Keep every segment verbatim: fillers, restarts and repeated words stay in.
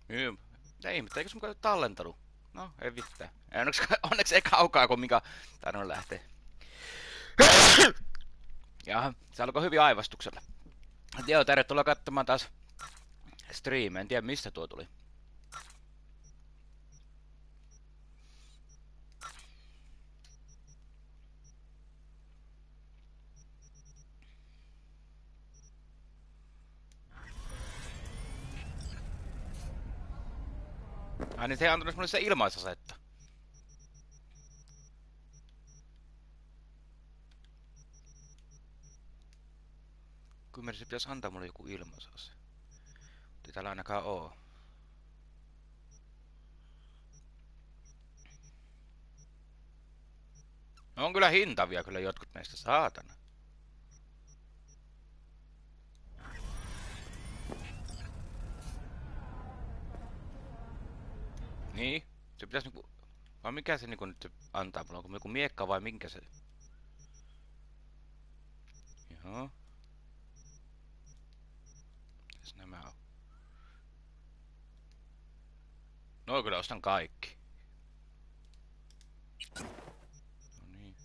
Niin. Ei ihmettä, eikö se mukaan tallentanut? No, ei vittä. Onneksi, onneksi ei kaukaa, kun mikä tainnut lähteä. Jaha, se alkoi hyvin aivastuksella. Joo, tervetuloa katsomaan taas striimiä. En tiedä mistä tuo tuli. Ai niin se ei antanut mulle sitä ilmaisasetta. Kyllä se pitäisi antaa mulle joku ilmaisase. Mutta ei täällä ainakaan oo. On kyllä hintavia kyllä jotkut näistä, saatana. Niin, se pitäisi niinku... Vai mikä se niinku nyt antaa mulle? Onko joku miekka vai minkä se? Joo. Mitäs nämä on? No kyllä ostan kaikki. No niin.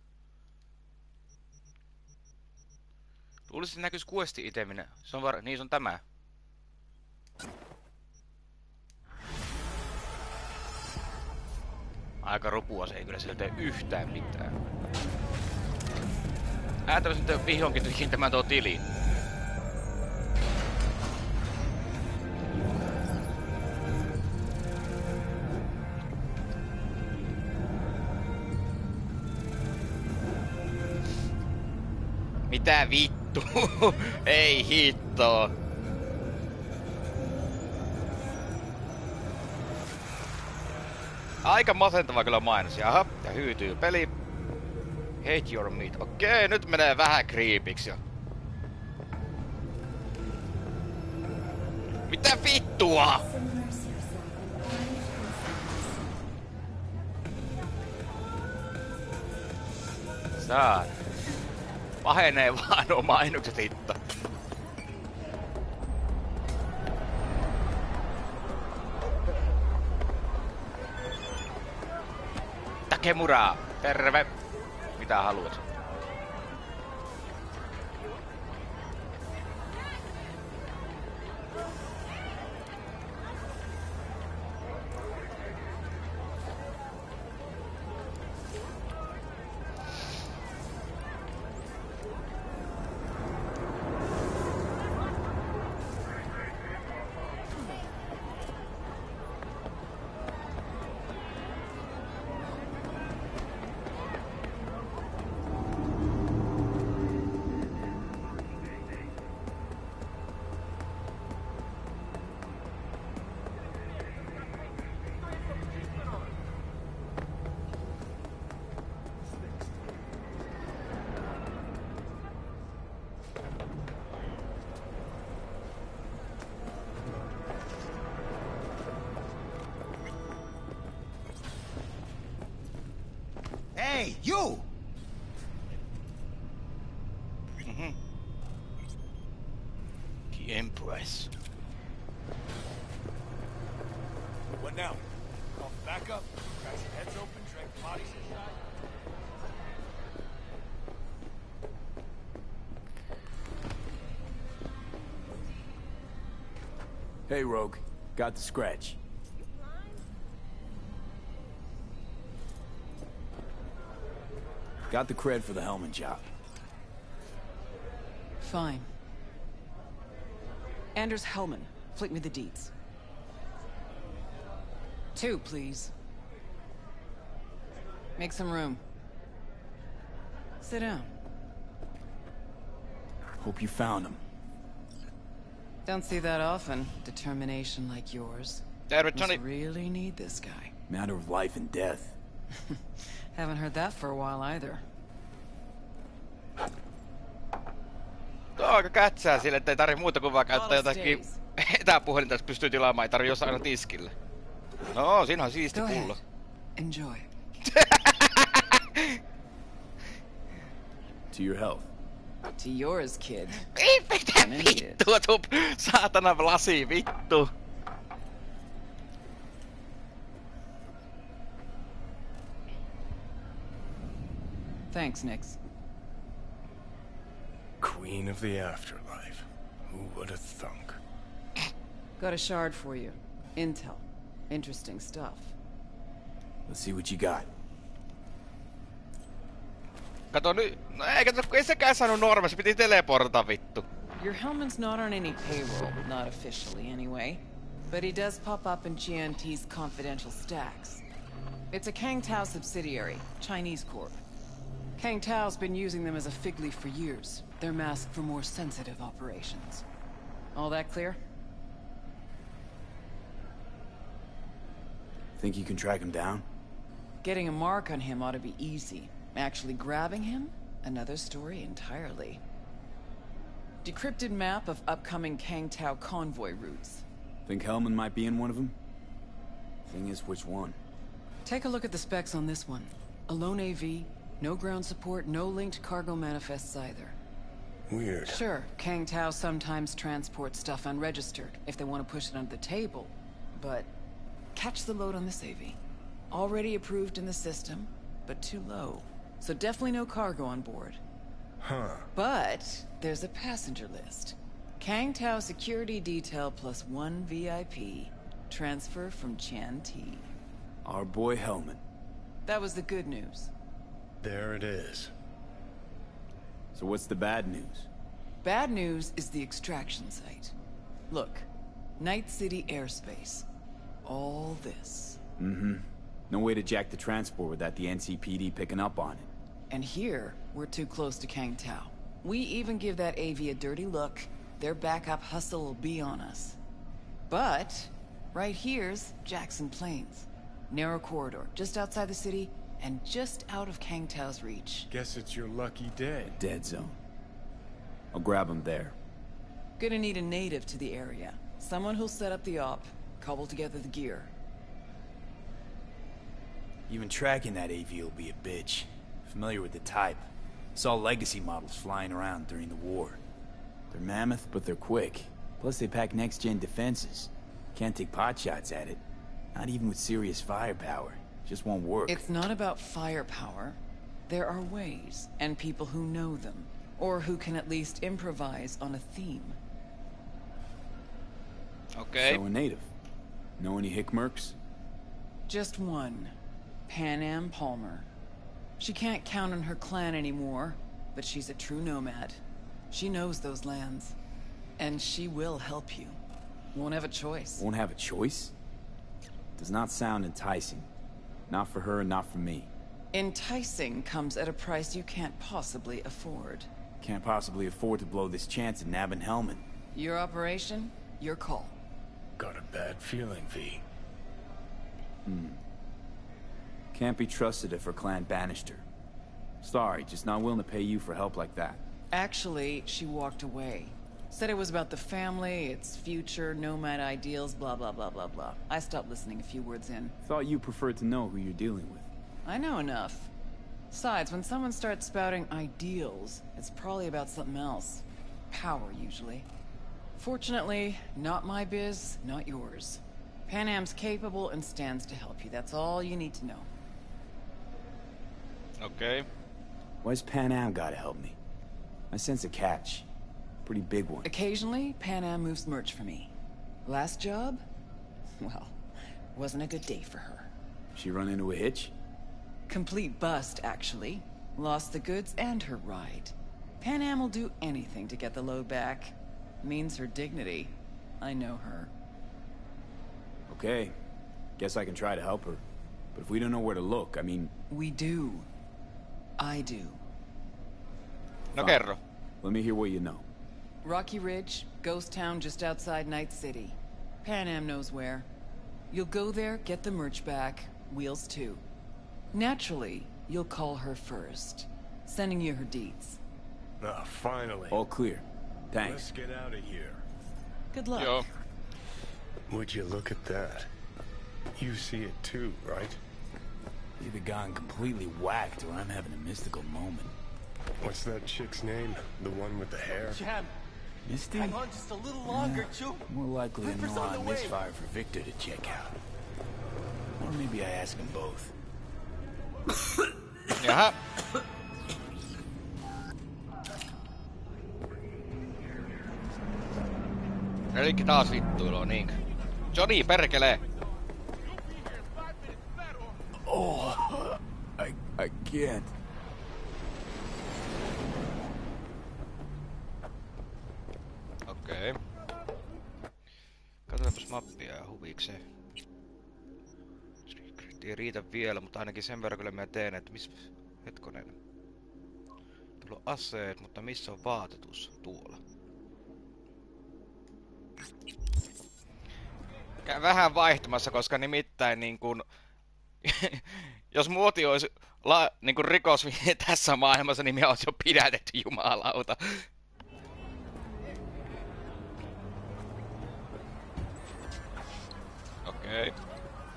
Luulisin, että näkyis questi iteminen. Se on var... Niin, se on tämä. Aika rupua, se ei kyllä sillä tee yhtään mitään. Äätävästi nyt vihonkin kiintämään tuo tili. Mitä vittu? Ei hittoa. Aika masentava kyllä mainos. Jaha, ja hyytyy peli. Hate your meat. Okei, nyt menee vähän creepiksi jo. Mitä vittua? Saan. Pahenee vaan nuo mainokset hitto. Takemura, terve! Mitä haluat? Hey, you! Mm-hmm. The Empress. What now? Call for backup, crash your heads open, drag the bodies inside. Hey, Rogue. Got the scratch. Got the cred for the Hellman job. Fine. Anders Hellman, flick me the deeds. Two, please. Make some room. Sit down. Hope you found him. Don't see that often. Determination like yours. Terve, Must Johnny. really need this guy. Matter of life and death. Haven't heard that for a while either. Tuo on aika kätsää sille, ettei tarvi muuta kuin vaan käyttää jotakin etäpuhelinta, jos pystyy tilaamaan, ei tarvi jossain aina tiskille. No, siinä on siisti Go pullo. ahead. Enjoy. To your health. To yours, kid. Ei mitä vittua, tuo saatana lasi, vittu. Thanks, Nix. Queen of the afterlife. Who would have thunk? Got a shard for you. Intel. Interesting stuff. Let's see what you got. Kato nyt, no ei kato, ei sekään saanut normassa, piti teleportata vittu. Your Hellman's not on any payroll, not officially anyway. But he does pop up in G N T's confidential stacks. It's a Kang Tao subsidiary, Chinese corp. Kang Tao's been using them as a fig leaf for years. They're masked for more sensitive operations. All that clear? Think you can track him down? Getting a mark on him ought to be easy. Actually grabbing him? Another story entirely. Decrypted map of upcoming Kang Tao convoy routes. Think Hellman might be in one of them? Thing is, which one? Take a look at the specs on this one. A lone A V, no ground support, no linked cargo manifests either. Weird. Sure, Kang Tao sometimes transports stuff unregistered if they want to push it under the table, but catch the load on this A V. Already approved in the system, but too low. So definitely no cargo on board. Huh. But there's a passenger list. Kang Tao security detail plus one V I P. Transfer from Qian Ti. Our boy Hellman. That was the good news. There it is. So what's the bad news? Bad news is the extraction site. Look, Night City airspace. All this. Mm-hmm. No way to jack the transport without the N C P D picking up on it. And here, we're too close to Kang Tao. We even give that A V a dirty look, their backup hustle will be on us. But, right here's Jackson Plains. Narrow corridor, just outside the city, and just out of Kang Tao's reach. Guess it's your lucky day. Dead zone. I'll grab him there. Gonna need a native to the area. Someone who'll set up the op, cobble together the gear. Even tracking that A V will be a bitch. Familiar with the type. Saw legacy models flying around during the war. They're mammoth, but they're quick. Plus they pack next-gen defenses. Can't take potshots at it. Not even with serious firepower. Just won't work. It's not about firepower. There are ways, and people who know them. Or who can at least improvise on a theme. Okay. So a native. Know any Hickmerks? Just one. Pan Am Palmer. She can't count on her clan anymore, but she's a true nomad. She knows those lands. And she will help you. Won't have a choice. Won't have a choice? Does not sound enticing. Not for her and not for me. Enticing comes at a price you can't possibly afford. Can't possibly afford to blow this chance at nabbing Hellman. Your operation, your call. Got a bad feeling, V. Hmm. Can't be trusted if her clan banished her. Sorry, just not willing to pay you for help like that. Actually, she walked away. Said it was about the family, its future, nomad ideals, blah blah blah blah blah. I stopped listening a few words in. Thought you preferred to know who you're dealing with. I know enough. Besides, when someone starts spouting ideals, it's probably about something else. Power, usually. Fortunately, not my biz, not yours. Pan Am's capable and stands to help you. That's all you need to know. Okay. Why's Pan Am gotta help me? I sense a catch. Pretty big one. Occasionally, Pan Am moves merch for me. Last job? Well, wasn't a good day for her. She run into a hitch? Complete bust, actually. Lost the goods and her ride. Pan Am will do anything to get the load back. Means her dignity. I know her. Okay. Guess I can try to help her. But if we don't know where to look, I mean... We do. I do. No Fine. kerro. Let me hear what you know. Rocky Ridge, ghost town just outside Night City. Pan Am knows where. You'll go there, get the merch back, wheels too. Naturally, you'll call her first. Sending you her deeds. Ah, finally. All clear. Let's Thanks. get out of here. Good luck. Joo. Would you look at that? You see it too, right? Either gone completely whacked or I'm having a mystical moment. What's that chick's name? The one with the hair? Jam, Misty? hang on just a little longer, Chu. More likely than Reaper's not, on the on this way. fire for Victor to check out. Or maybe I ask them both. Jaha. Relikki taas vittuilua, niinkö? Johnny, perkele! Oh, I, I can't. Okei. Okay. Katsotaanpas mappia huvikseen. Ei riitä vielä, mutta ainakin sen verran kyllä mä teen, että missä... Hetkonen. Tuolla on aseet, mutta missä on vaatetus? Tuolla. Käyn vähän vaihtamassa, koska nimittäin niin kun... jos muoti olisi la, niin kun rikos tässä maailmassa, niin minä olisi jo pidätetty, jumalauta. Okei. Okay.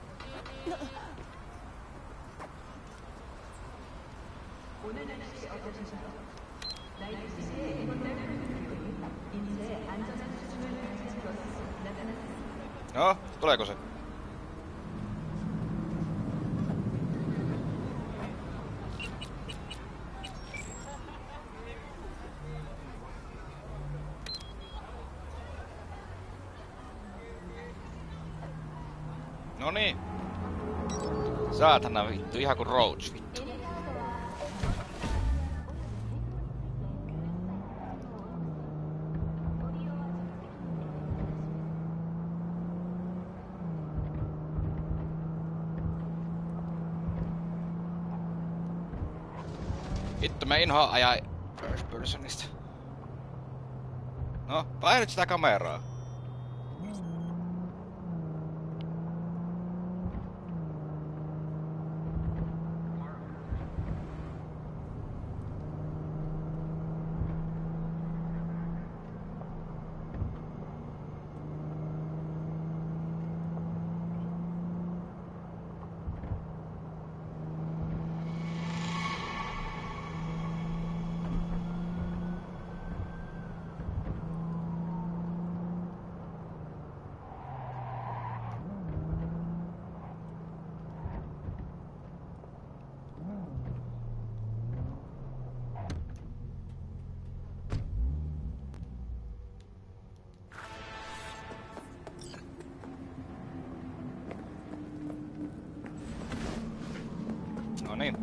No, tuleeko se? Noniin. Saatana vittu, ihan kuin Roach vittu. Vittu, mä inhoan ajaa first personista. No, paina nyt sitä kameraa. No niin.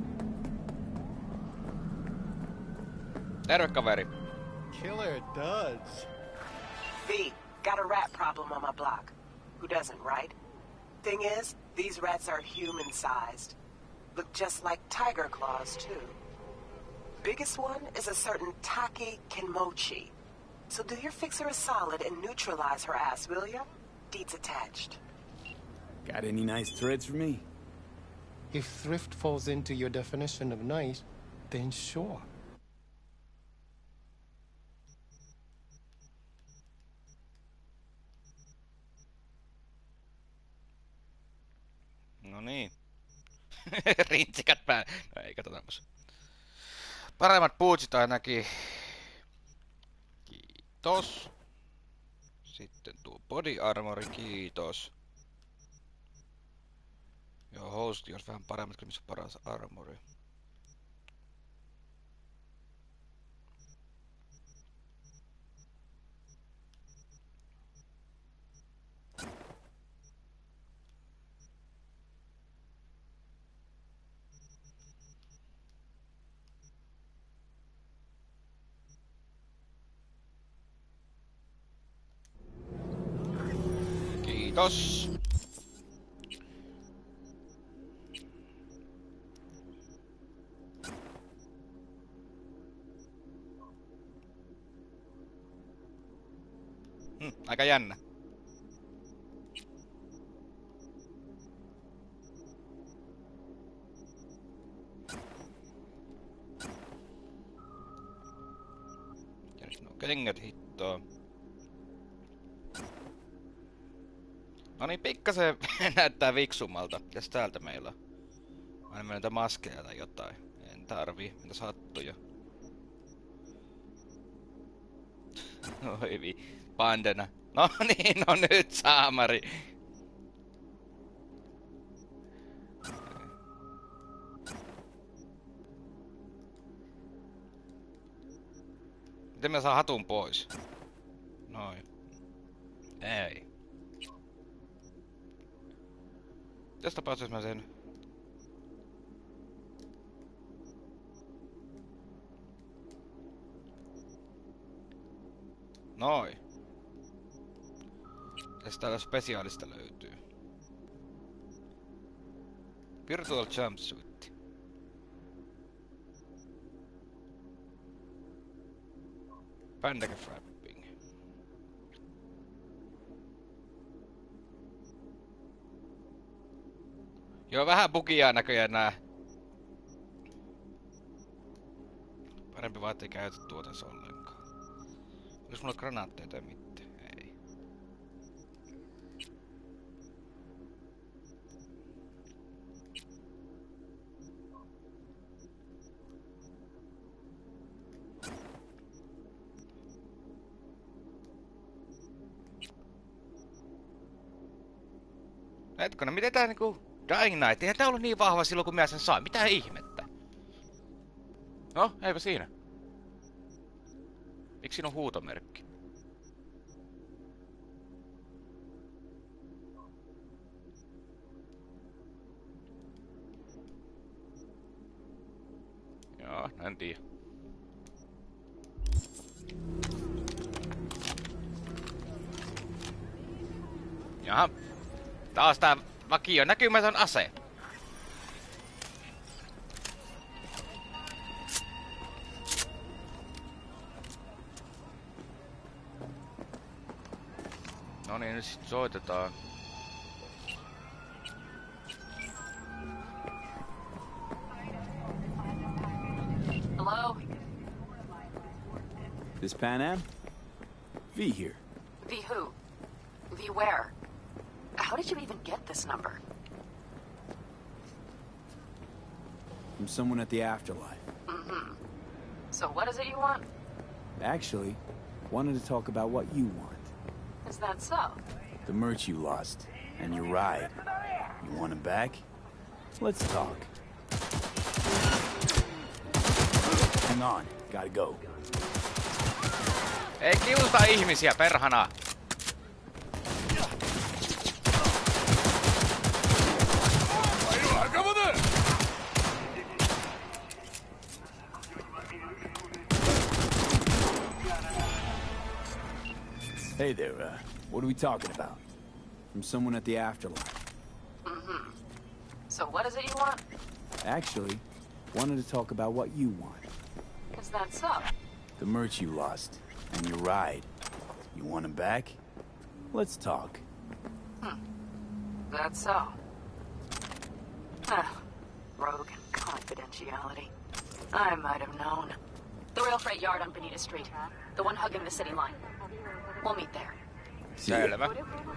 Terve kaveri. Killer duds. V, got a rat problem on my block. Who doesn't, right? Thing is, these rats are human-sized. Look just like tiger claws, too. Biggest one is a certain Taki Kenmochi. So do your fixer a solid and neutralize her ass, will ya? Deeds attached. Got any nice threads for me? If thrift falls into your definition of nice, then sure. No niin. Rintsikät päälle. No ei, katsotaanpas. Paremmat bootsit ainakin. Kiitos. Sitten tuo body armori, kiitos. Joo, hosti olisi vähän paremmat, kyllä missä on paras armori. Kiitos. Hmm, aika jännä. Ja nyt nuo kengät hittoa. No niin, pikkasen näyttää viksummalta. Mitäs täältä meillä on? Aina meillä näitä maskeja tai jotain. En tarvii, mitä sattuja. Oi vi, pandena. No niin, no nyt saamari. Miten mä saan hatun pois? Noin. Ei. Tässä tapauksessa mä sen... Noin. Tästä täällä spesiaalista löytyy. Virtual jumpsuit. Bandage wrapping. Joo, vähän bugia näköjään nää. Parempi vaan ettei käytä tuota ollenkaan. Olis mulla granaatteja tai mitään? Ei. Hetkona, miten tää niinku... Dying Light, eihän tää ollut niin vahva silloin kun mä sen sain. Mitä ihmettä? No, eipä siinä. Miksi siinä on huutomerkki? Joo, en tiedä. Jaha. Taas tää vakio näkymätön ase. No niin, nyt sit soitetaan. Hello? This Pan Am? V here. V who? V where? How did you even get this number? From someone at the afterlife. Mm-hmm. So what is it you want? Actually, wanted to talk about what you want. Is that so? The merch you lost, and your ride. You want it back? Let's talk. Hang on, gotta go. Ei kiusaa ihmisiä, perhana! Hey there, uh, what are we talking about? From someone at the afterlife. Mm-hmm. So what is it you want? Actually, wanted to talk about what you want. Is that so? The merch you lost, and your ride. You want it back? Let's talk. Hmm. That's so. Ah, rogue and confidentiality. I might have known. The rail freight yard on Bonita Street. The one hugging the city line. We'll meet there. See ya. Selvä.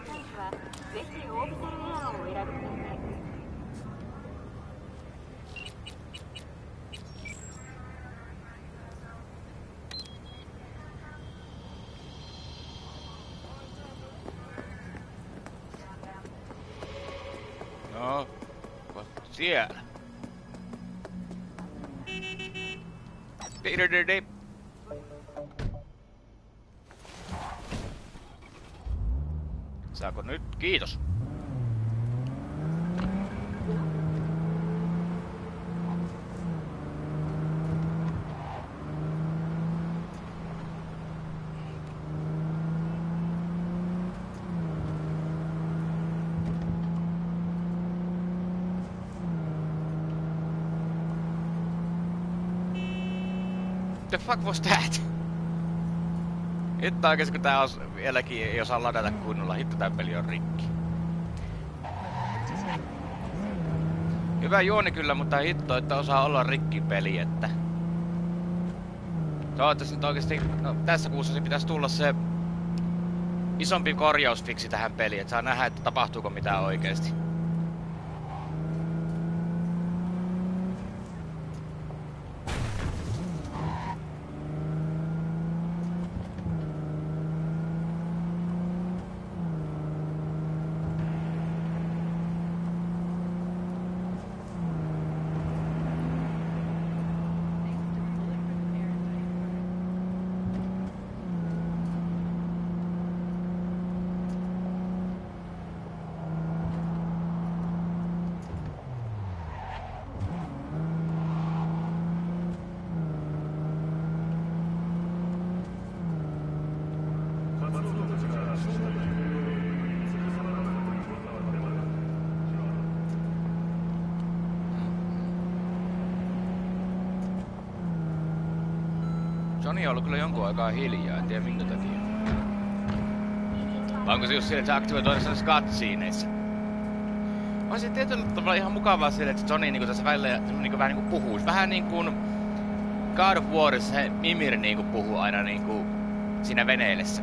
No, siellä. Di-di-di-di. Saako nyt? Kiitos. The fuck was that? Hitto oikeesti kun tää on vieläkin ei osaa ladata kunnolla, hitto tää peli on rikki. Hyvä juoni kyllä, mutta hitto, että osaa olla rikki peli, että... Toivottavasti nyt oikeesti, no tässä kuussa se pitäisi tulla se... isompi korjausfiksi tähän peliin, että saa nähdä, että tapahtuuko mitään oikeesti. Johnny on ollut kyllä jonkun aikaa hiljaa, en tiedä minkä takia. Vai onko se just sille, että se aktivoi toisessa cutsceneissa? On se tietyllä tavalla ihan mukavaa sille, että Johnny niinku tässä välillä niinku vähän niinku puhuu. Vähän niin kuin God of Warissa se Mimir niinku puhuu aina niinku siinä veneillessä.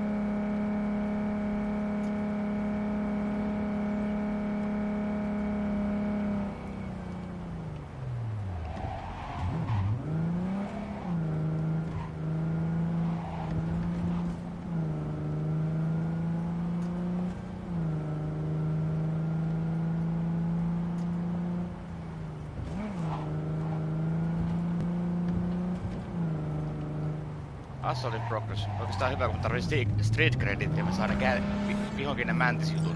Assault in progress. Oikeastaan hyvä, kun mä tarvitsin street credit ja mä saan ne vihonkin ne mäntisjutut.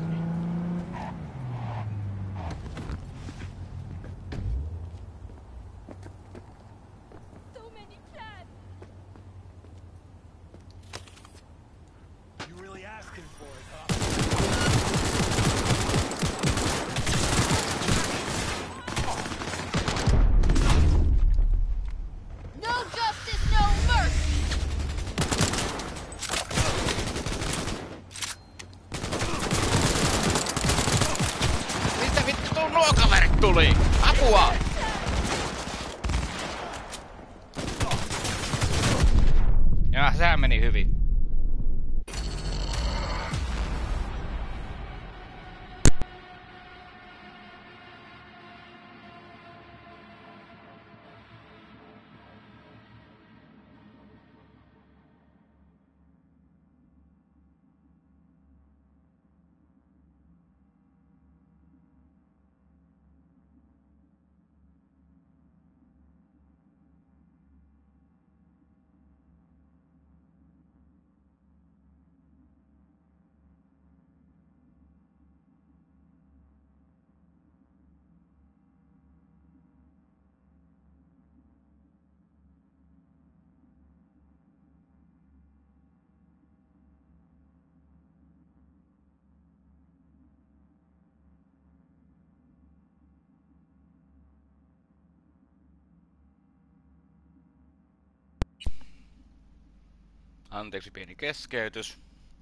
Anteeksi, pieni keskeytys.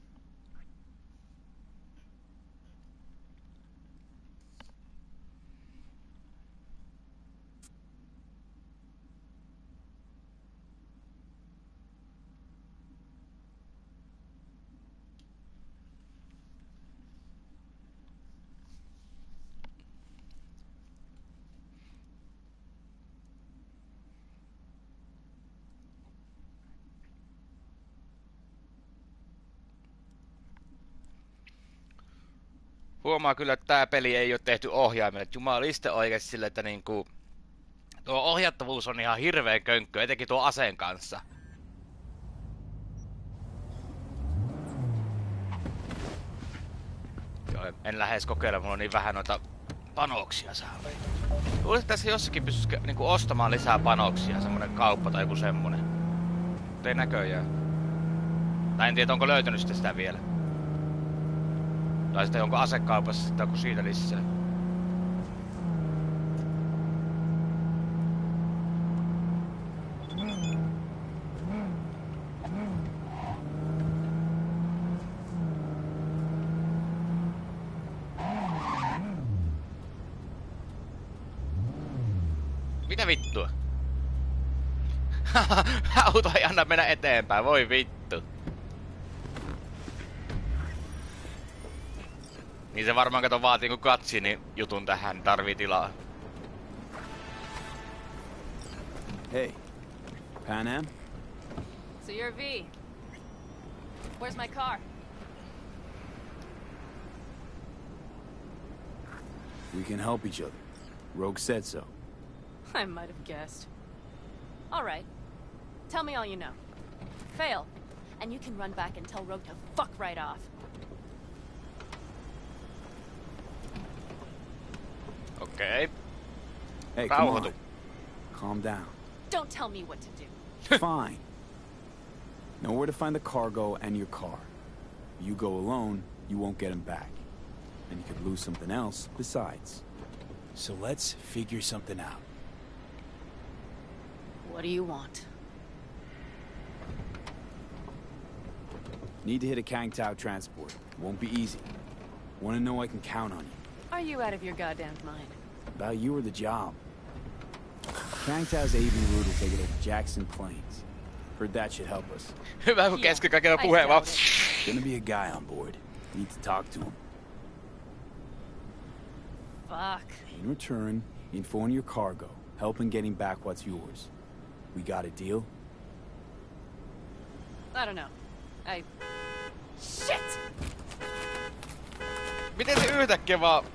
Huomaa kyllä, että tää peli ei ole tehty ohjaimelle. Jumaliste oikeesti sille, että niinku... Tuo ohjattavuus on ihan hirveä könkkö, etenkin tuo aseen kanssa. Joo, en lähes kokeilla, mulla on niin vähän noita panoksia saa. Luulisin, että tässä jossakin pystyisi niinku ostamaan lisää panoksia, semmonen kauppa tai joku semmonen. Mutta ei näköjään. Tai en tiedä, onko löytynyt sitä, sitä vielä. Tai sitten onko asekaupassa sitten onko siitä lisää. Mitä vittua? Auto ei anna mennä eteenpäin, voi vittu. Niin se varmaan kato vaatii kun cutscene jutun tähän, tarvii tilaa. Hey, Pan Am? So you're V. Where's my car? We can help each other. Rogue said so. I might have guessed. All right. Tell me all you know. Fail, and you can run back and tell Rogue to fuck right off. Okay. Hey, come on. Calm down. Don't tell me what to do. Fine. Know where to find the cargo and your car. You go alone, you won't get him back. And you could lose something else besides. So let's figure something out. What do you want? Need to hit a Kang Tao transport. Won't be easy. Want to know I can count on you. Are you out of your goddamn mind? About you or the job. Kang Tao's A V route will take it over Jackson Plains. Heard that should help us. Hyvä kun kesken kaiken puheen vaan. Gonna be a guy on board. Need to talk to him. Fuck. In return, info on your cargo. Help in getting back what's yours. We got a deal? I don't know. I... Shit! Miten se yhtäkkiä vaan...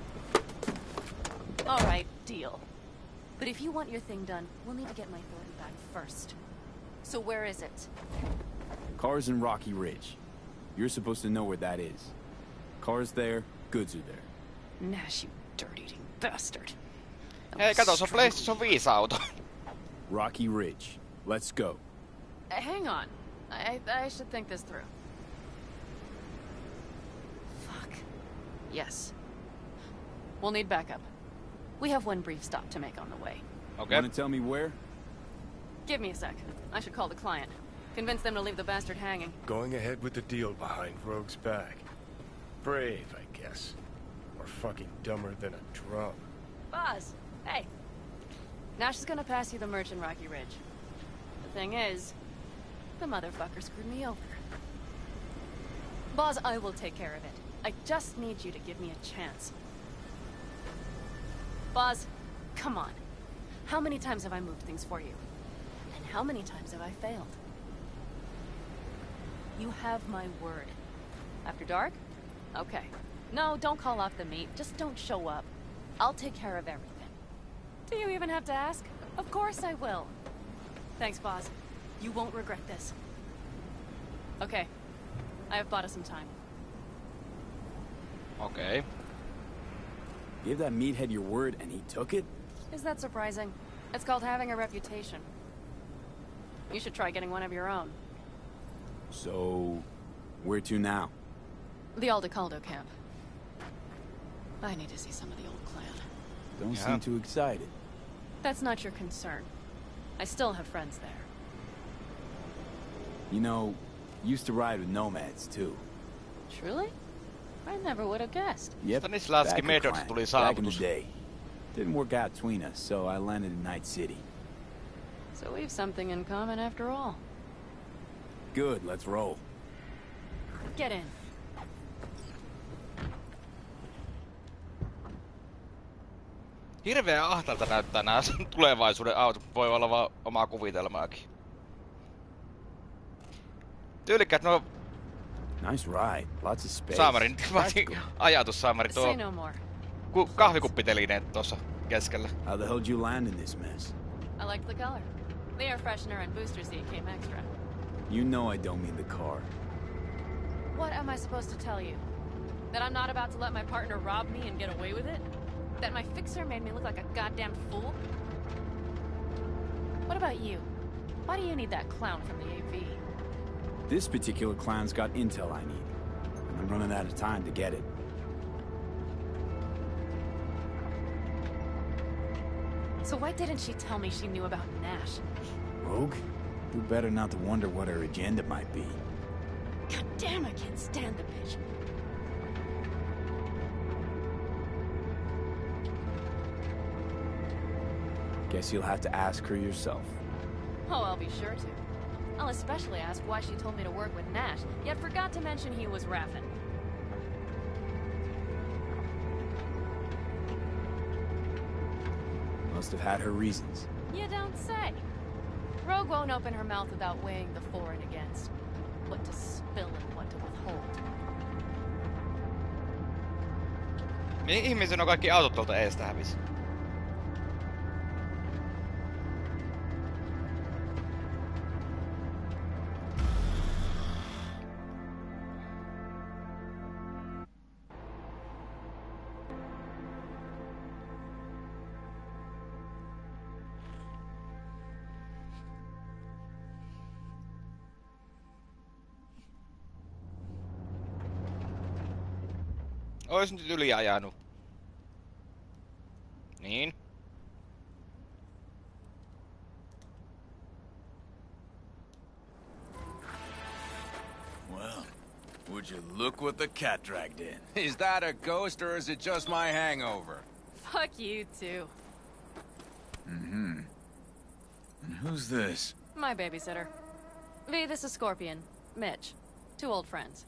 Alright, deal. But if you want your thing done, we'll need to get my authority back first. So where is it? Car's in Rocky Ridge. You're supposed to know where that is. Car's there, goods are there. Nash, you dirt-eating bastard. Hei, kato, se on PlayStation viisi auto. Rocky Ridge. Let's go. Uh, hang on. I, I should think this through. Fuck. Yes. We'll need backup. We have one brief stop to make on the way. Okay. Want to tell me where? Give me a sec. I should call the client. Convince them to leave the bastard hanging. Going ahead with the deal behind Rogue's back. Brave, I guess. Or fucking dumber than a drum. Boz, hey. Nash is gonna pass you the merch in Rocky Ridge. The thing is, the motherfucker screwed me over. Boz, I will take care of it. I just need you to give me a chance. Boz, come on. How many times have I moved things for you? And how many times have I failed? You have my word. After dark? Okay. No, don't call off the meet. Just don't show up. I'll take care of everything. Do you even have to ask? Of course I will. Thanks, Boz. You won't regret this. Okay. I have bought us some time. Okay. Give that meathead your word and he took it? Is that surprising? It's called having a reputation. You should try getting one of your own. So, where to now? The Aldecaldo camp. I need to see some of the old clan. Don't Yeah. seem too excited. That's not your concern. I still have friends there. You know, used to ride with nomads too. Truly? I never would have guessed. Yep, Stanislavski back in Medox Clan, tuli back in the saavutus. day. Didn't work out between us, so I landed in Night City. So we've something in common after all. Good, let's roll. Get in. Hirveän ahtalta näyttää nää tulevaisuuden autot. Voi olla vaan omaa kuvitelmaakin. Tyylikkäät nuo Nice ride, lots of space. saamarin, Practical. ajatussaamari tuo Say no more. ku, kahvikuppitelineet tuossa keskellä. How the hell did you land in this mess? I liked the color. The air freshener and booster seat came extra. You know I don't mean the car. What am I supposed to tell you? That I'm not about to let my partner rob me and get away with it? That my fixer made me look like a goddamn fool? What about you? Why do you need that clown from the A V? This particular clown's got intel I need. And I'm running out of time to get it. So why didn't she tell me she knew about Nash? Rogue? Do better not to wonder what her agenda might be. God damn, I can't stand the bitch. Guess you'll have to ask her yourself. Oh, I'll be sure to. I'll especially ask why she told me to work with Nash, yet forgot to mention he was Raffen. Must have had her reasons. You don't say. Rogue won't open her mouth without weighing the for and against. What to spill and what to withhold. Mihin ihmisen on kaikki autot tuolta eestä hävis? Ois nyt yliajanut. Niin. Well, Would you look what the cat dragged in? Is that a ghost or is it just my hangover? Fuck you, too. Mm-hmm. And who's this? My babysitter. V, this is Scorpion. Mitch. Two old friends.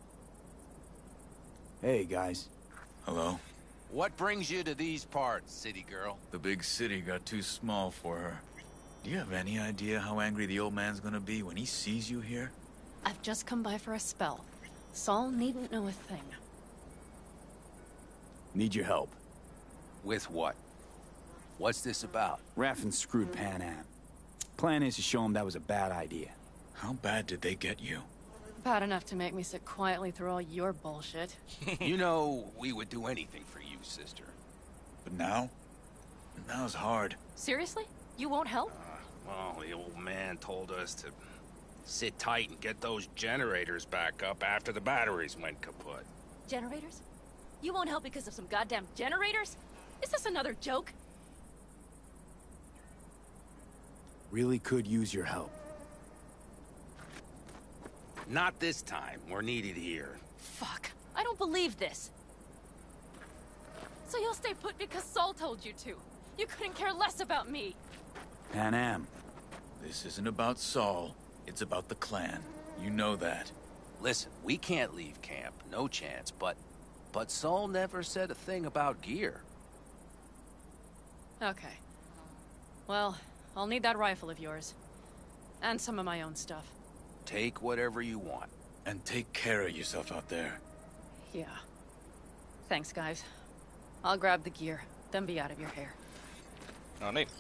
Hey, guys. Hello. What brings you to these parts, city girl? The big city got too small for her. Do you have any idea how angry the old man's gonna be when he sees you here? I've just come by for a spell. Saul needn't know a thing. Need your help. With what? What's this about? Raffen screwed Pan Am. Plan is to show him that was a bad idea. How bad did they get you? Bad enough to make me sit quietly through all your bullshit. You know, we would do anything for you, sister. But now? Now's hard. Seriously? You won't help? Uh, well, the old man told us to sit tight and get those generators back up after the batteries went kaput. Generators? You won't help because of some goddamn generators? Is this another joke? Really could use your help. Not this time. We're needed here. Fuck. I don't believe this. So you'll stay put because Saul told you to. You couldn't care less about me. Pan Am. This isn't about Saul. It's about the clan. You know that. Listen, we can't leave camp. No chance, but... But Saul never said a thing about gear. Okay. Well, I'll need that rifle of yours. And some of my own stuff. Take whatever you want. And take care of yourself out there. Yeah. Thanks, guys. I'll grab the gear, then be out of your hair. No niin.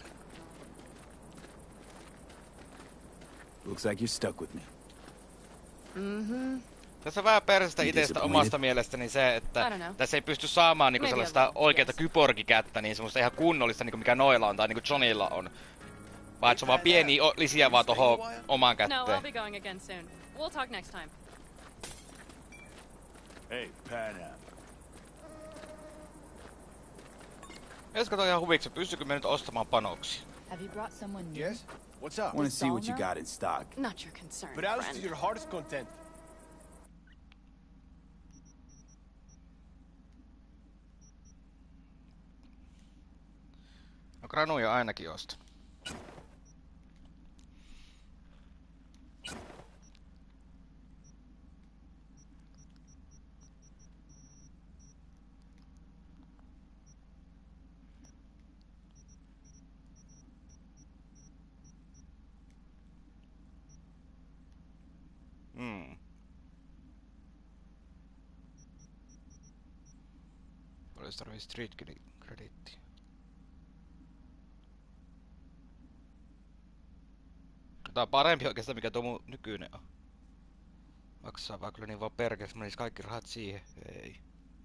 Looks like you're stuck with me. Mm-hmm. Tässä on vähän persestä You itestä disappointed? omasta mielestäni se, I että don't know. tässä ei pysty saamaan niinku Maybe a sellaista little, oikeata yes. kyborgikättä, niin semmoista ihan kunnollista niinku mikä noilla on tai niinku Johnilla on. Vaan että se on vaan pieniä o- lisiä vaan tohon omaan No, I'll kätteen. be going again soon. We'll talk next time. Hey, Pan Am. Jos katsoo ihan huviksi, pystykö me nyt ostamaan panoksia? Have you brought someone new? Yes? What's up? Want to see what you got in stock. Not your concern, Browse to friend. your heart's content. No granuja ainakin ostan. Hmm. Paljon se tarvii street credittiä? Tää on parempi oikeastaan mikä tuo mun nykyinen on. Maksaa vaan kyllä niin vaan perkele, menis kaikki rahat siihen. Ei.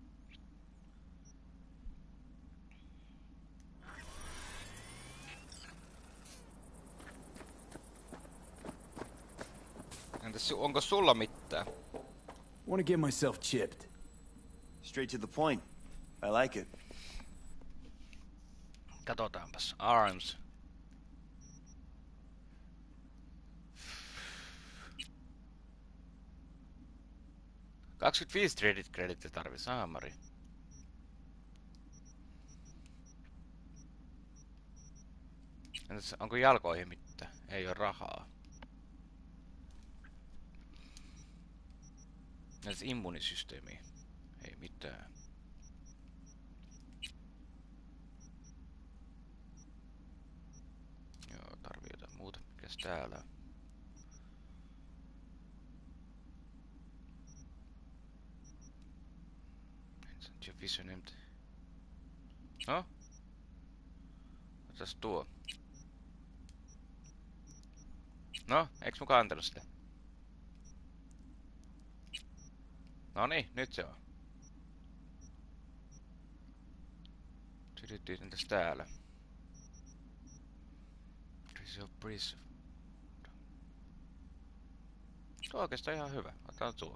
Entäs su- onko sulla mitään? Want to get myself chipped. Straight to the point. I like it. Katsotaanpas. Arms. kaksikymmentäviisi credit credittiä tarvii saamari. Entäs onko jalkoihin mitään? Ei oo rahaa. Entäs immunisysteemi? Ei mitään. Joo, tarvii jotain muuta. Mikäs täällä on? Your vision empty. No? Otas tuo. No, eiks muka antanut sitä? Noniin, nyt se on. Sytyttiin entäs täällä. Resolve Breeze. Tuo on oikeastaan ihan hyvä. Otetaan tuo.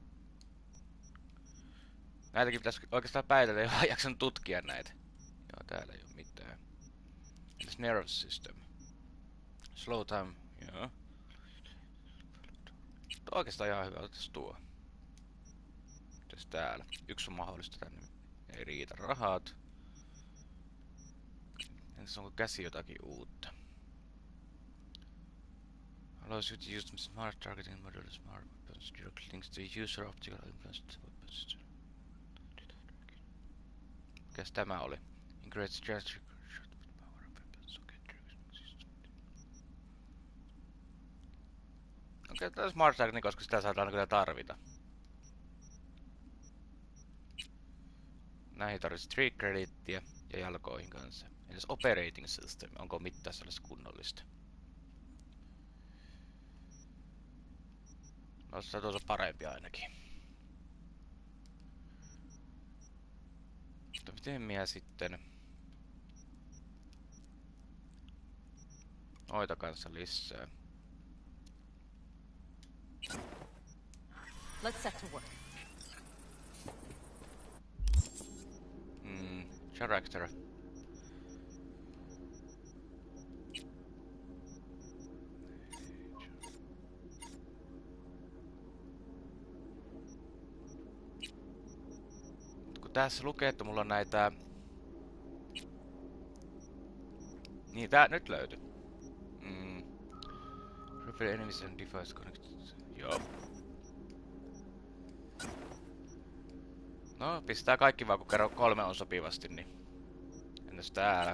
Näitäkin pitäis oikeastaan päätellä, ei vaan jaksanut tutkia näitä. Joo, täällä ei oo mitään. Entäs Nervous System? Slow time, joo. Tuo on oikeastaan ihan hyvä, otas tuo. Mitäs täällä? Yksi on mahdollista tänne. Ei riitä rahat. Entäs onko käsi jotakin uutta? Allows you to use smart targeting model smart weapons. Direct links to user optical influence weapons. Mikäs tämä oli? Increase strategy shot with power of weapons. Okei, okay, tää on smart targeting, koska sitä saadaan kyllä tarvita. Näihin tarvitsisi street credittiä ja jalkoihin kanssa. Entäs operating system, onko mitään sellaista kunnollista? No se tuossa parempi ainakin. Mutta miten minä sitten... Noita kanssa lisää. Let's set to work. Hmm, character. Kun tässä lukee, että mulla on näitä... Niin, tää nyt löytyy. Mm. Repair enemies and device connected. Joo. No, pistää kaikki vaan, kun kerran kolme on sopivasti, niin... Entäs täällä?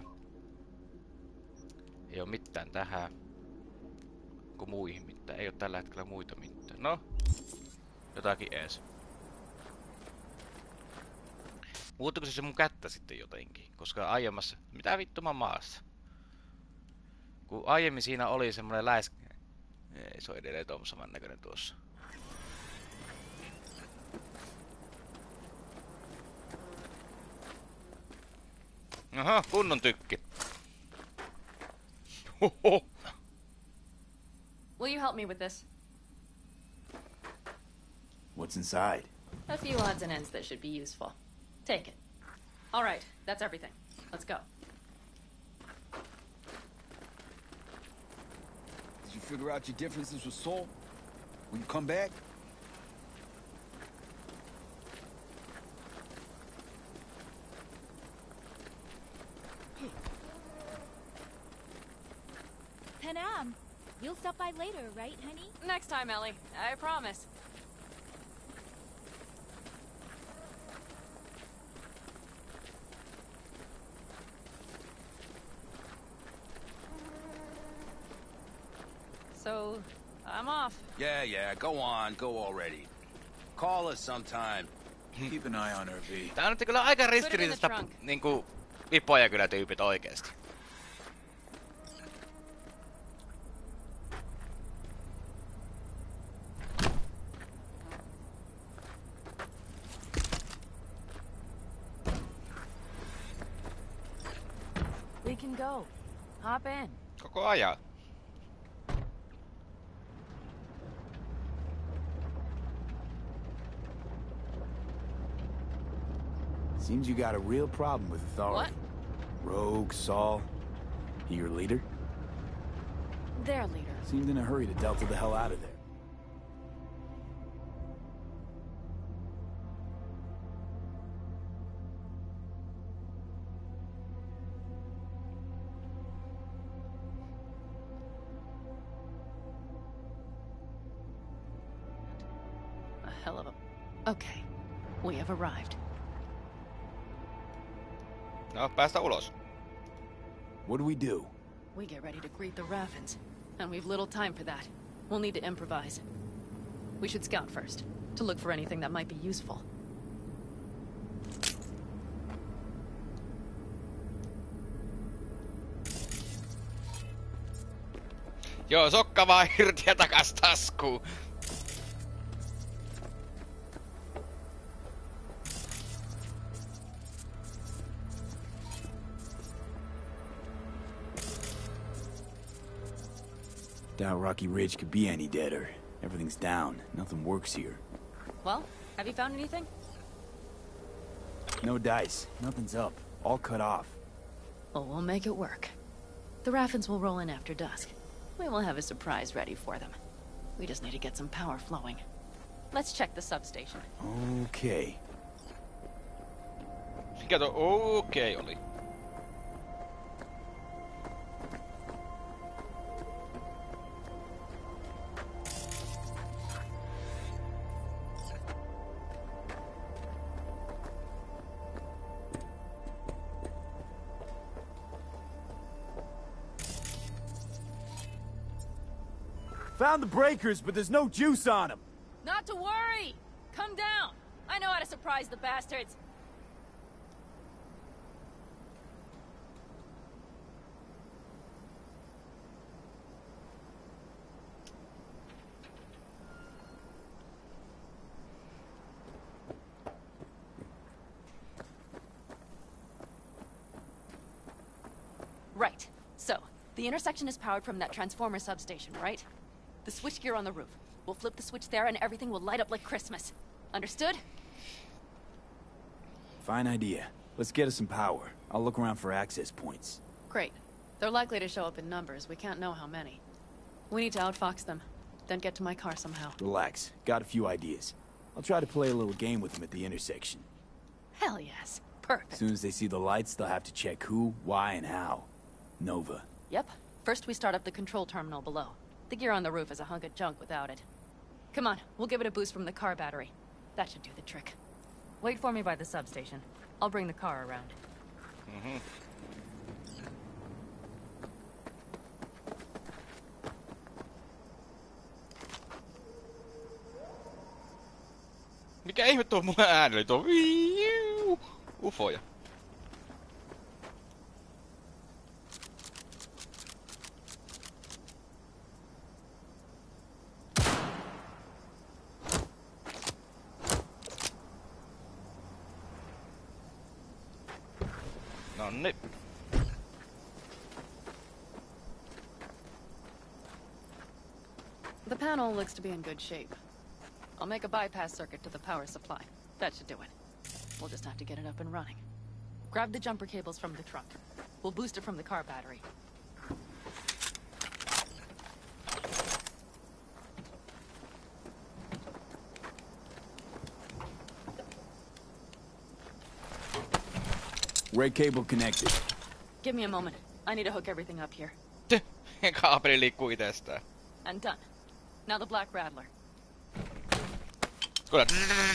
Ei oo mitään tähän. Kun muihin mitään. Ei oo tällä hetkellä muita mitään. No. Jotakin ees. Muuttuuko se mun kättä sitten jotenkin? Koska aiemmassa... Mitä vittu mä maassa? Kun aiemmin siinä oli semmonen läis... Ei, se on edelleen tuon saman näköinen tuossa. Aha, kunnon tykki. Hoho. Will you help me with this? What's inside? A few odds and ends that should be useful. Take it. All right, that's everything. Let's go. Did you figure out your differences with Saul? Will you come back? Panam, you'll stop by later, right, honey? Next time, Ellie. I promise. So, I'm off. Yeah, yeah, go on, go already. Call us sometime. Keep an eye on her, V. Tää on nyt kyllä aika ristiriitaista niinku vipoja kyllä tyypit oikeesti. We can go. Hop in. Koko ajan. Seems you got a real problem with authority. What? Rogue, Saul. He your leader? Their leader. Seemed in a hurry to delta the hell out of there. A hell of a... Okay. We have arrived. No, päästä ulos. What do we do? We get ready to greet the Raffens, and we've little time for that. We'll need to improvise. We should scout first, to look for anything that might be useful. Joo, sokka vaan irti ja takas taskuun. Doubt Rocky Ridge could be any deader. Everything's down. Nothing works here. Well, have you found anything? No dice. Nothing's up. All cut off. Well, we'll make it work. The Raffens will roll in after dusk. We will have a surprise ready for them. We just need to get some power flowing. Let's check the substation. Okay. Mikä tuo okei okay oli? Found the breakers, but there's no juice on them. Not to worry! Come down! I know how to surprise the bastards. Right. So, the intersection is powered from that transformer substation, right? The switchgear on the roof. We'll flip the switch there and everything will light up like Christmas. Understood? Fine idea. Let's get us some power. I'll look around for access points. Great. They're likely to show up in numbers. We can't know how many. We need to outfox them, then get to my car somehow. Relax. Got a few ideas. I'll try to play a little game with them at the intersection. Hell yes. Perfect. As soon as they see the lights, they'll have to check who, why, and how. Nova. Yep. First we start up the control terminal below. The gear on the roof is a hunk of junk without it. Come on, we'll give it a boost from the car battery. That should do the trick. Wait for me by the substation. I'll bring the car around. Mm-hmm. Mikä ihme tuo mun ääni oli tuo viiu ufoja. Nonni. The panel looks to be in good shape. I'll make a bypass circuit to the power supply. That should do it. We'll just have to get it up and running. Grab the jumper cables from the trunk. We'll boost it from the car battery. Red cable connected. Give me a moment. I need to hook everything up here. Kaapeli liikkuu itsestään. And done. Now the Black Rattler. Kuule.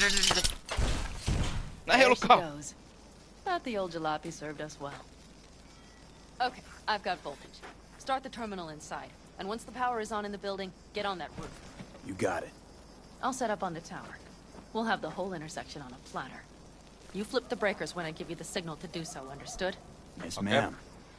Nää ei ollutkaan. Thought the old jalopy served us well. Okay, I've got voltage. Start the terminal inside. And once the power is on in the building, get on that roof. You got it. I'll set up on the tower. We'll have the whole intersection on a platter. You flip the breakers when I give you the signal to do so, understood? Yes, okay. ma'am.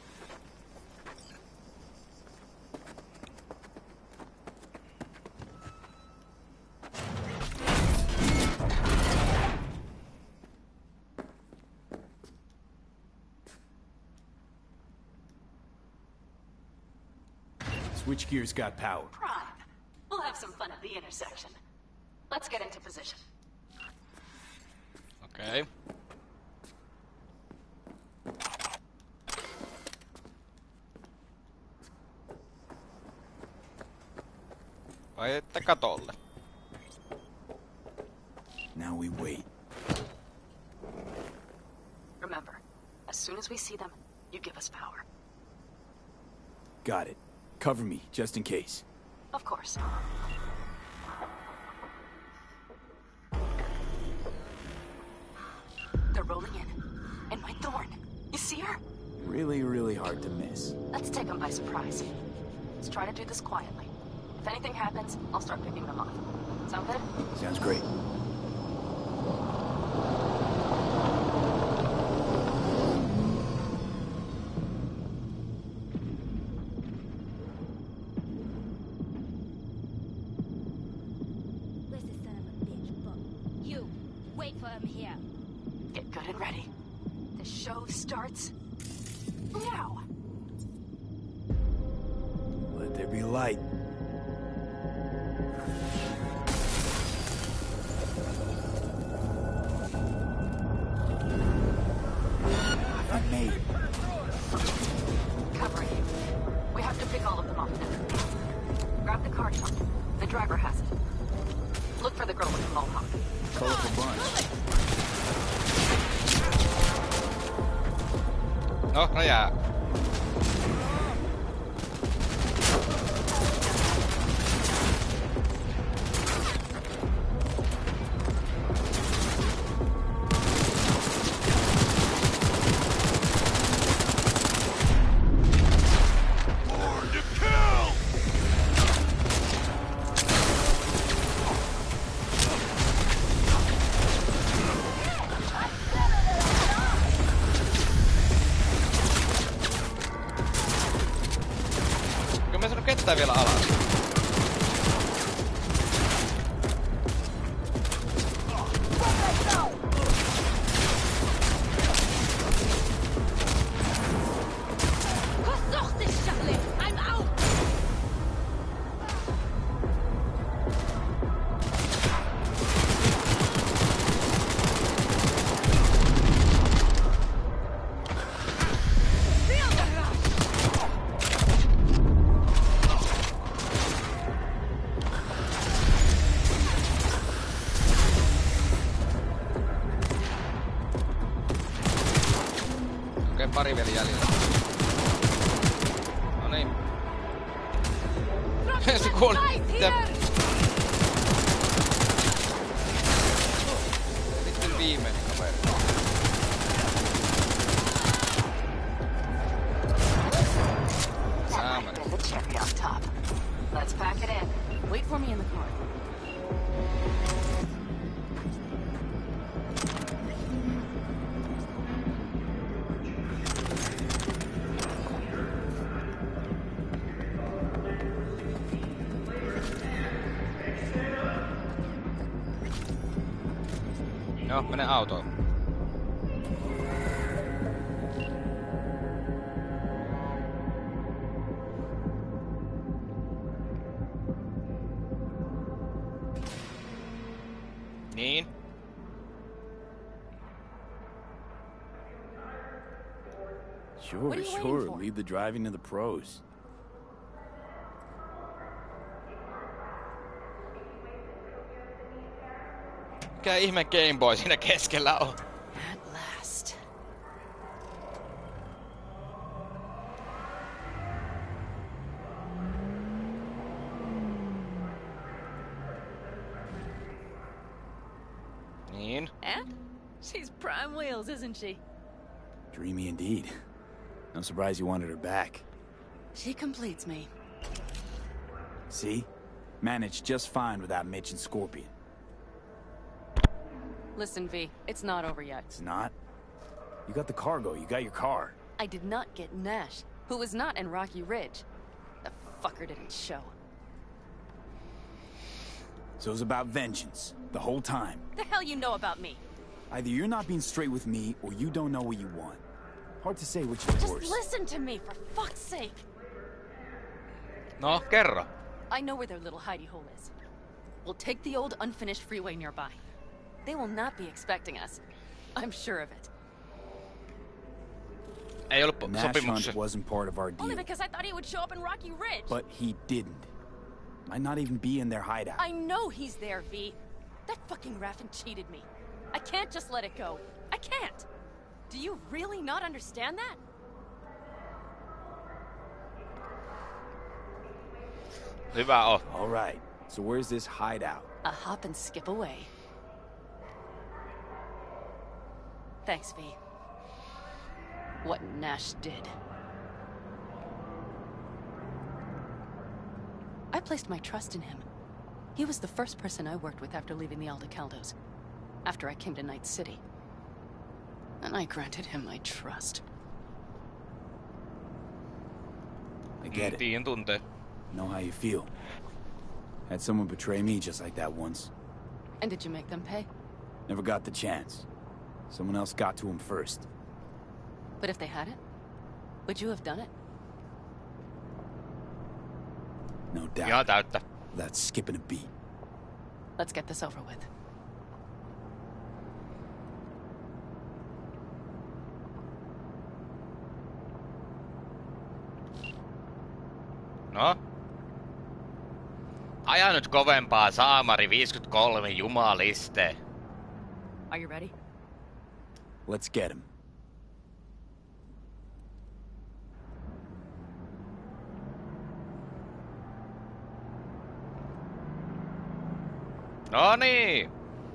Switchgear's got power. Prime. We'll have some fun at the intersection. Let's get into position. Okay. Vai ette katolle? Now we wait. Remember, as soon as we see them, you give us power. Got it. Cover me, just in case. Of course. They're rolling in. And my Thorn. You see her? Really, really hard to miss. Let's take them by surprise. Let's try to do this quietly. If anything happens, I'll start picking them off. Sound good? Sounds great. Where's the son of a bitch, but you wait for him here. Get good and ready. The show starts now. Let there be light. I made it. Cover it. We have to pick all of them off now. Grab the car trunk. The driver has it. Look for the girl with the No, no jää. Ketään vielä alas. Pari vielä jäljellä. No niin. Se kuoli. Sitten viimeinen kaveri. Saamari. Let's pack it in. Wait for me in the car. Joo, mene autoon. Niin. Sure, sure. Leave the driving to the pros. Mikä ihme Game Boy siinä keskellä on? At last. Niin. And she's prime wheels, isn't she? Dreamy indeed. No surprise you wanted her back. She completes me. See? Managed just fine without Mitch and Scorpion. Listen, V, it's not over yet. It's not? You got the cargo, you got your car. I did not get Nash, who was not in Rocky Ridge. The fucker didn't show. So it was about vengeance, the whole time. The hell you know about me? Either you're not being straight with me, or you don't know what you want. Hard to say which is Just worse. listen to me, for fuck's sake. No, kerro. I know where their little hidey hole is. We'll take the old unfinished freeway nearby. They will not be expecting us. I'm sure of it. Ei ollut Nash sopimuksessa. Hunt wasn't part of our deal. Only because I thought he would show up in Rocky Ridge. But he didn't. Might not even be in their hideout. I know he's there, V. That fucking Raffen cheated me. I can't just let it go. I can't. Do you really not understand that? Hyvä on. All right. So where's this hideout? A hop and skip away. Thanks, V. What Nash did. I placed my trust in him. He was the first person I worked with after leaving the Aldecaldos. After I came to Night City. And I granted him my trust. I get it. Tiedän tuntee. Know how you feel. Had someone betray me just like that once. And did you make them pay? Never got the chance. Someone else got to him first. But if they hadn't, would you have done it? No doubt. Ihan täyttä. Without skipping a beat. Let's get this over with. No? Aja nyt kovempaa, saamari viisikymmentäkolme, jumaliste. Are you ready? Let's get him. No niin!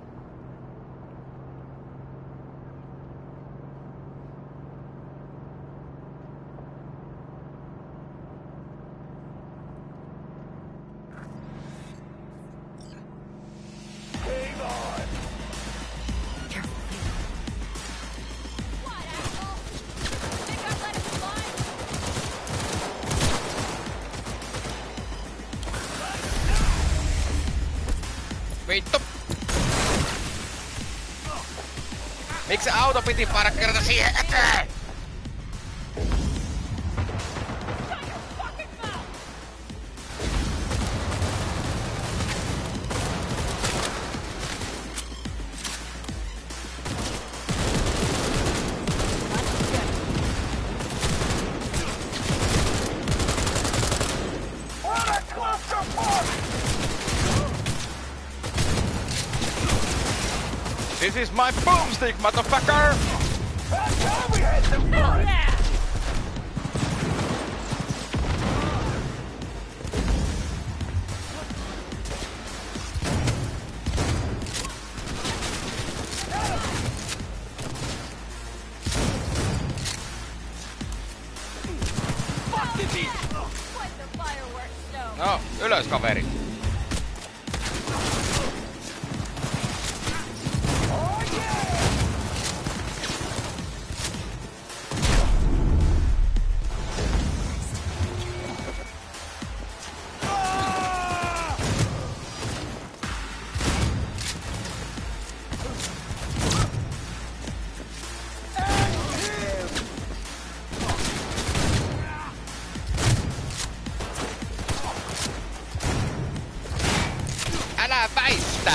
Vittu! Miksi se auto piti parkkeerata siihen eteen? This is my boomstick, motherfucker! That's how we hit the front! Yeah! No, ylös kaveri! Älä väistä!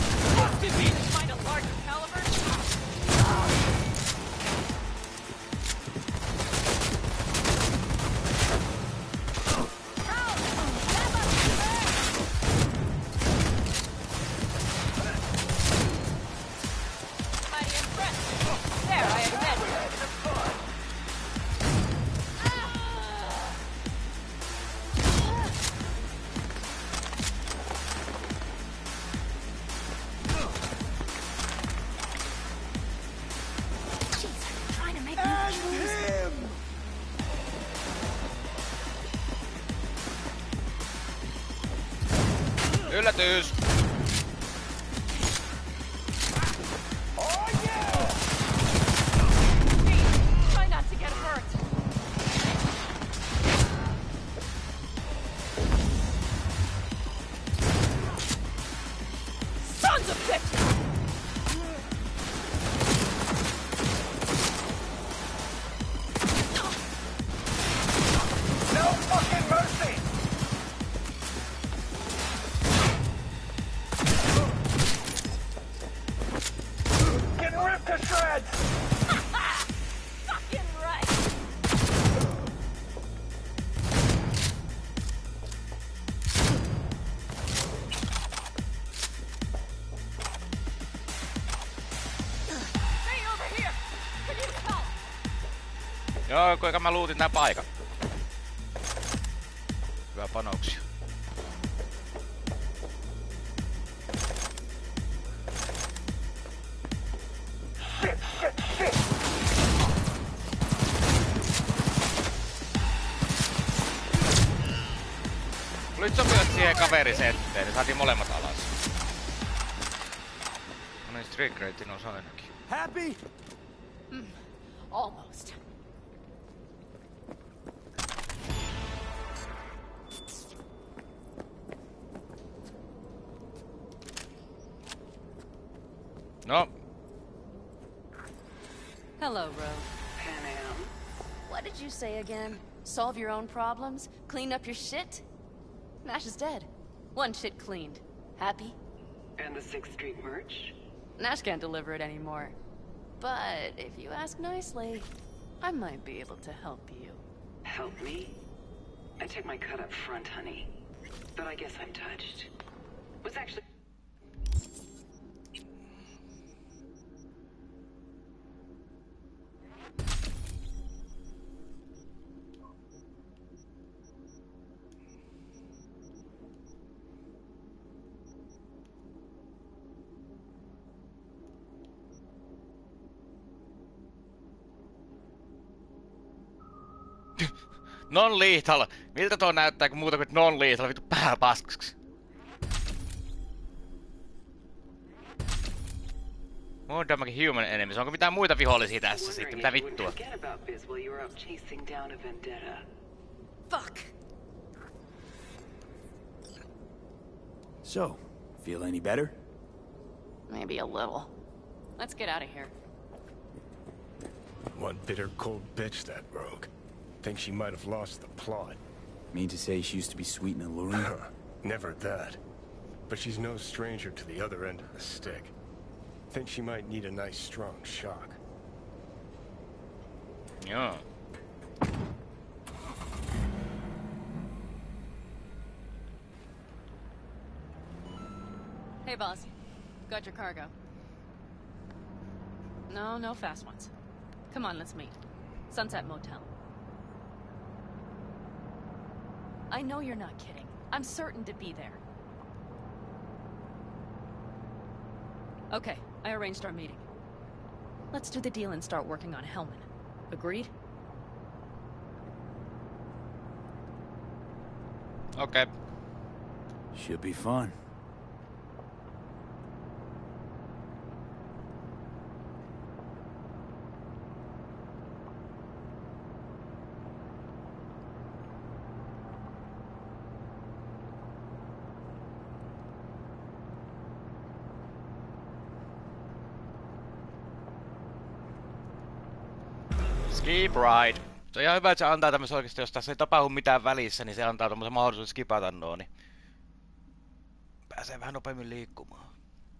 Yllätys! Try not to get hurt. Sons of bitches! No fucking mercy! Getting ripped to shreds! Fucking right! Stay over here! Can you help? Joo, kuinka mä luutin tän paikan. Hyvä panoksia. Shit, shit, shit! Luit sopivat siihen kaverisetteen, niin saatiin molemmat alas. No niin, streak ratein osa ainakin. Happy? Mm, almost. No. Hello, Rogue. Panam. What did you say again? Solve your own problems? Clean up your shit? Nash is dead. One shit cleaned. Happy? And the sixth Street merch? Nash can't deliver it anymore. But if you ask nicely, I might be able to help you. Help me? I took my cut up front, honey. But I guess I'm touched. Was actually... Non-lethal. Miltä tuo näyttää, kun muuta kuin non-lethal? Vittu pää paskaksi. More damage human enemies. Onko mitään muita vihollisia tässä sitten? Mitä vittua? Fuck. So, feel any better? Maybe a little. Let's get out of here. One bitter, cold bitch, that rogue. Think she might have lost the plot. Mean to say she used to be sweet and alluring? Never that. But she's no stranger to the other end of the stick. Think she might need a nice, strong shock. Yeah. Hey, boss. Got your cargo. No, no fast ones. Come on, let's meet. Sunset Motel. I know you're not kidding. I'm certain to be there. Okay, I arranged our meeting. Let's do the deal and start working on Hellman. Agreed? Okay. Should be fun. Skip ride. Se on ihan hyvä, että se antaa tämmöisen oikeesti, jos tässä ei tapahdu mitään välissä, niin se antaa tommosen mahdollisuuden skipata nuo, niin pääsee vähän nopeammin liikkumaan.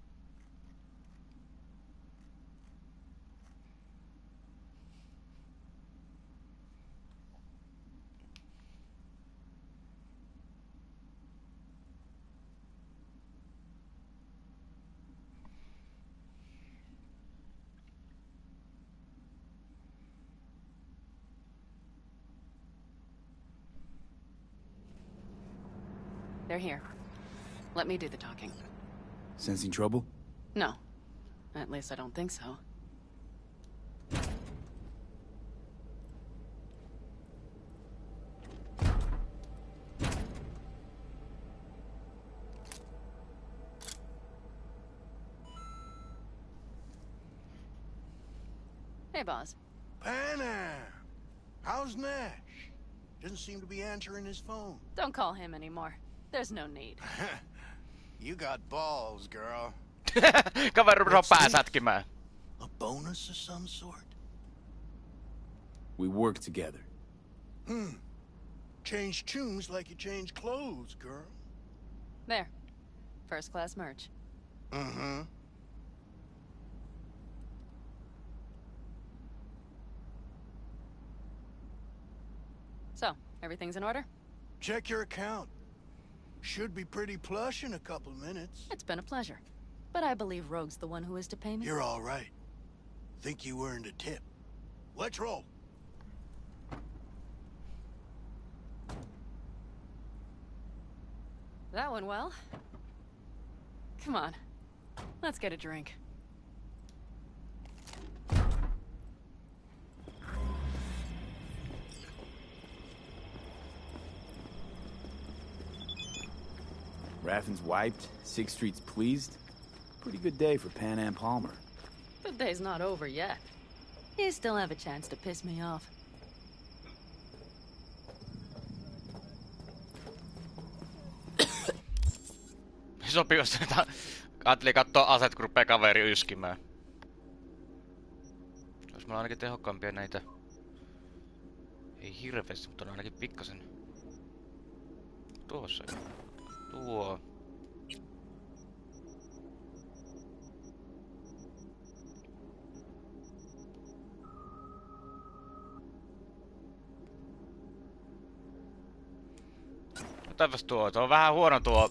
They're here. Let me do the talking. Sensing trouble? No. At least I don't think so. Hey, boss. Panam! How's Nash? Doesn't seem to be answering his phone. Don't call him anymore. There's no need. You got balls, girl. Kaveri rupesi pää sätkimään. A bonus of some sort? We work together. Hmm. Change tunes like you change clothes, girl. There. First class merch. Mm-hmm. So, everything's in order? Check your account. Should be pretty plush in a couple minutes. It's been a pleasure. But I believe Rogue's the one who is to pay me. You're all right. Think you earned a tip. Let's roll. That went well. Come on. Let's get a drink. Raffin's wiped, Sixth Street's pleased. Pretty good day for Panam Palmer. The day's not over yet. You still have a chance to piss me off. Sopii, jos ajattelin katsoa aset, kun rupeaa kaveri yskimään. Jos mulla on ainakin tehokkaampia näitä. Ei hirveästi, mutta on ainakin pikkasen. Tuossa. Tuo. Otapas tuo, tuo on vähän huono tuo.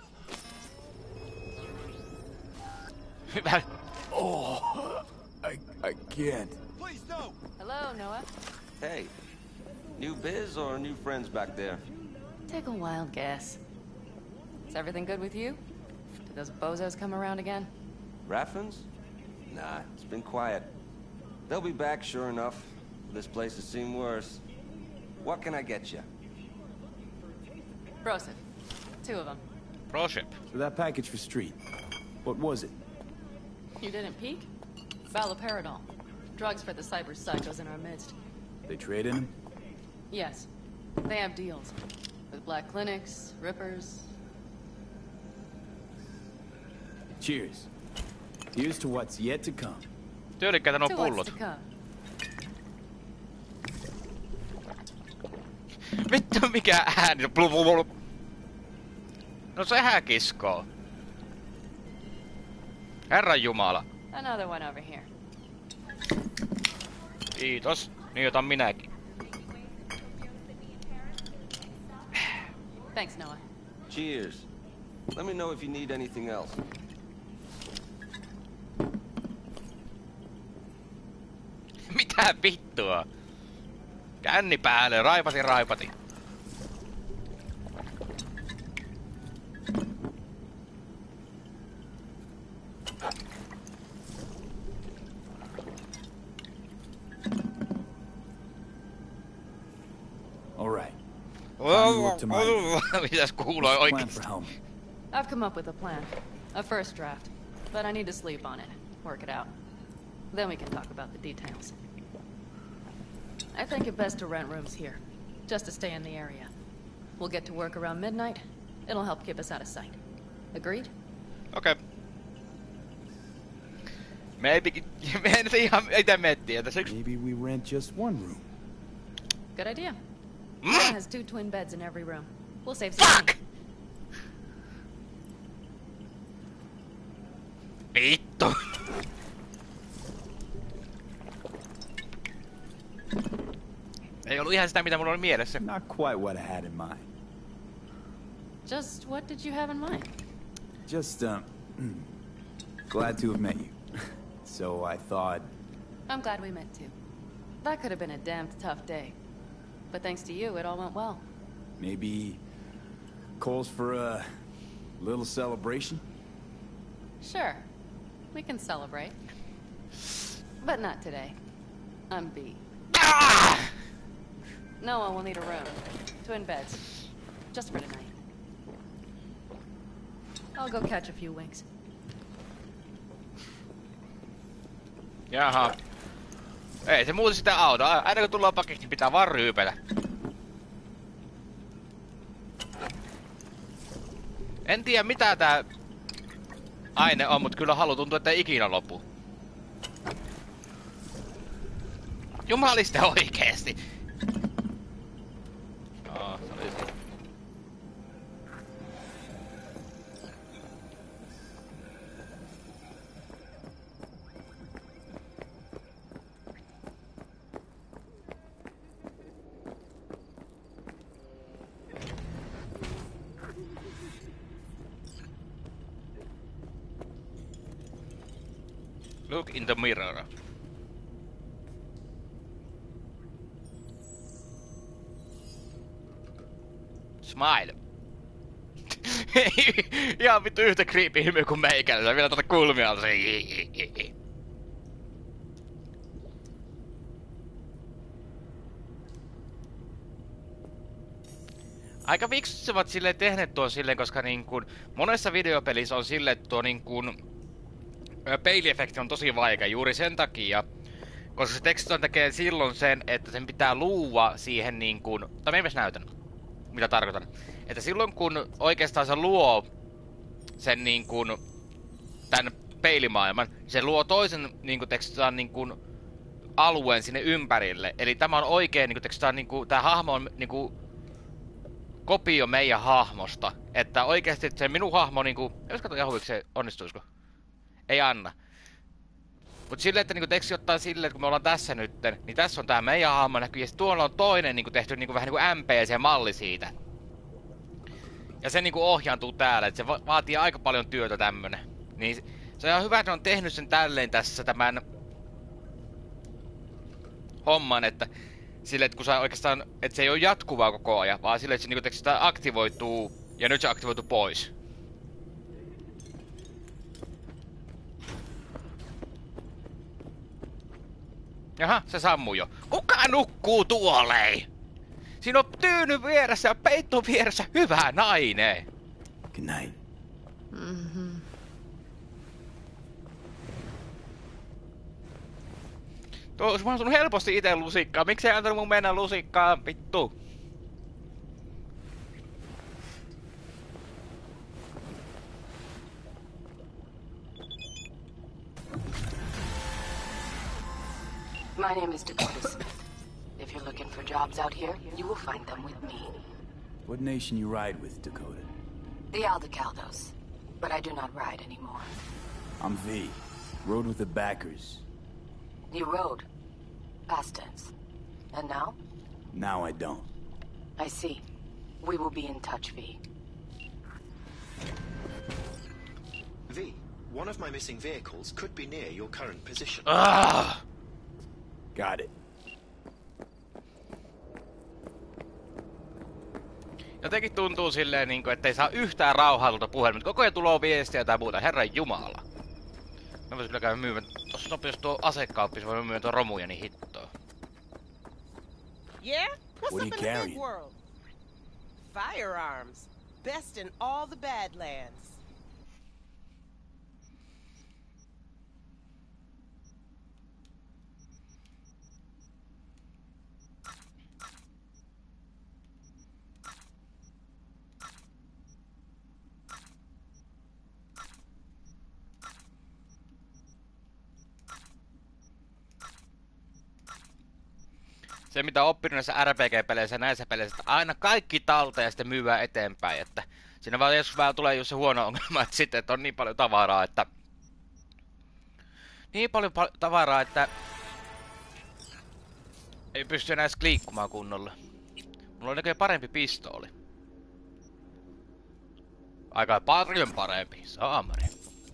Hyvä. Oh, I, I can't. Please no. Hello, Noah. Hey, new biz or new friends back there? Take a wild guess. Is everything good with you? Did those bozos come around again? Raffins? Nah, it's been quiet. They'll be back, sure enough. This place has seen worse. What can I get you? Broseph. Two of them. Broseph. So that package for Street, what was it? You didn't peek? Valoperidol. Drugs for the cyber psychos in our midst. They trade in them? Yes. They have deals. With black clinics, rippers. Cheers. Here's to what's yet to come. Tyylikkäitä nuo To pullot. what's to come. Vittu mikä ääni. Blub. No sehän kiskoo. Herran jumala. Another one over here. Kiitos. Niin otan minäkin. Thanks, Noah. Cheers. Let me know if you need anything else. Mitä vittua? Känni päälle, raipati raipati. All right. Mitäs kuuloi oikeesti? I've come up with a plan. A first draft. But I need to sleep on it. Work it out. Then we can talk about the details. I think it best to rent rooms here. Just to stay in the area. We'll get to work around midnight. It'll help keep us out of sight. Agreed? Okay. Maybe... Maybe we rent just one room. Good idea. Mm? One has two twin beds in every room. We'll save some money. Vittu. Ei ollut ihan sitä, mitä mulla oli mielessä. Not quite what I had in mind. Just what did you have in mind? Just, um... glad to have met you. So I thought... I'm glad we met too. That could have been a damned tough day. But thanks to you, it all went well. Maybe... calls for a... little celebration? Sure. We can celebrate. But not today. I'm B. Noah will need a room. Twin beds. Just for tonight. I'll go catch a few winks. Jaha. Ei se muuta sitä auta. Aina kun tullaan pakiksi, niin pitää vaan ryypätä. En tiedä mitä tää aine on, mut kyllä halu tuntuu, että ei ikinä lopu. Jumaliste oikeesti. Oh, se oli se. Look in the mirror. Smile. Ihan vittu yhtä creepy ilmiö kuin meikällä. Vielä tuota kulmia se. Aika fiksusti ovat silleen tehneet tuon silleen, koska niin kun monessa videopelissä on silleen, että tuo niin kun peiliefekti on tosi vaikea juuri sen takia, koska se tekstiton tekee silloin sen, että sen pitää luua siihen niin kuin, tai mä näytän, mitä tarkoitan. Että silloin kun oikeastaan se luo sen niin kuin, tän peilimaailman, se luo toisen niin kuin tekstiton niin kuin alueen sinne ympärille. Eli tämä on oikein niin kuin tekstiton, niin kuin, tää hahmo on niin kuin kopio meidän hahmosta. Että oikeasti se minun hahmo niin kuin, jos katsotaan jahuviksi se onnistuisiko? Ei anna. Mut silleen, että niinku teksti ottaa silleen, että kun me ollaan tässä nytten, niin tässä on tää meidän hahmo näkyy, ja sit tuolla on toinen niinku tehty niinku vähän niinku M P C-malli siitä. Ja se niinku ohjaantuu täällä, että se va vaatii aika paljon työtä tämmönen. Niin se on ihan hyvä, että ne on tehnyt sen tälleen tässä tämän homman, että silleen, että kun sä oikeastaan, että se ei oo jatkuvaa koko ajan, vaan silleen, että se niinku teksti aktivoituu, ja nyt se aktivoituu pois. Jaha, se sammuu jo. Kuka nukkuu tuoleen? Siinä on tyyny vieressä ja peitto vieressä. Hyvä nainen. Good night. Mm-hmm. Tuo olisi mahdollisimman helposti itse lusikkaa. Miksi ei antanut mun mennä lusikkaan, vittu? My name is Dakota Smith. If you're looking for jobs out here, you will find them with me. What nation you ride with, Dakota? The Aldecaldos. But I do not ride anymore. I'm V. Rode with the backers. You rode. Past tense. And now? Now I don't. I see. We will be in touch, V. V, one of my missing vehicles could be near your current position. Ah! Got it. Jotenkin tuntuu silleen, niin kuin, ettei saa yhtään rauhaa tuolta puhelimesta. Koko ajan tulee viestiä tai muuta. Herran jumala. Mä voisin kyllä käydä myymään. Tossa sopii, jos tuo asekauppis voi myydä tuon romuja, niin hittoa. Yeah? What's What are up you in the carrying? big world? Firearms. Best in all the Badlands. Se mitä on oppinut näissä R P G-peleissä ja näissä peleissä, että aina kaikki talteen ja sitten myyvää eteenpäin, että siinä vaan joskus vähän tulee just se huono ongelma, että sitten että on niin paljon tavaraa, että niin paljon pal tavaraa, että ei pysty enää edes liikkumaan kunnolla. Mulla on näköjään parempi pistooli. Aika paljon parempi, saamari.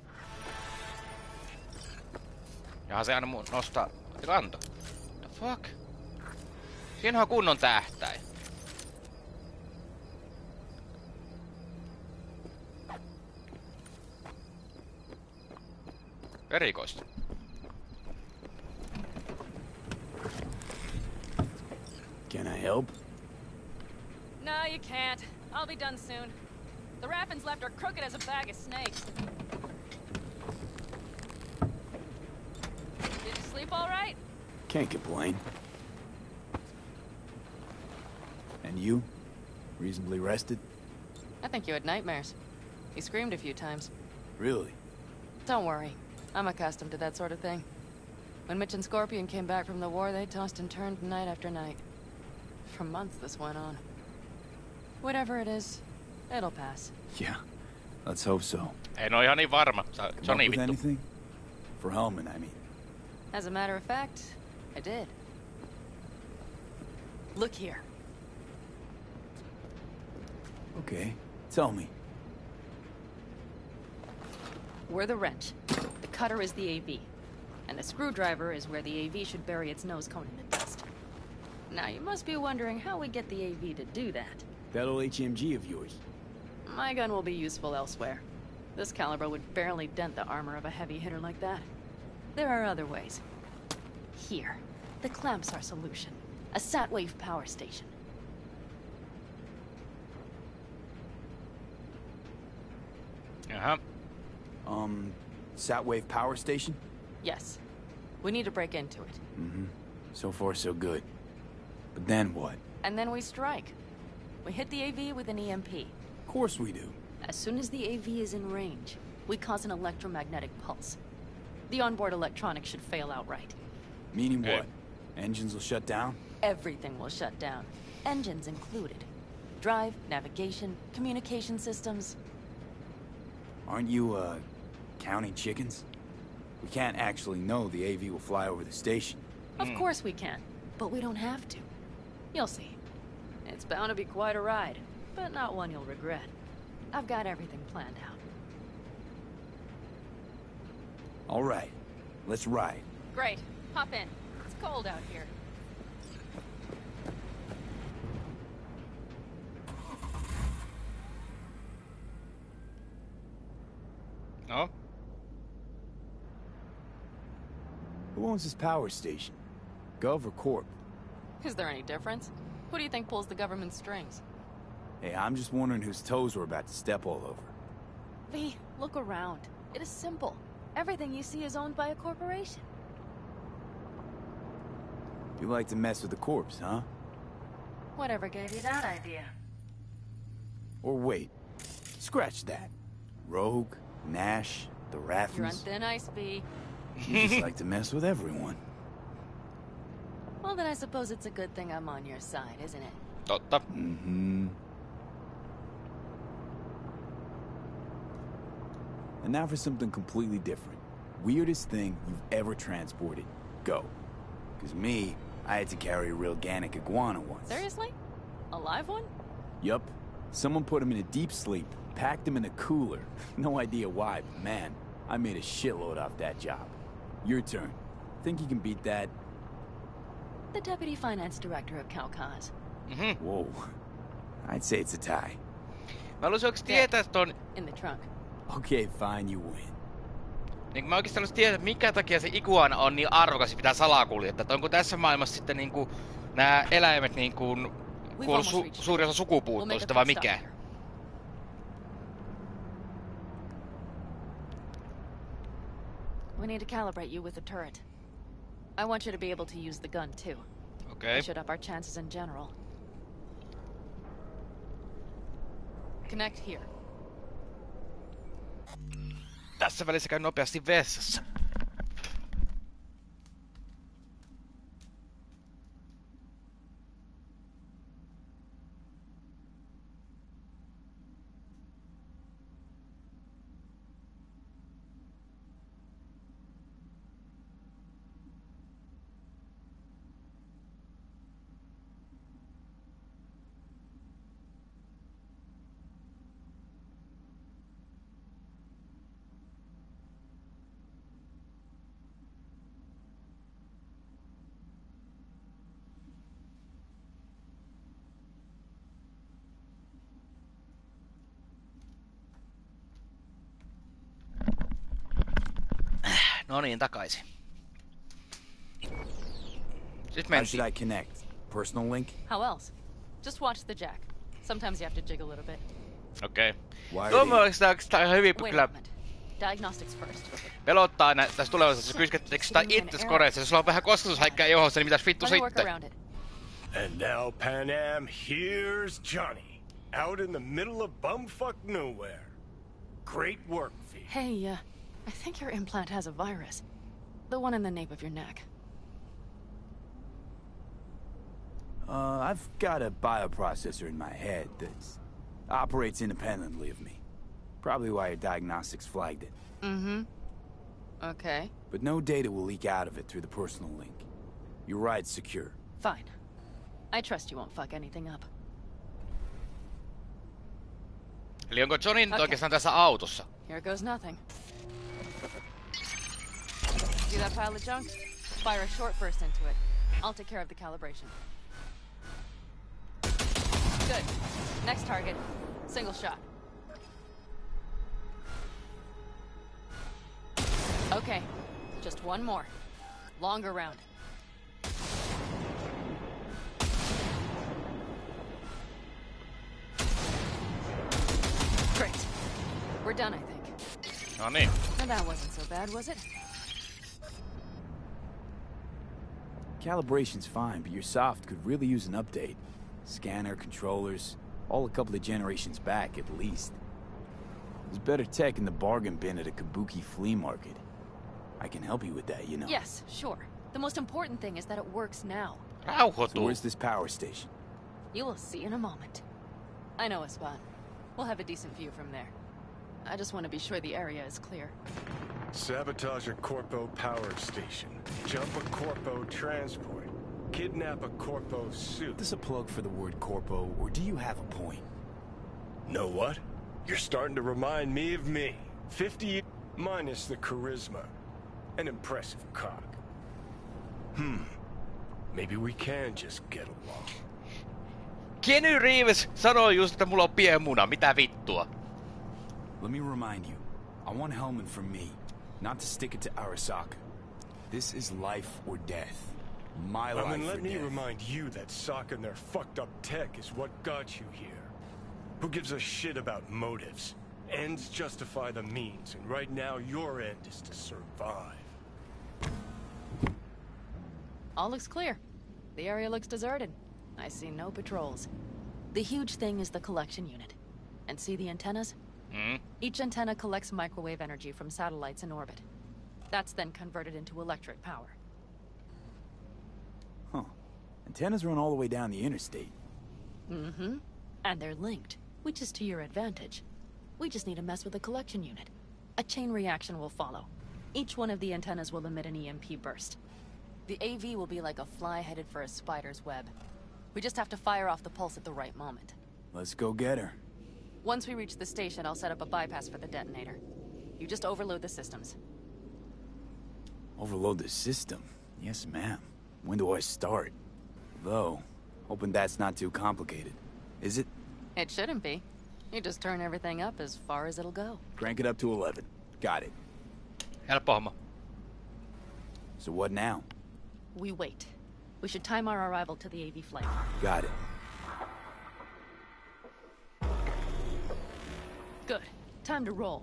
Jaha se aina mun nostaa, eikö anto? The fuck? Siinä on kunnon tähtäin. Erikoista. Can I help? No, you can't. I'll be done soon. The Raffins left are crooked as a bag of snakes. Did you sleep all right? Can't complain. And you? Reasonably rested? I think you had nightmares. You screamed a few times. Really? Don't worry. I'm accustomed to that sort of thing. When Mitch and Scorpion came back from the war, they tossed and turned night after night. For months this went on. Whatever it is, it'll pass. Yeah, let's hope so. En oo ihan niin varma. Se on niin vittu. Anything? For Hellman, I mean. As a matter of fact, I did. Look here. Okay, tell me. We're the wrench. The cutter is the A V. And the screwdriver is where the A V should bury its nose cone in the dust. Now, you must be wondering how we get the A V to do that. That old H M G of yours. My gun will be useful elsewhere. This caliber would barely dent the armor of a heavy hitter like that. There are other ways. Here. The clamp's our solution. A Satwave power station. Uh-huh. Um, Satwave power station? Yes. We need to break into it. Mm-hmm. So far, so good. But then what? And then we strike. We hit the A V with an E M P. Of course we do. As soon as the A V is in range, we cause an electromagnetic pulse. The onboard electronics should fail outright. Meaning what? Engines will shut down? Everything will shut down. Engines included. Drive, navigation, communication systems. Aren't you, uh, counting chickens? We can't actually know the A V will fly over the station. Of course we can, but we don't have to. You'll see. It's bound to be quite a ride, but not one you'll regret. I've got everything planned out. All right, let's ride. Great. Hop in. It's cold out here. No? Who owns this power station? Gov or Corp? Is there any difference? Who do you think pulls the government's strings? Hey, I'm just wondering whose toes we're about to step all over. V, look around. It is simple. Everything you see is owned by a corporation. You like to mess with the corpse, huh? Whatever gave you that idea? Or wait, scratch that. Rogue, Nash, the Rathens. You're on thin ice, V. You just like to mess with everyone. Well, then I suppose it's a good thing I'm on your side, isn't it? Totta. Mm-hmm. And now for something completely different. Weirdest thing you've ever transported. Go. Because me, I had to carry a real Gannic iguana once. Seriously? A live one? Yup. Someone put him in a deep sleep, packed him in a cooler. No idea why, but man, I made a shitload off that job. Your turn. Think you can beat that? The deputy finance director of Calcaz. Mm-hmm. Whoa. I'd say it's a tie. Mä haluaisin oikeesti tietää ton... In the trunk. Okay, fine, you win. Niin mä oikeesti haluaisin tietää, että minkä takia se iguana on niin arvokas ja pitää salakuljettaa. Että onko tässä maailmassa sitten niinku... Nää eläimet niinku... Kuollut su suuri osa sukupuuttoista vai mikä? We need to calibrate you with the turret. I want you to be able to use the gun too. Okay. It should up our chances in general. Connect here. Tässä välissä käy nopeasti vessassa. No niin, takaisin. Sitten How should I connect? Personal link? How else? Just watch the jack. Sometimes you have to jig a little bit. Okei. Okay. Tuo on hyvin kyllä... Diagnostics first. Pelottaa aina tässä tulevaisuudessa, kyskettekö sitä itse koreissa. Jos sulla on vähän kosketushäikkää johossa, niin mitäs vittu sitten? And now, Pan Am, here's Johnny. Out in the middle of bumfuck nowhere. Great work, V. Hey, uh... I think your implant has a virus. The one in the nape of your neck. Uh, I've got a bioprocessor in my head that operates independently of me. Probably why your diagnostics flagged it. Mm-hmm. Okay. But no data will leak out of it through the personal link. Your ride's secure. Fine. I trust you won't fuck anything up. Eli onko Johnny nyt oikeastaan tässä autossa? Here goes nothing. See that pile of junk? Fire a short burst into it. I'll take care of the calibration. Good. Next target. Single shot. Okay. Just one more. Longer round. Great. We're done, I think. No niin. And that wasn't so bad, was it? Calibration's fine, but your soft could really use an update. Scanner, controllers, all a couple of generations back, at least. There's better tech in the bargain bin at a Kabuki flea market. I can help you with that, you know. Yes, sure. The most important thing is that it works now. So where's this power station? You will see in a moment. I know a spot. We'll have a decent view from there. I just want to be sure the area is clear. Sabotage a Corpo power station. Jump a Corpo transport. Kidnap a Corpo suit. Is this a plug for the word Corpo, or do you have a point? Know what? You're starting to remind me of me. Fifty minus the charisma. An impressive cock. Hmm. Maybe we can just get along. Keanu Reeves sanoi just, että mulla on pienmuna. Mitä vittua? Let me remind you. I want Hellman from me, not to stick it to Arasaka. This is life or death. My I life mean, let or me death. remind you that socking their fucked up tech is what got you here. Who gives a shit about motives? Ends justify the means, and right now your end is to survive. All looks clear. The area looks deserted. I see no patrols. The huge thing is the collection unit. And see the antennas? Mm. Each antenna collects microwave energy from satellites in orbit. That's then converted into electric power. Huh. Antennas run all the way down the interstate. Mm-hmm. And they're linked, which is to your advantage. We just need to mess with the collection unit. A chain reaction will follow. Each one of the antennas will emit an E M P burst. The A V will be like a fly headed for a spider's web. We just have to fire off the pulse at the right moment. Let's go get her. Once we reach the station, I'll set up a bypass for the detonator. You just overload the systems. Overload the system? Yes, ma'am. When do I start? Though, hoping that's not too complicated. Is it? It shouldn't be. You just turn everything up as far as it'll go. Crank it up to eleven. Got it. Helppo homma. So what now? We wait. We should time our arrival to the A V flight. Got it. Good. Time to roll.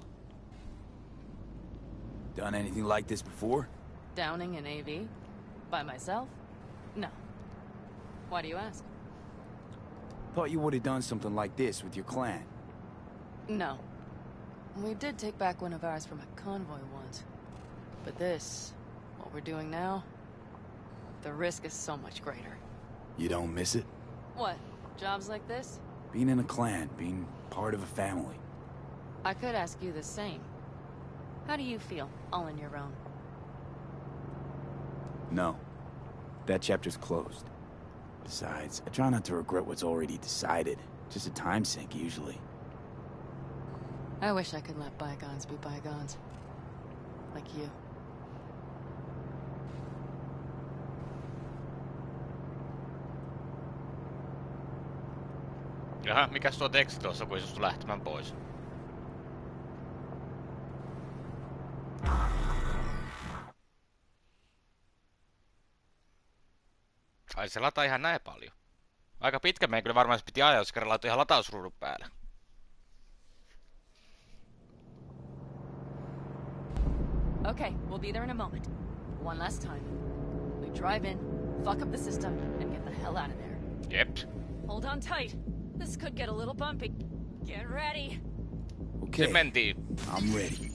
Done anything like this before? Downing an A V? By myself? No. Why do you ask? Thought you would have done something like this with your clan. No. We did take back one of ours from a convoy once. But this, what we're doing now, the risk is so much greater. You don't miss it? What? Jobs like this? Being in a clan, being part of a family. I could ask you the same. How do you feel, all on your own? No. That chapter's closed. Besides, I try not to regret what's already decided. Just a time sink, usually. I wish I could let bygones be bygones. Like you. Jaha, mikäs tuo teksti tuossa, kun ei sustu lähtemään pois? Ai se lataa ihan näin paljon. Aika pitkä meidän kyllä varmaan se piti ajaa, jos kerran laitoi ihan latausruudun päälle. Okay, we'll be there in a moment. One last time. We drive in, fuck up the system, and get the hell out of there. Yep. Hold on tight. This could get a little bumpy. Get ready. Okay. Se mentiin. I'm ready.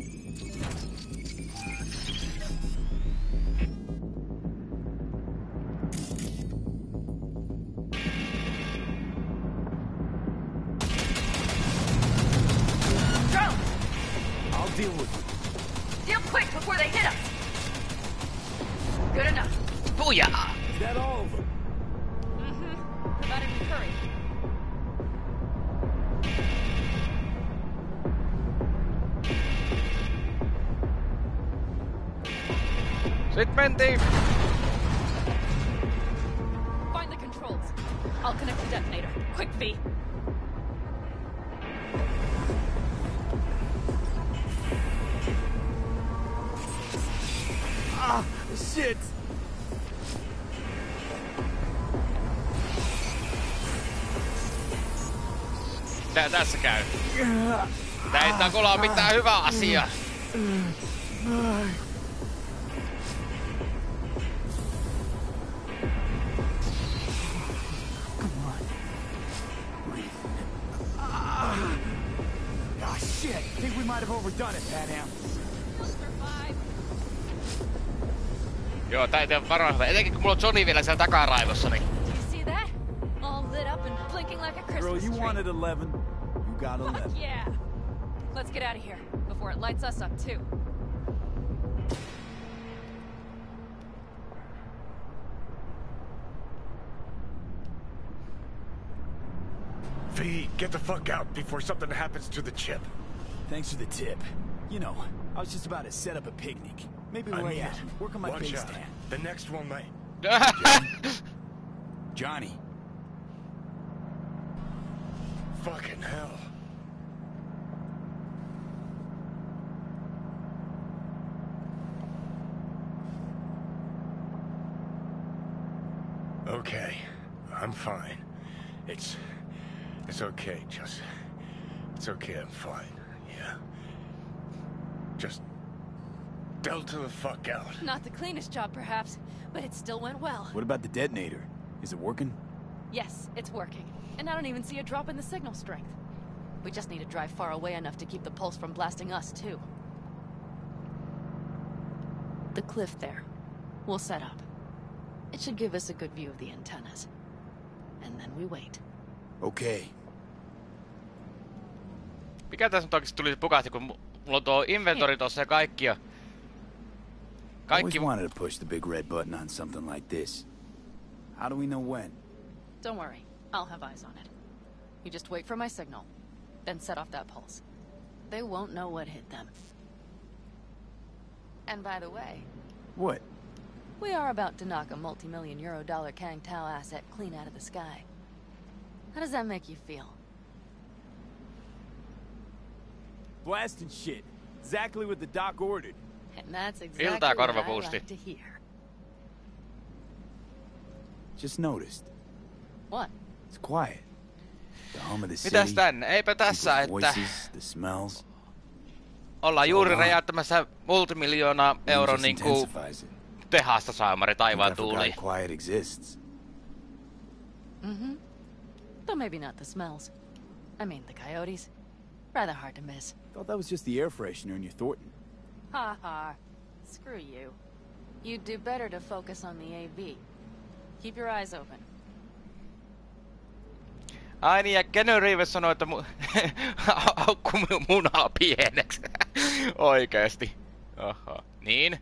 Drone! I'll deal with it. Deal quick before they hit us! Good enough. Booyah! Is that all of them? Mm-hmm. Provided we hurry. Sit mentiin! Find the controls. I'll connect the detonator. Quick, V. Ah, shit! Tää tässä käy. Tää ei takulla ole mitään hyvää asiaa. Ah, shit! Think we might have overdone it, Panam. Joo, tää ei tee varoa. Etenkin kun mulla on Johnny vielä siellä takaraivossa, niin... Do you see that? All lit up and blinking like a Christmas Girl, you tree. wanted eleven. You got eleven. Fuck yeah! Let's get out of here before it lights us up too. V, get the fuck out before something happens to the chip. Thanks for the tip. You know, I was just about to set up a picnic. Maybe I lay mean out, it. work on my Watch face out. stand. The next one might... Johnny. Fucking hell. Okay, I'm fine. It's... It's okay, just... It's okay, I'm fine, yeah. Just... Delta the fuck out. Not the cleanest job, perhaps, but it still went well. What about the detonator? Is it working? Yes, it's working. And I don't even see a drop in the signal strength. We just need to drive far away enough to keep the pulse from blasting us, too. The cliff there. We'll set up. It should give us a good view of the antennas. And then we wait. Okay. Mikä tässä nyt oikeesti tuli pukahti, kun mulla on tuo inventori tossa ja kaikki ja... I always wanted to push the big red button on something like this. How do we know when? Don't worry. I'll have eyes on it. You just wait for my signal. Then set off that pulse. They won't know what hit them. And by the way... What? We are about to knock a multi-million euro dollar Kang Tao asset clean out of the sky. How does that make you feel? Blasting shit. Exactly what the doc ordered. And that's exactly what I like to hear. Just noticed. What? It's quiet. The hum of the city. Mitäs tänne? Eipä tässä, että... Voices, the smells. Ollaan juuri räjäyttämässä multimiljoona euron niinku... tehasta saamari taivaan tuuliin. Quiet exists. Mm-hmm. Though maybe not the smells. I mean the coyotes. Rather hard to miss. Thought that was just the air freshener in your Thornton. Ha ha. Screw you. You'd do better to focus on the A V. Keep your eyes open. Ai niin, ja Keanu Reeves sanoi, että mu... haukku munaa pieneksi. Oikeesti. Aha. Niin?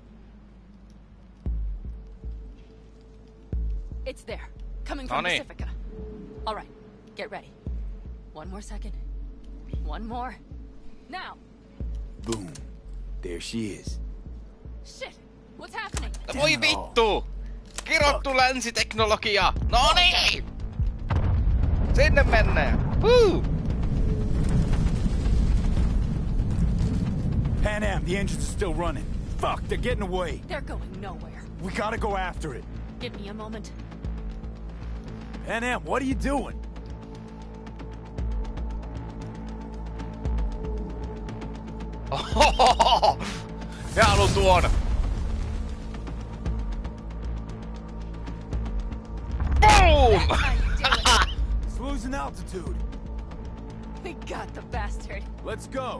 It's there. Coming from Pacifica. All right. Get ready. One more second. One more. Now. Boom. There she is. Shit. What's happening? Voi vittu! Kirottu länsiteknologia! No niin! Sinne mennään! Woo! Pan Am, the engines are still running. Fuck, they're getting away. They're going nowhere. We gotta go after it. Give me a moment. Pan Am, what are you doing? Ohohoho! Ja haluun tuon! Boom! It's losing altitude. We got the bastard. Let's go.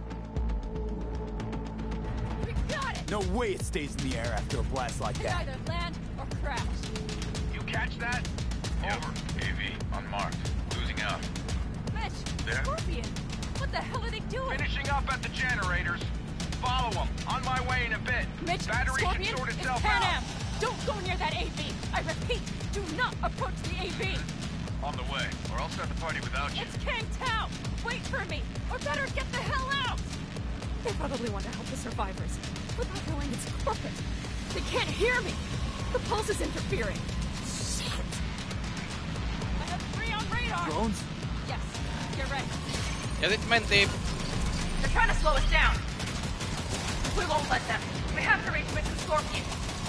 We got it! No way it stays in the air after a blast like that. Either land or crash. You catch that? Over. A V, unmarked. Losing out. Mitch, there? Scorpion. What the hell are they doing? Finishing up at the generators. Follow them. On my way in a bit. Mitch, Battery Scorpion, should sort it's itself Pan out. Am. Don't go near that A V. I repeat, do not approach the A V. On the way, or I'll start the party without you. It's Kang Tao. Wait for me, or better get the hell out. They probably want to help the survivors. Without knowing it's corporate. They can't hear me. The pulse is interfering. Shit. I have three on radar. Drones? Yes. Get ready. Ja sit mentiin. They're trying to slow us down. We won't let them. We have to reach Mitch and Scorpion.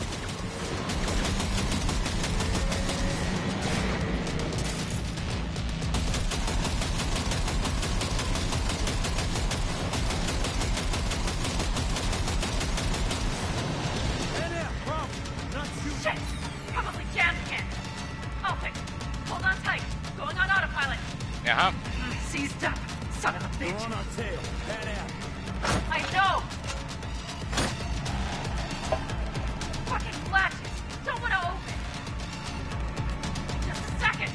Shit! Probably jammed again. I'll fix it. Hold on tight. Going on autopilot. Jaha. Seized up. Son of a bitch. We're on our tail. Pan Am. I know! Fucking latches! Don't want to open! Just a second!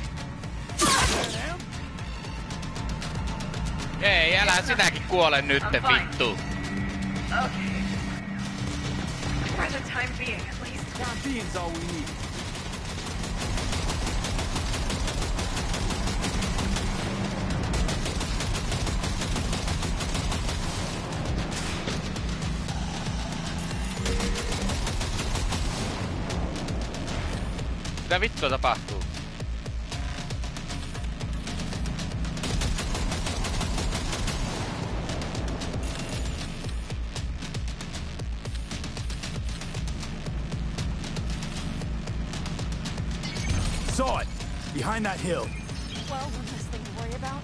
Ei, älä sinäkin kuole nytte, vittu. Okay. For the time being, at least. Time being's all we need. Mitä vittua tapahtuu? saw it! Behind that hill. Well, one less thing to worry about.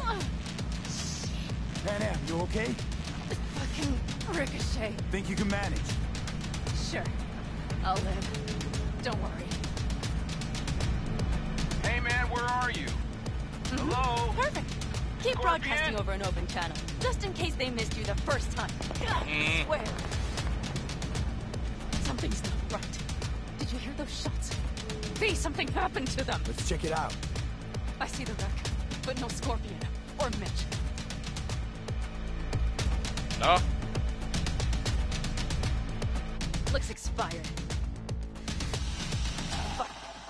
Panam, you okay? Fucking ricochet. Think you can manage? Sure. I'll live. Don't worry. Hey man, where are you? Mm-hmm. Hello? Perfect. Keep Scorpion? broadcasting over an open channel, just in case they missed you the first time. God, Mm. I swear. Something's not right. Did you hear those shots? V, something happened to them. Let's check it out. I see the wreck, but no Scorpion or Mitch. No. Looks expired. Fuck.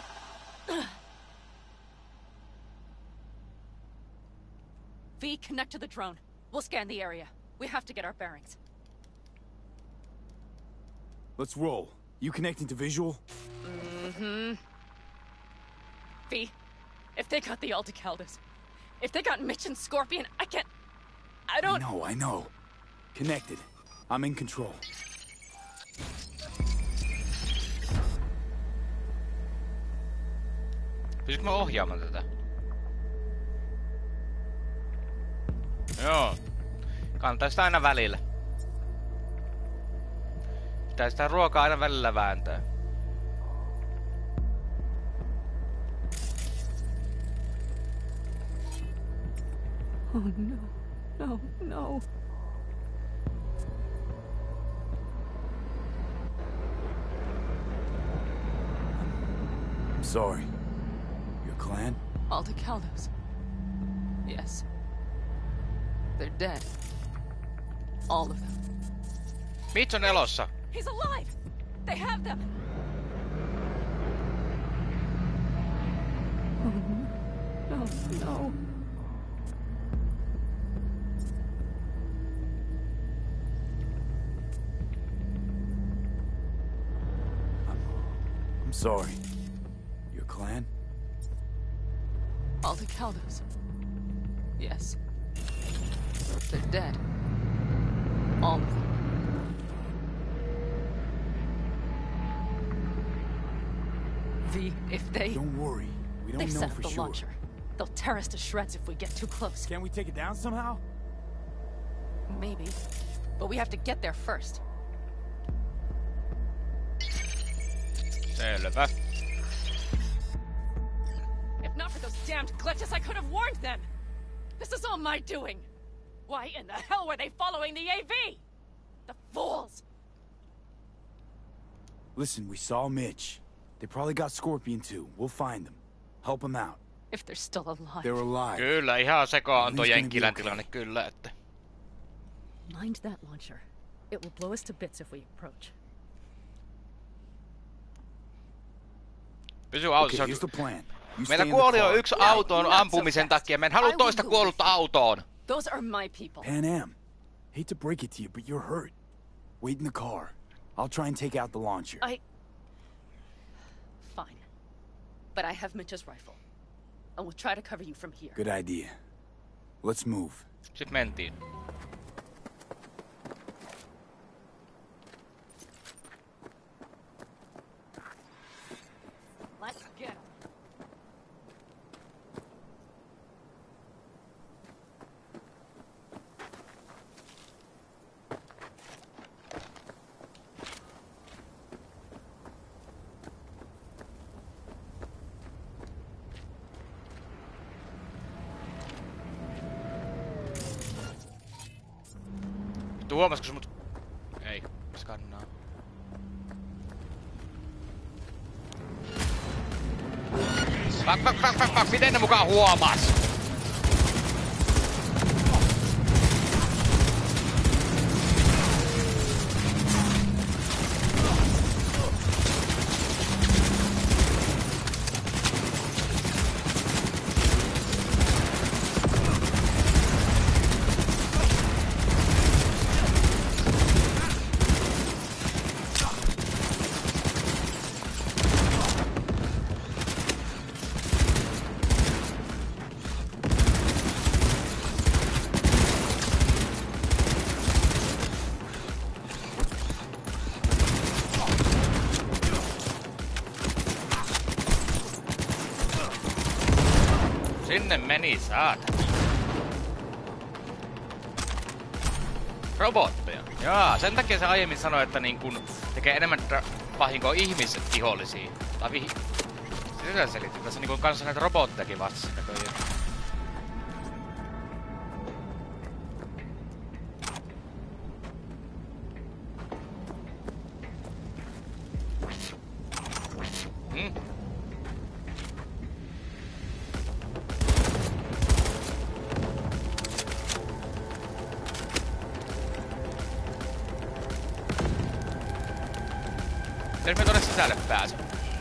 V, connect to the drone. We'll scan the area. We have to get our bearings. Let's roll. You connecting to visual? Mm-hmm. V, if they got the Aldecaldos, if they got Mitch and Scorpion, I can't... I don't... I know, I know. Connected. I'm in control. Pystytkö mä ohjaamaan tätä? Joo. Kantaa sitä aina välillä. Pitää sitä ruokaa aina välillä vääntää. Oh no, no, no. I'm sorry. Your clan? Aldecaldos. Yes. They're dead. All of them. Mitch on elossa. He's alive! They have them! Oh, no, no. I'm sorry. Your clan? Aldecaldos. Yes. They're dead. All of them. V, if they... Don't worry. We don't They've know set up for the sure. launcher. They'll tear us to shreds if we get too close. Can't we take it down somehow? Maybe. But we have to get there first. Selvä. If not for those damned glitches, I could have warned them! This is all my doing! Why in the hell were they following the A V? The fools! Listen, we saw Mitch. They probably got Scorpion too. We'll find them. Help them out. If they're still alive. They're alive. Kyllä, ihan sekaan on tuo Everything's gonna be Jenkkilän okay. tilanne, kyllä, että... Mind that launcher. It will blow us to bits if we approach. Pysy autossa. Okay, here's the plan. You Meillä stay in the kuoli jo car. yksi autoon ampumisen takia. Mä en halua toista kuollutta autoon. Those are my people. Panam, hate to break it to you, but you're hurt. Wait in the car. I'll try and take out the launcher. I... Fine. But I have Mitch's rifle. And we'll try to cover you from here. Good idea. Let's move. Sitten mentiin. Let's get him. Vittu, huomasko se mut... Ei, skannaa. Fuck, fuck, fuck, fuck, fuck, miten ne mukaan huomas? Sinne meni, saatana. Robotteja. Jaa, sen takia se aiemmin sanoi, että niin kun tekee enemmän vahinkoa ihmisvihollisiin. Tai vihi... Sitä selitti. Tässä niin kun kanssa näitä robottejakin vastasi näköjään. Hmm. Miten me tonne sisälle pääsen?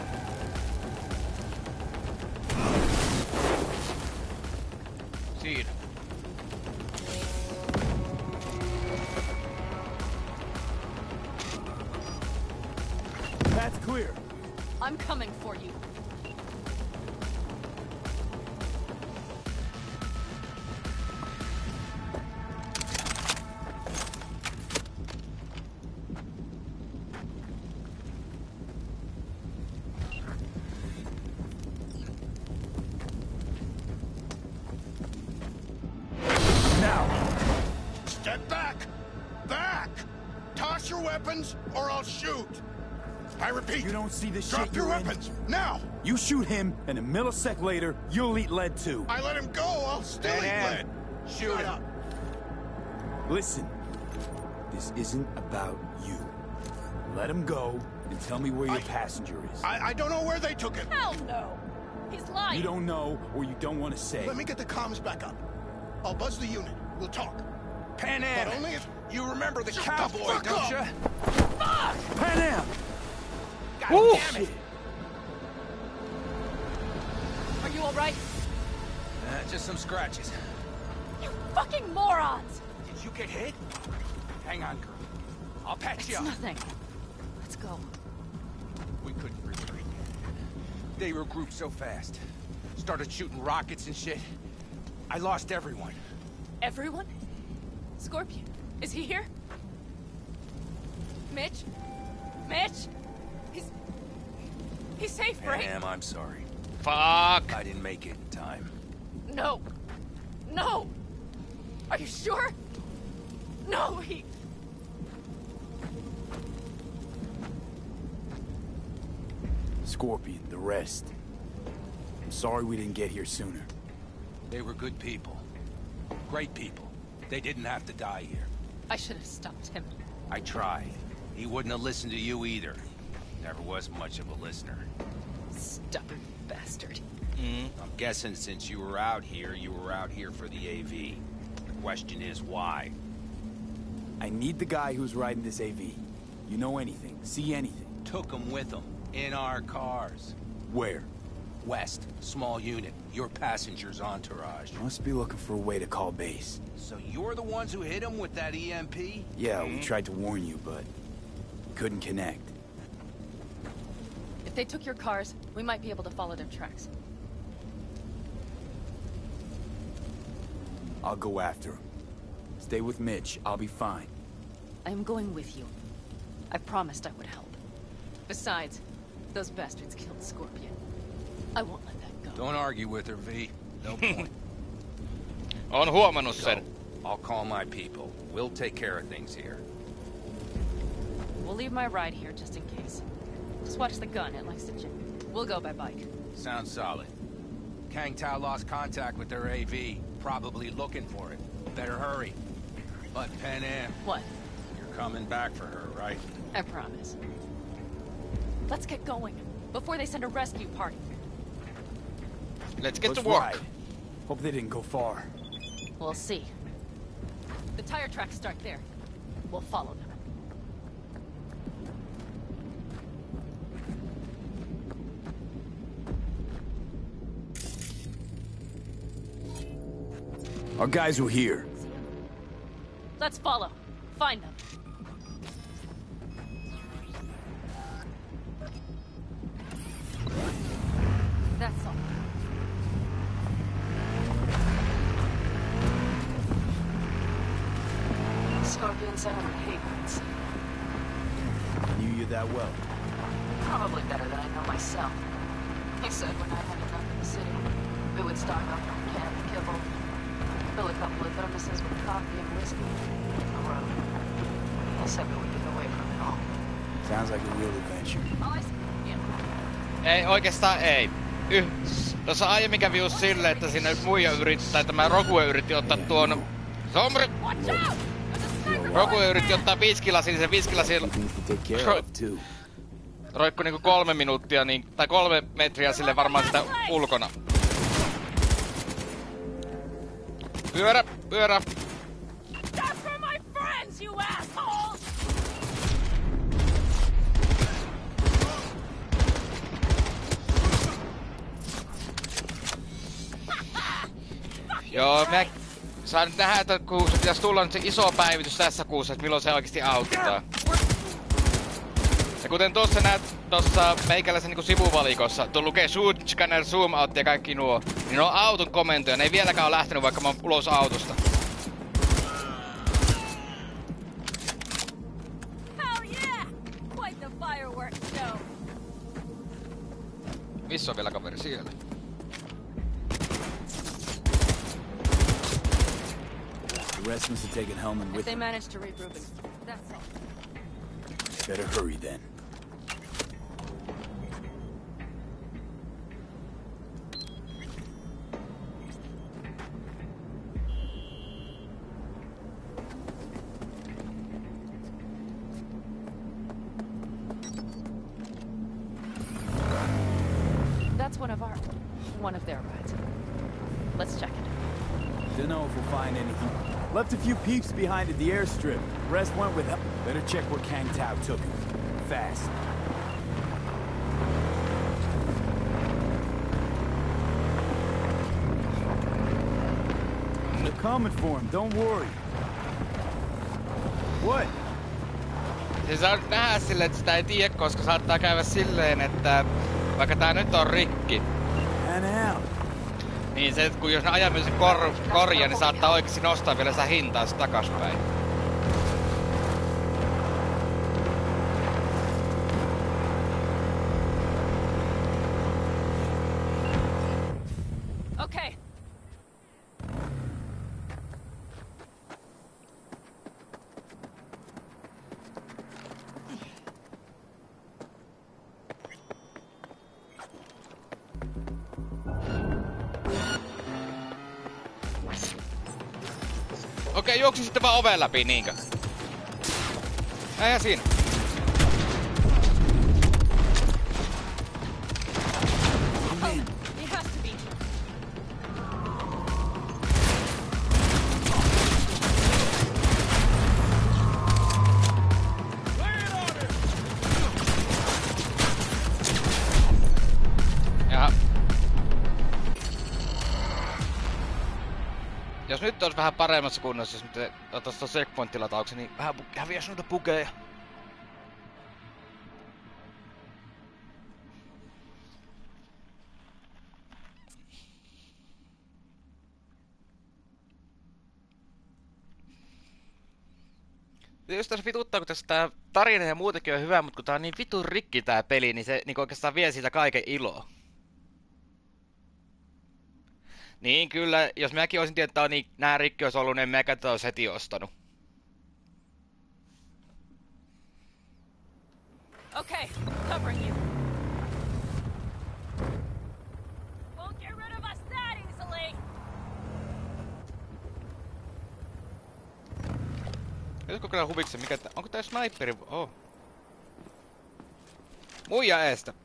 Siinä. That's clear. I'm coming for you. Step back! Back! Toss your weapons, or I'll shoot! I repeat, You don't see the drop shit your you're in? weapons, now! You shoot him, and a millisecond later, you'll eat lead too. I let him go, I'll still eat lead! Shoot him. Listen, this isn't about you. Let him go, and tell me where your passenger is. I, I don't know where they took him! Hell no! He's lying! You don't know, or you don't want to say. Let me get the comms back up. I'll buzz the unit. We'll talk. Pan Am, But only if... you remember the Shut cowboy, the fuck don't up! you? Fuck! Pan Am! God Woo! damn it! Are you alright? Uh, just some scratches. You fucking morons! Did you get hit? Hang on, girl. I'll patch It's you up. nothing. Let's go. We couldn't retreat. They regrouped so fast. Started shooting rockets and shit. I lost everyone. Everyone? Scorpion, is he here? Mitch? Mitch? He's... He's safe, Pan right? Am, I'm sorry. Fuck! I didn't make it in time. No. No! Are you sure? No, he... Scorpion, the rest. I'm sorry we didn't get here sooner. They were good people. Great people. They didn't have to die here. I should have stopped him. I tried. He wouldn't have listened to you either. Never was much of a listener. Stubborn bastard. Mm. I'm guessing since you were out here, you were out here for the A V. The question is why? I need the guy who's riding this A V. You know anything, see anything. Took him with him. In our cars. Where? West. Small unit. Your passenger's entourage. Must be looking for a way to call base. So you're the ones who hit him with that E M P? Yeah, we tried to warn you, but couldn't connect. If they took your cars, we might be able to follow their tracks. I'll go after him. Stay with Mitch, I'll be fine. I am going with you. I promised I would help. Besides, those bastards killed Scorpion. I won't let that go. Don't argue with her, V. No point. On huomannut So, sen. I'll call my people. We'll take care of things here. We'll leave my ride here just in case. Just watch the gun, it likes to jig. We'll go by bike. Sounds solid. Kang Tao lost contact with their A V. Probably looking for it. Better hurry. But Pan Am, What? you're coming back for her, right? I promise. Let's get going, before they send a rescue party. Let's get Let's to work. ride. Hope they didn't go far. We'll see. The tire tracks start there. We'll follow them. Our guys were here. Let's follow. Find them. That's all. Scorpions are pigments. Knew you that well. Probably better than I know myself. Except when I had enough in the city. It would stock up on canned kibble. Fill a couple of thermoses with coffee and whiskey. A road. I said we would get away from it all. Sounds like a real adventure. Oh, I see. Yeah. Ei, oikeastaan ei. Yh. Tuossa aiemmin kävi just silleen, että siinä muija yritti, tai tämä Rogue yritti ottaa tuon... Somri! Rogue yritti ottaa viiskilasin, se viiskilasin... Ro... roikku niinku kolme minuuttia, niin, tai kolme metriä sille varmaan sitä ulkona. Pyörä, pyörä! Joo, mä saan nyt nähdä, että kun se pitäisi tulla nyt se iso päivitys tässä kuussa, että milloin se oikeesti auttaa. Ja kuten tuossa näet tossa meikäläisen niinku sivuvalikossa, tuo lukee shoot, scanner, zoom out ja kaikki nuo, niin ne on auton komentoja, ne ei vieläkään ole lähtenyt, vaikka mä oon ulos autosta. Missä on vielä kaveri? Siellä. The rest must have taken Hellman with If they them. managed to read Rubin, that's all. Better hurry then. That's one of our... one of their rides. Let's check it. Don't know if we'll find anything. Left a few peeps behind at the airstrip. The rest went with... Better check where Kang Tao took him. Fast. They're coming for him, don't worry. What? Se saa nähdä silleen, että sitä ei tiedä, koska saattaa käydä silleen, että vaikka tää nyt on rikki. Niin se, kun jos ne ajaa myös kor korjaa, niin saattaa oikeesti nostaa vielä sitä hintaa sit takaspäin. Okay. Okei, juoksu sitten vaan oven läpi, niinkö? Eihän siinä. Jos nyt olisi vähän paremmassa kunnossa, jos nyt otais tuon checkpoint-latauksen, niin vähän häviäis noita pukeja. Just tässä vituttaa, kun tässä tää tarina ja muutenkin on hyvä, mutta kun tää on niin vitun rikki tää peli, niin se niin oikeastaan vie siitä kaiken iloa. Niin kyllä, jos mäkin olisin tiennyt, että tää on niin, nää rikki olisi ollut, niin en mäkään tätä olisi heti ostanut. Okay, covering you. Won't get rid of us that easily. Josko kyllä huviksen, mikä tää... Onko tää sniperi? Oh. Muija eestä.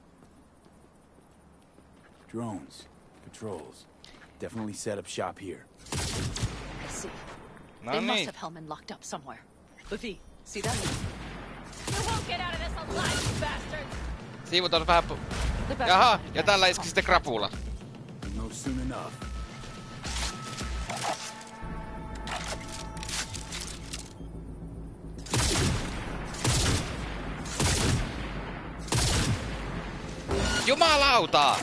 Drones. Patrols. Definitely set up shop here. I see. No They must niin. have Hellman locked up somewhere. Luffy, see that? You won't get out of this alive, you bastard! Siivutaan vähän pu... Jaha, ja tällä iski sitten krapula. No soon enough. Jumalauta!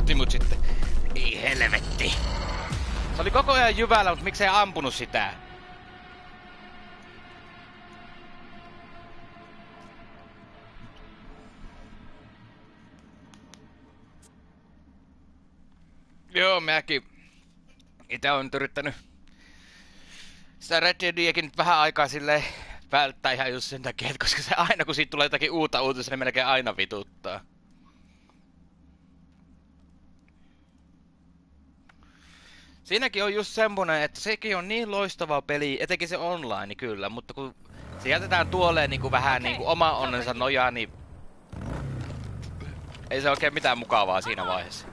amputti mut sitten. Ei helvetti. Se oli koko ajan jyvällä, mutta miksei ampunut sitä? Joo, mäkin ite on yrittänyt sitä Red Deadiäkin nyt vähän aikaa silleen välttää ihan just sen takia, että koska se aina kun siitä tulee jotakin uutta uutista, niin melkein aina vituttaa. Siinäkin on just semmonen, että sekin on niin loistava peli, etenkin se online, niin kyllä, mutta kun se jätetään tuolleen niinku vähän niinku oma onnensa nojaa, niin ei se oikein mitään mukavaa siinä vaiheessa.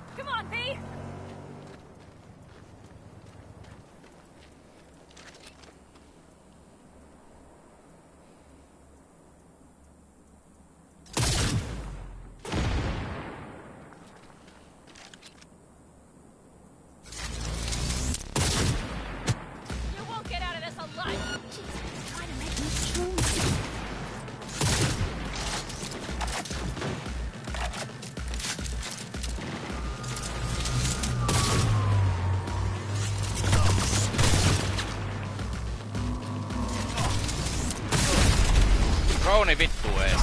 Drone vittu ees.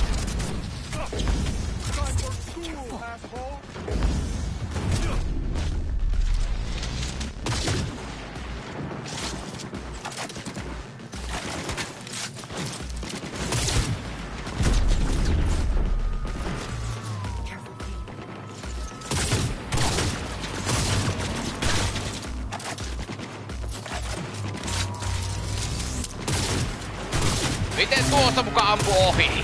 Miten tuosta muka ampu ohi?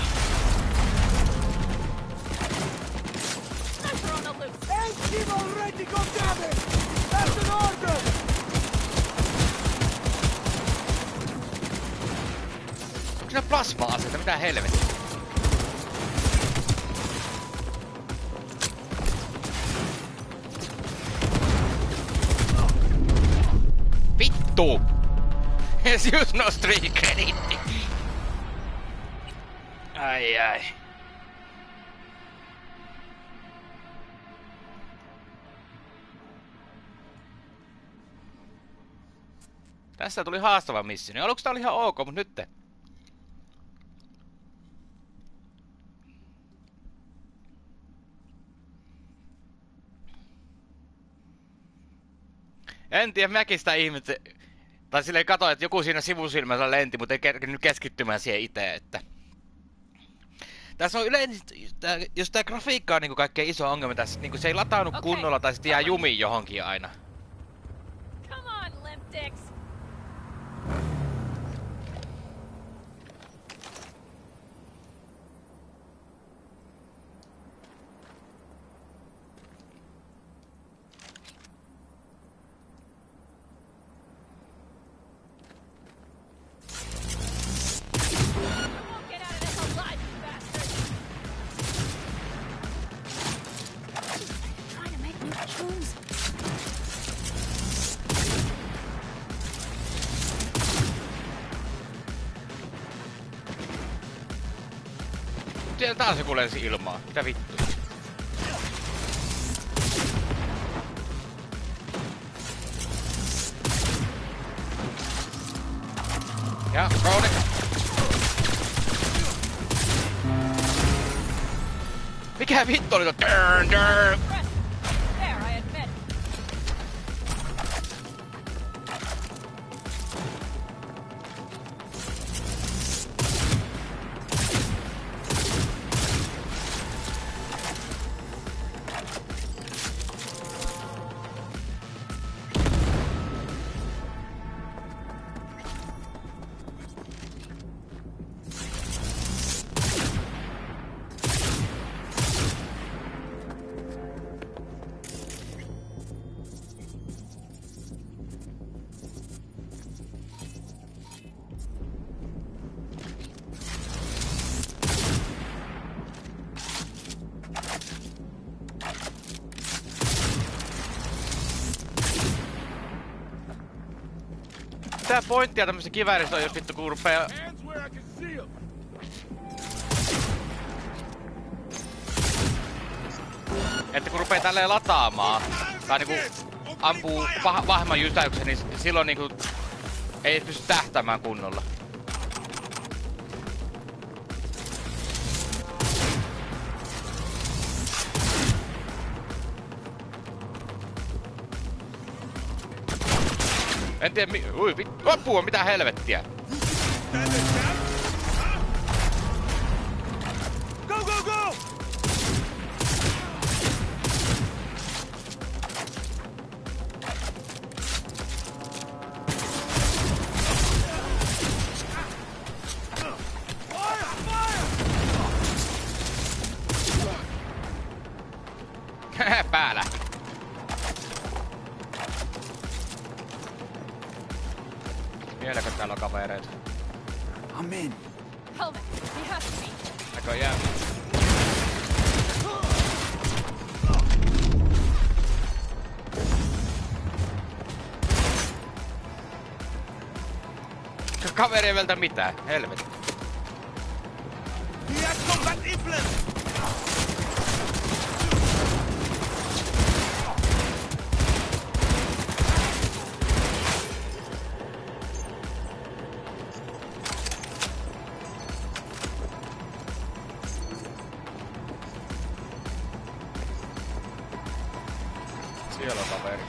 Onko siinä plasma-aseita? Mitä helvettiä? Vittu! It's just no street credit. Ai ai. Tässä tuli haastava missio. Aluksi tää oli ihan ok, mut nyt. En tiedä, mäkin sitä ihmettä. Tai silleen katsoin, että joku siinä sivusilmässä lenti, mutta ei kerkinyt keskittymään siihen itse, että tässä on yleensä, jos tää grafiikka on niinku kaikkein iso ongelma tässä, niinku se ei lataanut okay. kunnolla tai sit jää jumiin johonkin aina. Come on, limp dicks. Siellä taas joku lensi ilmaa. Mitä vittu? Ja, drone. Mikä vittu oli tuo? Turn, turn. Mitä pointtia tämmössä kiväärissä on, jos vittu kun rupee... että kun rupee tälleen lataamaan, tai niinku ampuu pah vahvan jytäyksen, niin silloin niinku ei pysty tähtäämään kunnolla. En tiedä mi- ui, vi- apua, mitä helvettiä. Go, go, go! Päällä. Vieläkö täällä on kavereita? I'm in. Helmet, he has to be. Näköjään. Kaveri ei vältä mitään, helvetti. He has combat implements! Siellä on kaveri.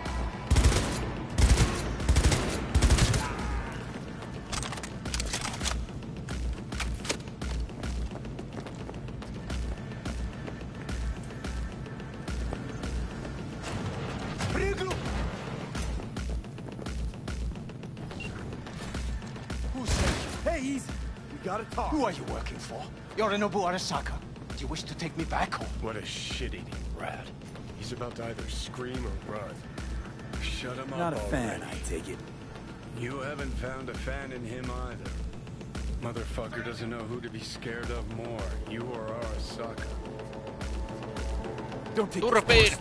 Who's that? Hey, easy. We gotta talk. Who are you working for? Yorinobu Arasaka. Do you wish to take me back home? What a shit-eating rat. He's about to either scream or run. Shut him up Not a fan, already. I take it. You haven't found a fan in him either. Motherfucker doesn't know who to be scared of more, you or Arasaka. Don't take Turbiin!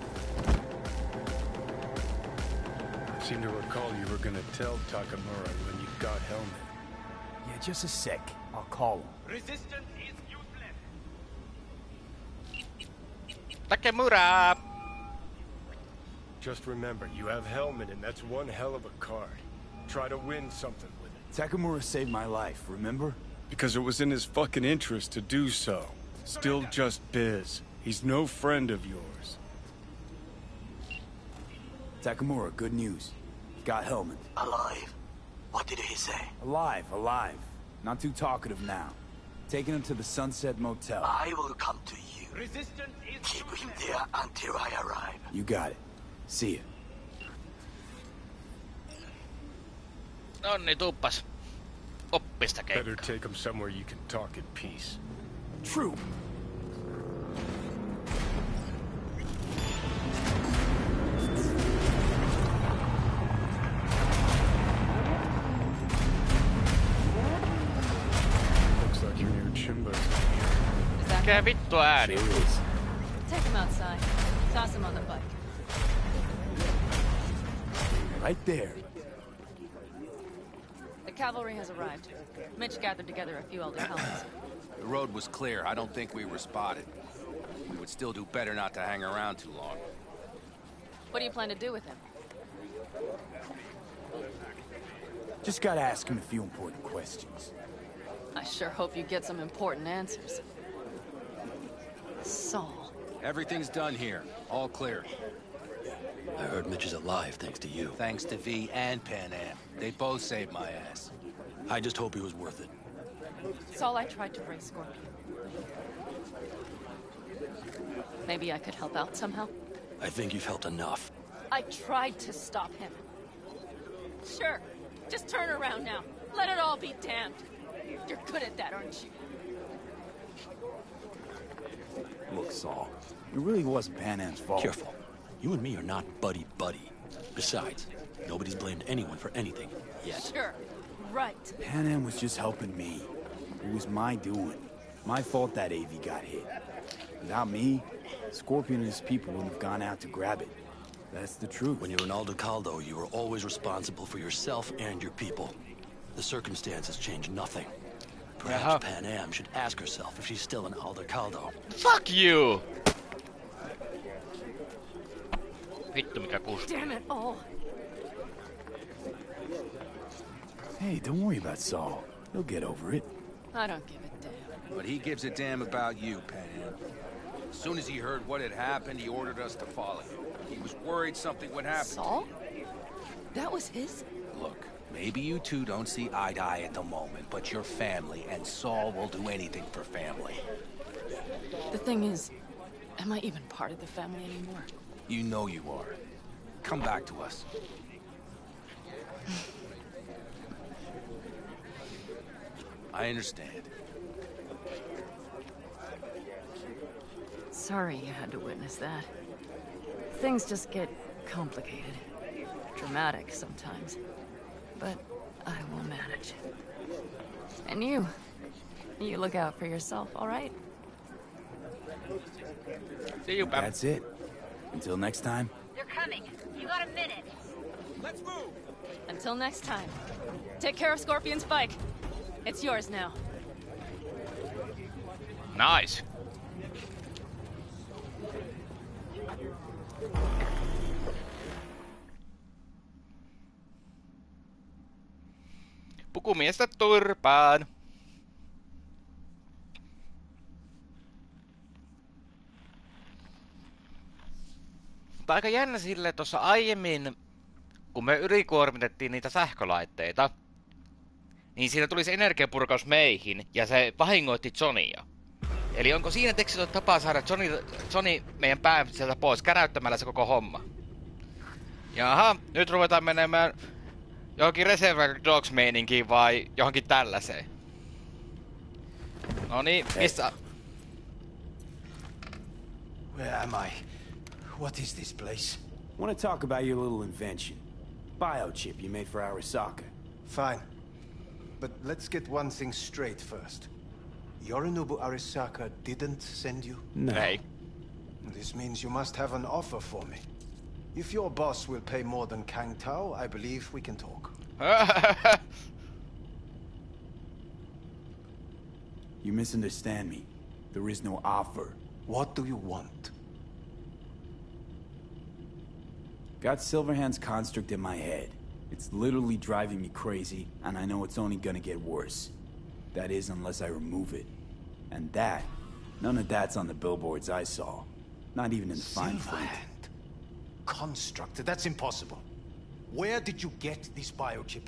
Seem to recall you were gonna tell Takamura when you got Helmet. Yeah, just a sec. I'll call him. Resistance is useless. Takemura! Just remember, you have Helmet and that's one hell of a card. Try to win something with it. Takamura saved my life, remember? Because it was in his fucking interest to do so. Still just Biz. He's no friend of yours. Takamura, good news. Got Helmet. Alive. What did he say? Alive, alive. Not too talkative now. Taking him to the Sunset Motel. I will come to you. Resistance is Keep him there until I arrive. You got it. See ya. Nonni, tuppas. Oppista keikkaa. Better take him somewhere you can talk in peace. True. Looks like you're near Chimba. Mikä vittu ääni? Take him outside. Toss him on the bike. Right there. The cavalry has arrived. Mitch gathered together a few elder helmets. The road was clear. I don't think we were spotted. We would still do better not to hang around too long. What do you plan to do with him? Just gotta ask him a few important questions. I sure hope you get some important answers. Saul. Everything's done here. All clear. I heard Mitch is alive thanks to you. Thanks to V and Pan Am. They both saved my ass. I just hope he was worth it. Saul, I tried to raise Scorpion. Maybe I could help out somehow? I think you've helped enough. I tried to stop him. Sure. Just turn around now. Let it all be damned. You're good at that, aren't you? Look, Saul. It really wasn't Pan Am's fault. Careful. You and me are not buddy-buddy. Besides, nobody's blamed anyone for anything, yet. Sure. Right. Pan Am was just helping me. It was my doing. My fault that A V got hit. Without me, Scorpion and his people wouldn't have gone out to grab it. That's the truth. When you're an Aldecaldo, you are always responsible for yourself and your people. The circumstances change nothing. Perhaps Uh-huh. Pan Am should ask herself if she's still an Aldecaldo. Fuck you! Vittu mikä kuski. Damn it all. Hey, don't worry about Saul. He'll get over it. I don't give a damn. But he gives a damn about you, Panam. As soon as he heard what had happened, he ordered us to follow you. He was worried something would happen. Saul? That was his? Look, maybe you two don't see eye to eye at the moment, but you're family, and Saul will do anything for family. The thing is, am I even part of the family anymore? You know you are. Come back to us. I understand. Sorry you had to witness that. Things just get complicated. Dramatic sometimes. But I will manage. And you. You look out for yourself, all right? See you, Pam. That's it. Until next time. They're coming. You got a minute. Let's move! Until next time. Take care of Scorpion Spike. It's yours now. Nice. Pukumiestä turpaan. Mutta aika jännä silleen tuossa aiemmin, kun me ylikuormitettiin niitä sähkölaitteita, niin siinä tuli se energiapurkaus meihin, ja se vahingoitti Johnia. Eli onko siinä tekstissä tapaa saada Johnny, Johnny meidän pään sieltä pois, käräyttämällä se koko homma? Jaha, nyt ruvetaan menemään johonkin Reservoir Dogs-meininkiin vai johonkin tällaiseen? No niin, missä? Where am I? What is this place? Want to talk about your little invention. Biochip you made for Arasaka. Fine. But let's get one thing straight first. Yorinobu Arasaka didn't send you? No. Hey. This means you must have an offer for me. If your boss will pay more than Kang Tao, I believe we can talk. You misunderstand me. There is no offer. What do you want? Got Silverhand's construct in my head. It's literally driving me crazy, and I know it's only gonna get worse. That is, unless I remove it. And that, none of that's on the billboards I saw. Not even in the fine print. Silverhand. Construct, that's impossible. Where did you get this biochip?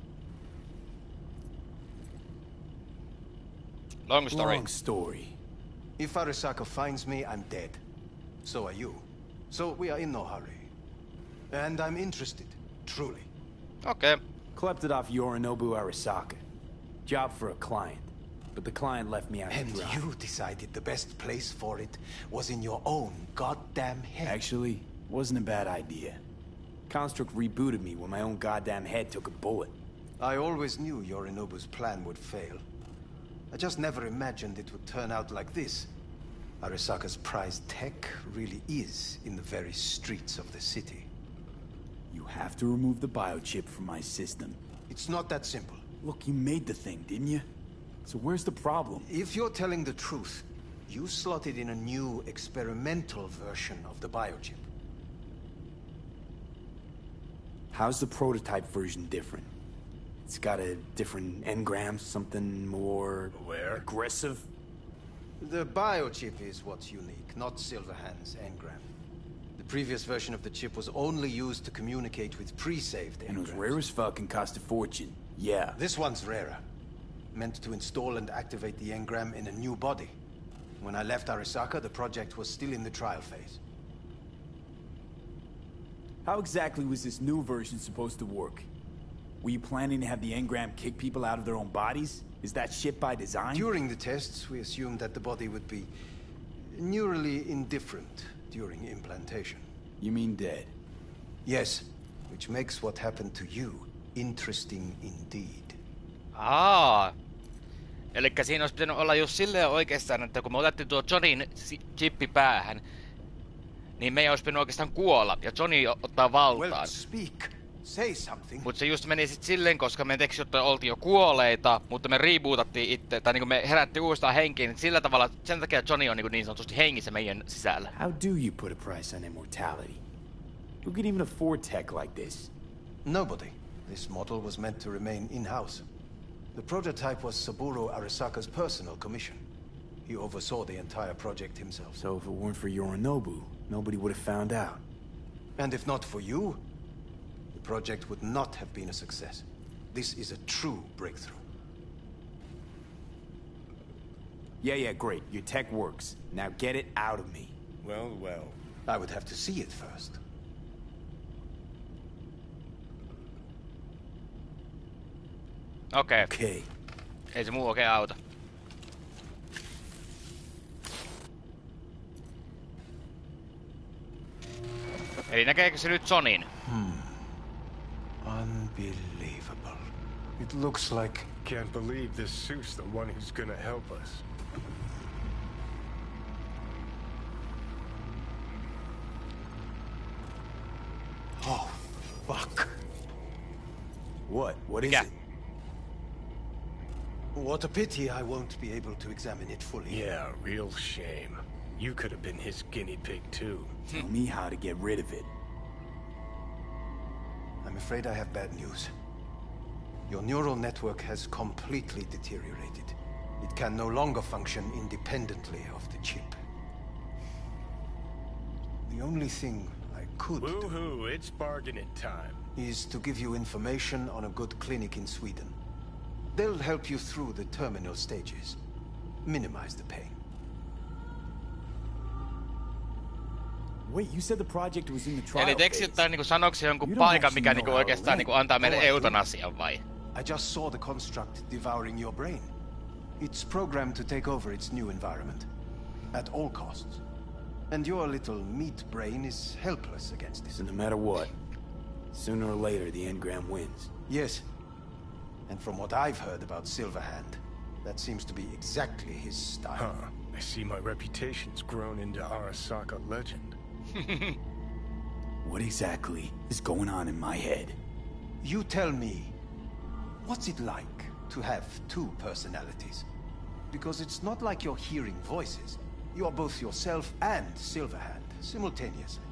Long story. Long story. If Arasaka finds me, I'm dead. So are you. So we are in no hurry. And I'm interested, truly. Okay. Klept it off Yorinobu Arasaka. Job for a client. But the client left me out And to dry. you decided the best place for it was in your own goddamn head. Actually, wasn't a bad idea. Construct rebooted me when my own goddamn head took a bullet. I always knew Yorinobu's plan would fail. I just never imagined it would turn out like this. Arasaka's prized tech really is in the very streets of the city. You have to remove the biochip from my system. It's not that simple. Look, you made the thing, didn't you? So where's the problem? If you're telling the truth, you slotted in a new experimental version of the biochip. How's the prototype version different? It's got a different engram, something more... Where? Aggressive? The biochip is what's unique, not Silverhand's engram. The previous version of the chip was only used to communicate with pre-saved engrams. And it was rare as fuck and cost a fortune. Yeah. This one's rarer. Meant to install and activate the engram in a new body. When I left Arasaka, the project was still in the trial phase. How exactly was this new version supposed to work? Were you planning to have the engram kick people out of their own bodies? Is that shit by design? During the tests, we assumed that the body would be neurally indifferent during implantation. You mean dead? Yes, which makes what happened to you interesting indeed. Aa. Elikkä siinä olisi pitänyt olla just silleen oikeastaan, että kun me otettiin tuo Johnin chippi päähän, niin meidän olisi pitänyt oikeastaan kuolla ja Johnny ottaa valtaan. Well, speak. Say something. Mut se just meni sit silleen, koska me teksti, että oltiin jo kuolleita, mutta me rebootattiin itse, tai niinku me herättiin uudestaan henkiin, niin sillä tavalla, sen takia Johnny on niinku niin sanotusti hengissä meidän sisällä. How do you put a price on immortality? Who could even afford tech like this? Nobody. This model was meant to remain in-house. The prototype was Saburo Arasaka's personal commission. He oversaw the entire project himself. So if it weren't for Yorinobu, nobody would have found out. And if not for you, the project would not have been a success. This is a true breakthrough. Yeah, yeah, great. Your tech works. Now get it out of me. Well, well. I would have to see it first. Okei. Okay. Okay. Ei se muu oikein auta. Eli näkeekö se nyt Sonin? Hmm. Unbelievable. It looks like... Can't believe this suit's the one who's gonna help us. Oh, fuck. What? What is yeah. it? What a pity I won't be able to examine it fully. Yeah, real shame. You could have been his guinea pig too. Tell me how to get rid of it. I'm afraid I have bad news. Your neural network has completely deteriorated. It can no longer function independently of the chip. The only thing I could do... Woohoo, it's bargaining time. ...is to give you information on a good clinic in Sweden. They'll help you through the terminal stages. Minimize the pain. Wait, you said the project was in the trial Eli tekstittää niinku sanoksi jonkun paikan, mikä niinku oikeastaan niinku antaa meille eutanasian vai? I just saw the construct devouring your brain. It's programmed to take over its new environment. At all costs. And your little meat brain is helpless against this. So no matter what, sooner or later the Engram wins. Yes. And from what I've heard about Silverhand, that seems to be exactly his style. Huh. I see my reputation's grown into Arasaka legend. What exactly is going on in my head? You tell me, what's it like to have two personalities? Because it's not like you're hearing voices. You are both yourself and Silverhand, simultaneously.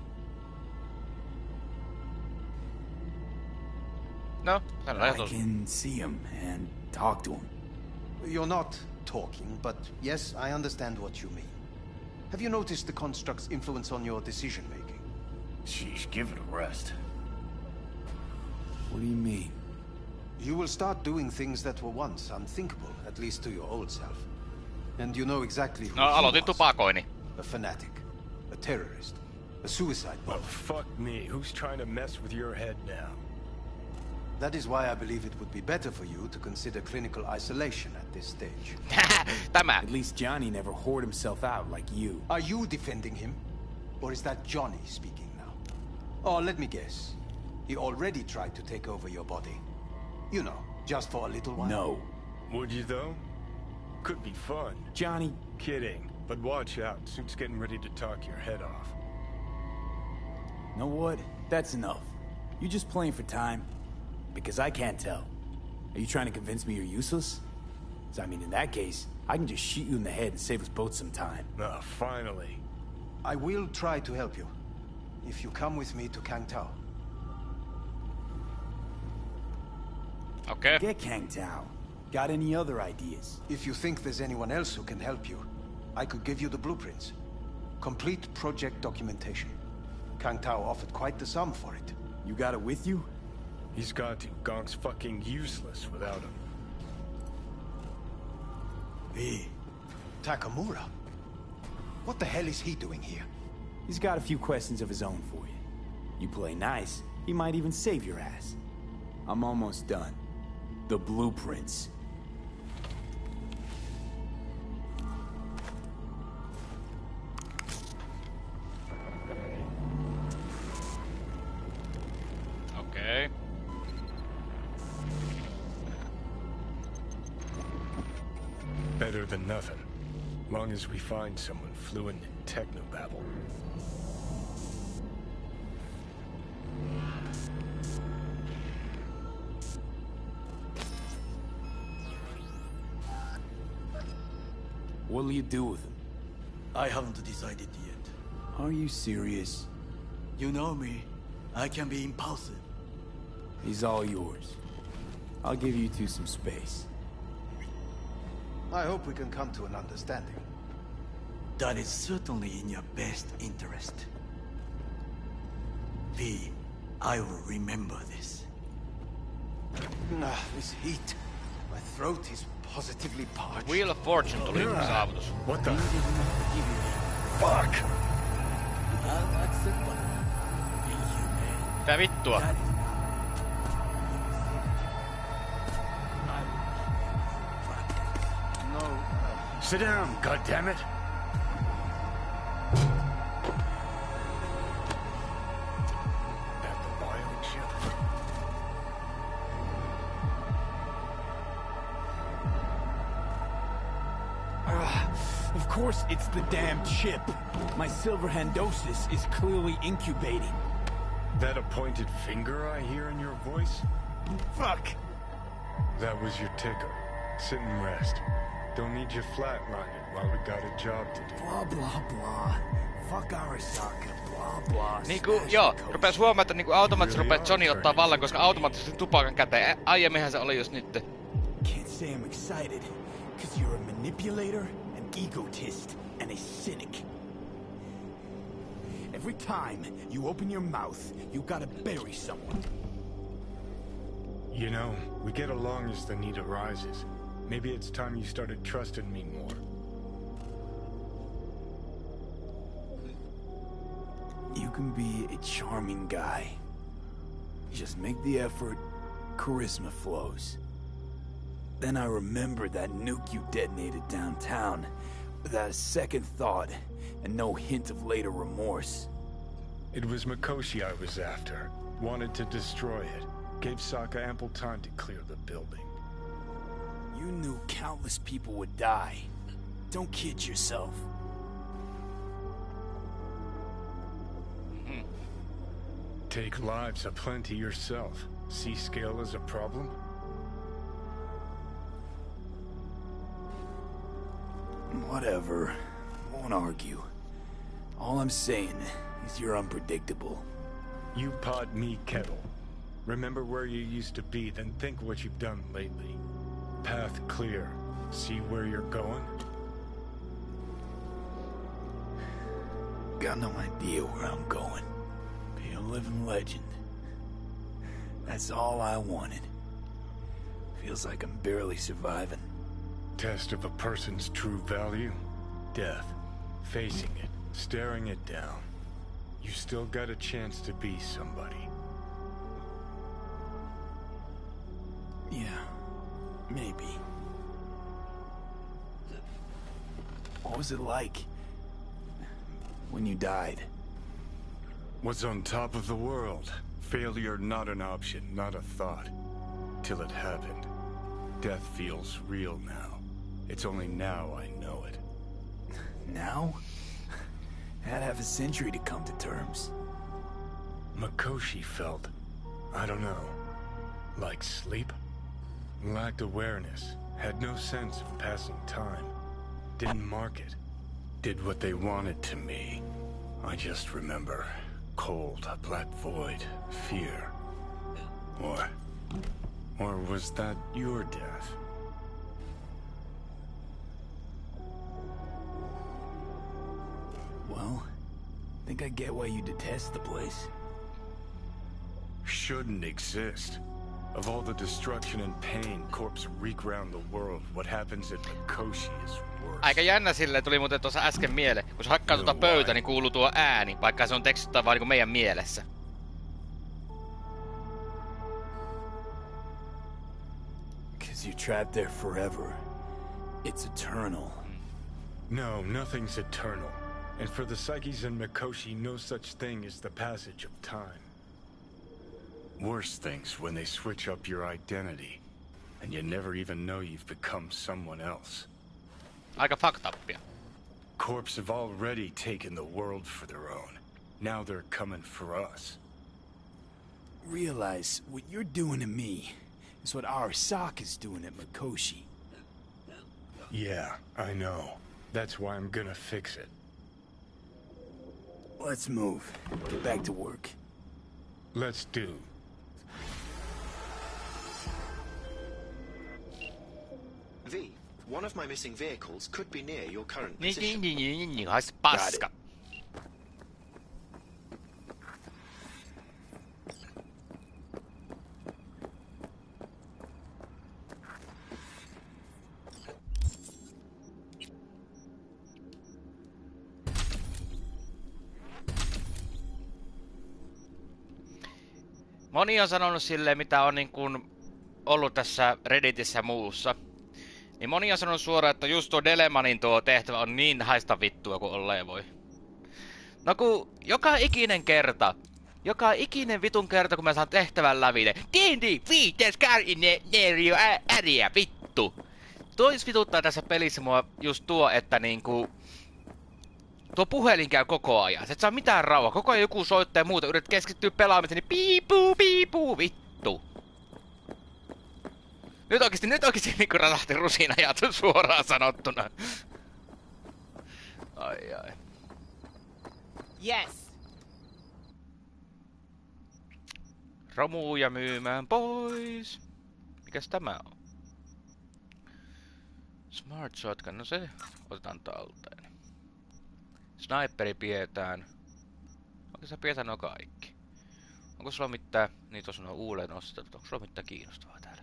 No, I can see him and talk to him. You're not talking, but yes, I understand what you mean. Have you noticed the construct's influence on your decision-making? Sheesh, give it a rest. What do you mean? You will start doing things that were once unthinkable, at least to your old self. And you know exactly who No, aloitin tupakoinni. A fanatic, a terrorist, a suicide bomber. Well, fuck me. Who's trying to mess with your head now? That is why I believe it would be better for you to consider clinical isolation at this stage. Tämä. At least Johnny never whored himself out like you. Are you defending him? Or is that Johnny speaking now? Oh, let me guess. He already tried to take over your body. You know, just for a little while. No. Would you though? Could be fun. Johnny. Kidding. But watch out. Suit's getting ready to talk your head off. Know what? That's enough. You just playing for time? Because I can't tell. Are you trying to convince me you're useless? So, I mean, in that case, I can just shoot you in the head and save us both some time. Ah, finally. I will try to help you. If you come with me to Kangtao. Okay. Get Kangtao. Got any other ideas? If you think there's anyone else who can help you, I could give you the blueprints. Complete project documentation. Kangtao offered quite the sum for it. You got it with you? He's got to. Gong's fucking useless without him. Hey, Takamura? What the hell is he doing here? He's got a few questions of his own for you. You play nice, he might even save your ass. I'm almost done. The blueprints. Okay. Better than nothing. Long as we find someone fluent in technobabble. What'll you do with him? I haven't decided yet. Are you serious? You know me. I can be impulsive. He's all yours. I'll give you two some space. I hope we can come to an understanding. That is certainly in your best interest. V, I will remember this. Nah, this heat. My throat is positively parched. Wheel of Fortune tuli saavutus. What the fuck? Mitä vittua? No. Sit down, goddammit. Of course it's the damn chip. My silver handosis is clearly incubating. That appointed finger I hear in your voice? Fuck! That was your ticker. Sit and rest. Don't need you flatlining while we got a job to do. Blah blah blah. Fuck Arasaka. Blah blah. Niinku, joo, rupes huomaa, että niinku automaattisesti rupee Johnny ottaa vallan, koska automaattisesti tupakan käteen. Aiemminhan se oli just nyt. Can't say I'm excited, cause you're a manipulator, an egotist, and a cynic. Every time you open your mouth, you gotta bury someone. You know, we get along as the need arises. Maybe it's time you started trusting me more. You can be a charming guy. Just make the effort, charisma flows. Then I remembered that nuke you detonated downtown, without a second thought, and no hint of later remorse. It was Mikoshi I was after. Wanted to destroy it. Gave Saka ample time to clear the building. You knew countless people would die. Don't kid yourself. Take lives aplenty yourself. See scale as a problem? Whatever. Won't argue. All I'm saying is you're unpredictable. You pot me kettle. Remember where you used to be, then think what you've done lately. Path clear. See where you're going? Got no idea where I'm going. Be a living legend. That's all I wanted. Feels like I'm barely surviving. Test of a person's true value? Death. Facing it. Staring it down. You still got a chance to be somebody. Yeah. Maybe. What was it like when you died? Was on top of the world. Failure not an option, not a thought. Till it happened. Death feels real now. It's only now I know it. Now? Had half a century to come to terms. Mikoshi felt, I don't know, like sleep? Lacked awareness, had no sense of passing time. Didn't mark it. Did what they wanted to me. I just remember cold, a black void, fear. Or... or was that your death? Well, I think I get why you detest the place. Shouldn't exist. Of all the destruction and pain corpse wreak round the world, what happens at Mikoshi is worse. Aika jännä silleen tuli muuten tuossa äsken mieleen. Kun se hakkaa tuota pöytä, niin kuuluu tuo ääni, vaikka se on tekstittaa vaan niinku meidän mielessä. Cause you're trapped there forever. It's eternal. No, nothing's eternal. And for the psyches in Mikoshi, no such thing as the passage of time. Worse things when they switch up your identity, and you never even know you've become someone else. Aika fucked upia. Corps have already taken the world for their own. Now they're coming for us. Realize what you're doing to me is what Arasaka's doing at Mikoshi. Yeah, I know. That's why I'm gonna fix it. Let's move. Get back to work. Let's do. V, one of my missing vehicles could be near your current Niin, position. niin, niin, niin, niin, hais paska. Moni on sanonut silleen, mitä on niin kuin ollut tässä Redditissä ja muussa. Niin moni on sanonut suoraan, että just tuo Delemanin tuo tehtävä on niin haista vittua kuin olleen voi. No kun joka ikinen kerta, joka ikinen vitun kerta kun mä saan tehtävän läville, D and D, viites Carinario äriä, vittu. Tois vituttaa tässä pelissä mua just tuo, että niinku tuo puhelin käy koko ajan. Sä et saa mitään rauhaa. Koko ajan joku soittaa ja muuta. Yrität keskittyä pelaamiseen, niin piipuu, piipuu, vittu. Nyt oikeesti, nyt oikeesti niinku räsähti rusinajat suoraan sanottuna. Ai ai. Yes. Romuja myymään pois. Mikäs tämä on? Smart shotgun, no se otetaan talteen. Sniperi pidetään. Onko sä pidetään no kaikki? Onko sulla mitään, niin tossa on uudelleen nostettu, onko sulla mitään kiinnostavaa täällä?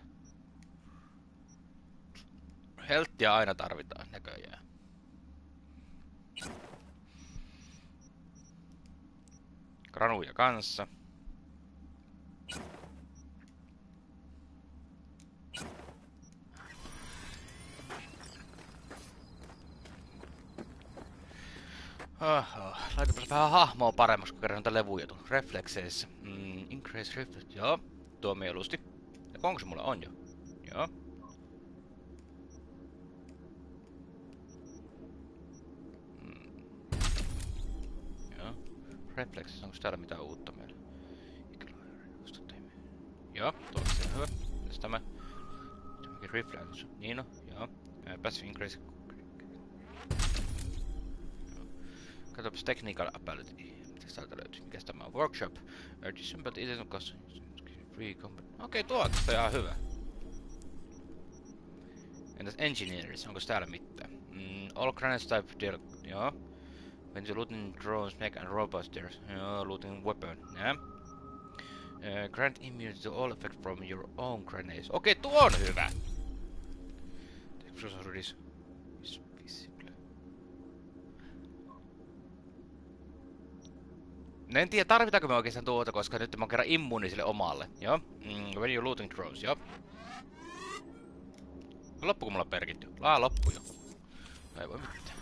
Helttiä aina tarvitaan näköjään. Granuja kanssa. Oho, laitapas vähän hahmoa paremmaksi, kun kerran näitä levuja tullut. Reflexeissä. Mm, increase reflex. Joo, tuo mieluusti. Ja onko se mulla on jo? Joo. Mm. Joo. Reflexes, onko täällä mitään uutta meillä? Joo, tuo on se hyvä. Mitäs tämä? Mikä reflex? Niin on, joo. Passive increase. Katsotaanpas technical ability. Mitäs täältä löytyy? Mikäs tämä on? Workshop. Addition but it isn't cost. Free company. Okei, tuo on ihan hyvä. Entäs engineers? Onko täällä mitään? Mm, all grenades type deal. Joo. When you looting drones, mech and robots there. Joo, looting weapon. Yeah. Uh, grant immunity to all effects from your own grenades. Okei, tuo on hyvä. No en tiedä, tarvitaanko me oikeastaan tuota, koska nyt mä oon kerran immuuni sille omalle. Joo. Mm, when you looting drones, joo. Loppuko mulla perkitty? Laa, loppu jo. Ei voi mitään.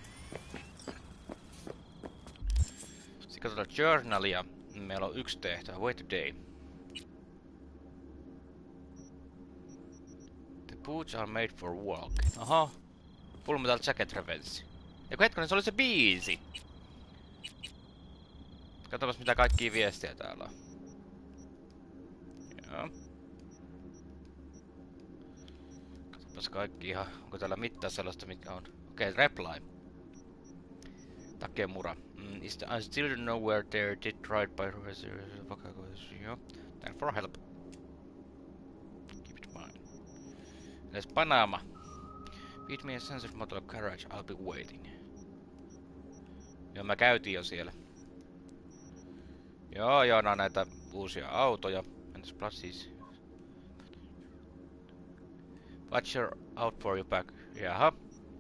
Sitten katsotaan journalia. Meillä on yksi tehtävä. Wait a day. The boots are made for walking. Aha. Full metal jacket revenge. Eiku hetkonen, se oli se biisi. Katsotaan mitä kaikkia viestejä täällä on. Joo. Katsotaanpas kaikki ihan. Onko täällä mitään sellaista mitkä on? Okei, okay, reply. Takemura. Mm, is the, I still don't know where they're did tried by Joo. Thanks for help. Keep it mine. Let's Panama. Feed me a sense of motor garage, I'll be waiting. Joo, mä käytiin jo siellä. Joo, joo, nää on näitä uusia autoja. Entäs plassis? Watch your out for your back. Jaha.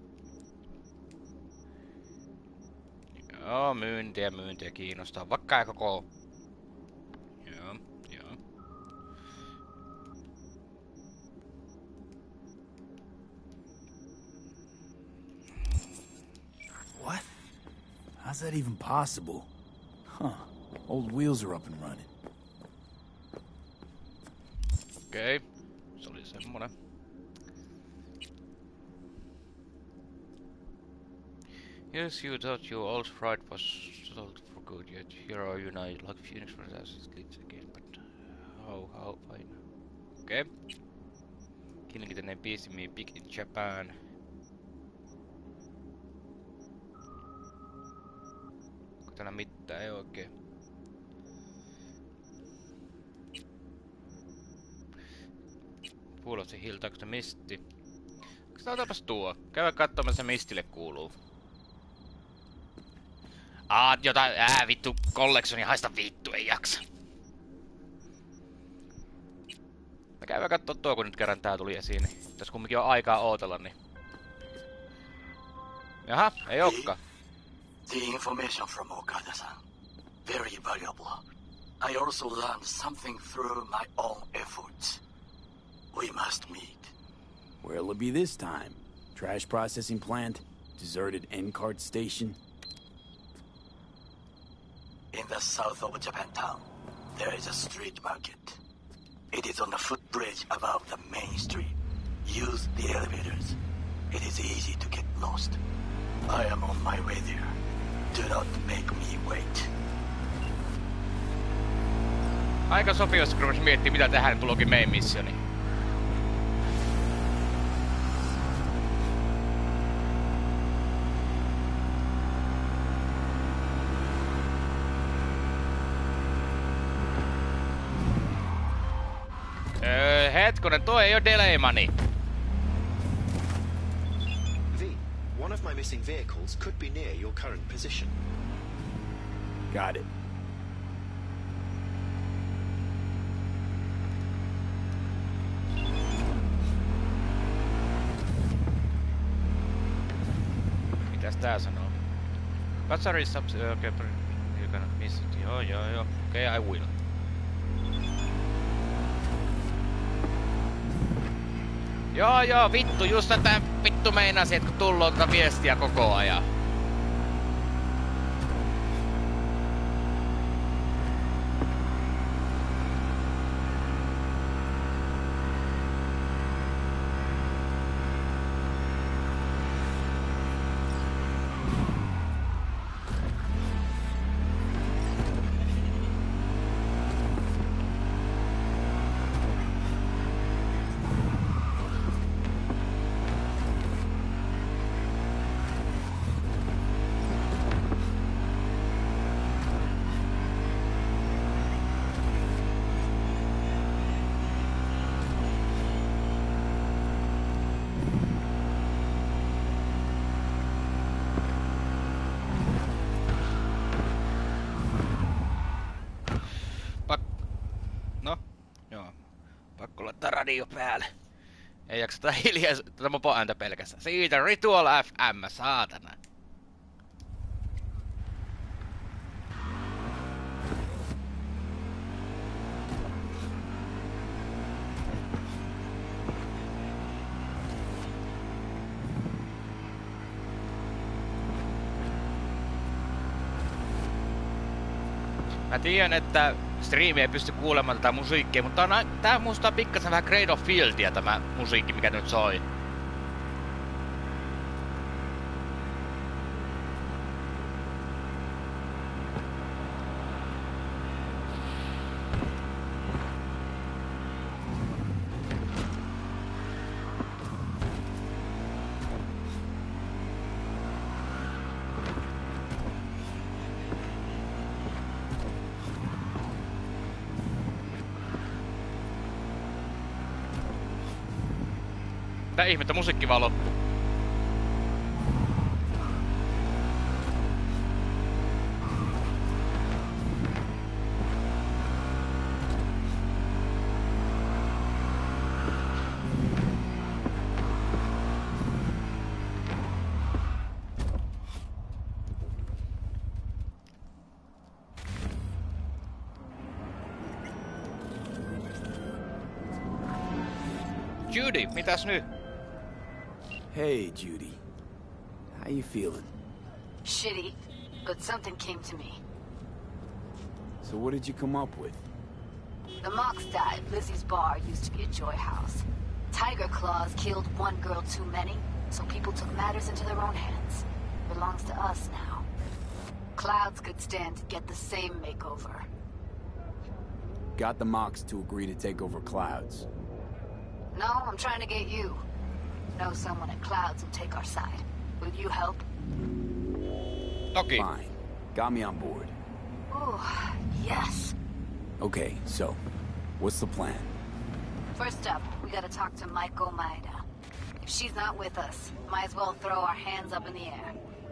Joo, myyntiä, myyntiä kiinnostaa. Vaikka koko... Joo, joo. What? How's that even possible? Huh. Old wheels are up and running. Okei. Okay. Se oli semmonen. Yes, you thought your old fright was sold for good, yet here are you now, like Phoenix from the ashes glitch again, but how, how, fine. Okay. Killing the name piece me big in Japan. Onko täällä mitään? Ei oikein. Kuulosti hilta, kun se misti. Otapas tuo. Käydä katsomaan, se mistille kuuluu. Aa, jotain, ää vittu, collectioni, haista vittu, ei jaksa. Mä käydä kattoo tuo, kun nyt kerran tää tuli esiin, niin tässä kumminkin on aikaa ootella, niin... Jaha, ei ookaan. The information from Okada-san, very valuable. I also learned something through my own efforts. We must meet. Where'll it be this time? Trash processing plant? Deserted N-cart station? In the south of Japantown, there is a street market. It is on the footbridge above the main street. Use the elevators. It is easy to get lost. I am on my way there. Do not make me wait. Aika sopivasti, kun rupesin miettimään, mitä tehdään, niin tulokin main missioni. Öö, hetkonen, toi ei oo Deleimani. V, one of my missing vehicles could be near your current position. Got it. Mitäs tää sanoo? Katsari subs... Okei, okay, you gonna miss it. Joo, joo, joo. Okei, okay, I will. Joo, joo, vittu, just tätä vittu meinasin, että kun tulloo tätä viestiä koko ajan. Radio päälle. Ei jaksa tätä hiljaa tätä mopo ääntä pelkästään. Siitä Ritual F M, saatana. Mä tiedän, että striimi ei pysty kuulemaan tätä musiikkia, mutta on, tää muistaa pikkasen vähän Cradle of Filthia tämä musiikki, mikä nyt soi. Tää ihmettä musiikki vaan loppuu. Judy, mitäs nyt? Hey, Judy. How you feeling? Shitty, but something came to me. So what did you come up with? The Mox died. Lizzie's bar used to be a joy house. Tiger Claws killed one girl too many, so people took matters into their own hands. Belongs to us now. Clouds could stand to get the same makeover. Got the Mox to agree to take over Clouds. No, I'm trying to get you. Know someone at Clouds will take our side. Will you help? Okay. Fine. Got me on board. Ooh, yes. Okay, so, what's the plan? First up, we gotta talk to Maiko Maeda. If she's not with us, might as well throw our hands up in the air.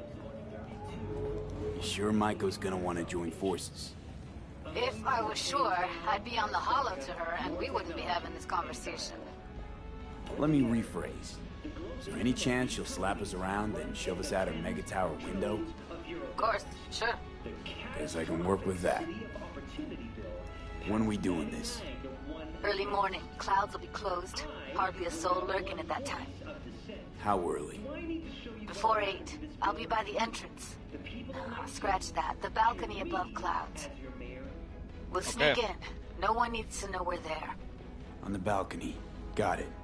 You sure Maiko's gonna want to join forces? If I was sure, I'd be on the hollow to her and we wouldn't be having this conversation. Let me rephrase. Is there any chance she'll slap us around and shove us out her mega tower window? Of course, sure. Guess I can work with that. When are we doing this? Early morning. Clouds will be closed. Hardly a soul lurking at that time. How early? Before eight. I'll be by the entrance. Uh, scratch that. The balcony above clouds. We'll sneak Okay. in. No one needs to know we're there. On the balcony. Got it.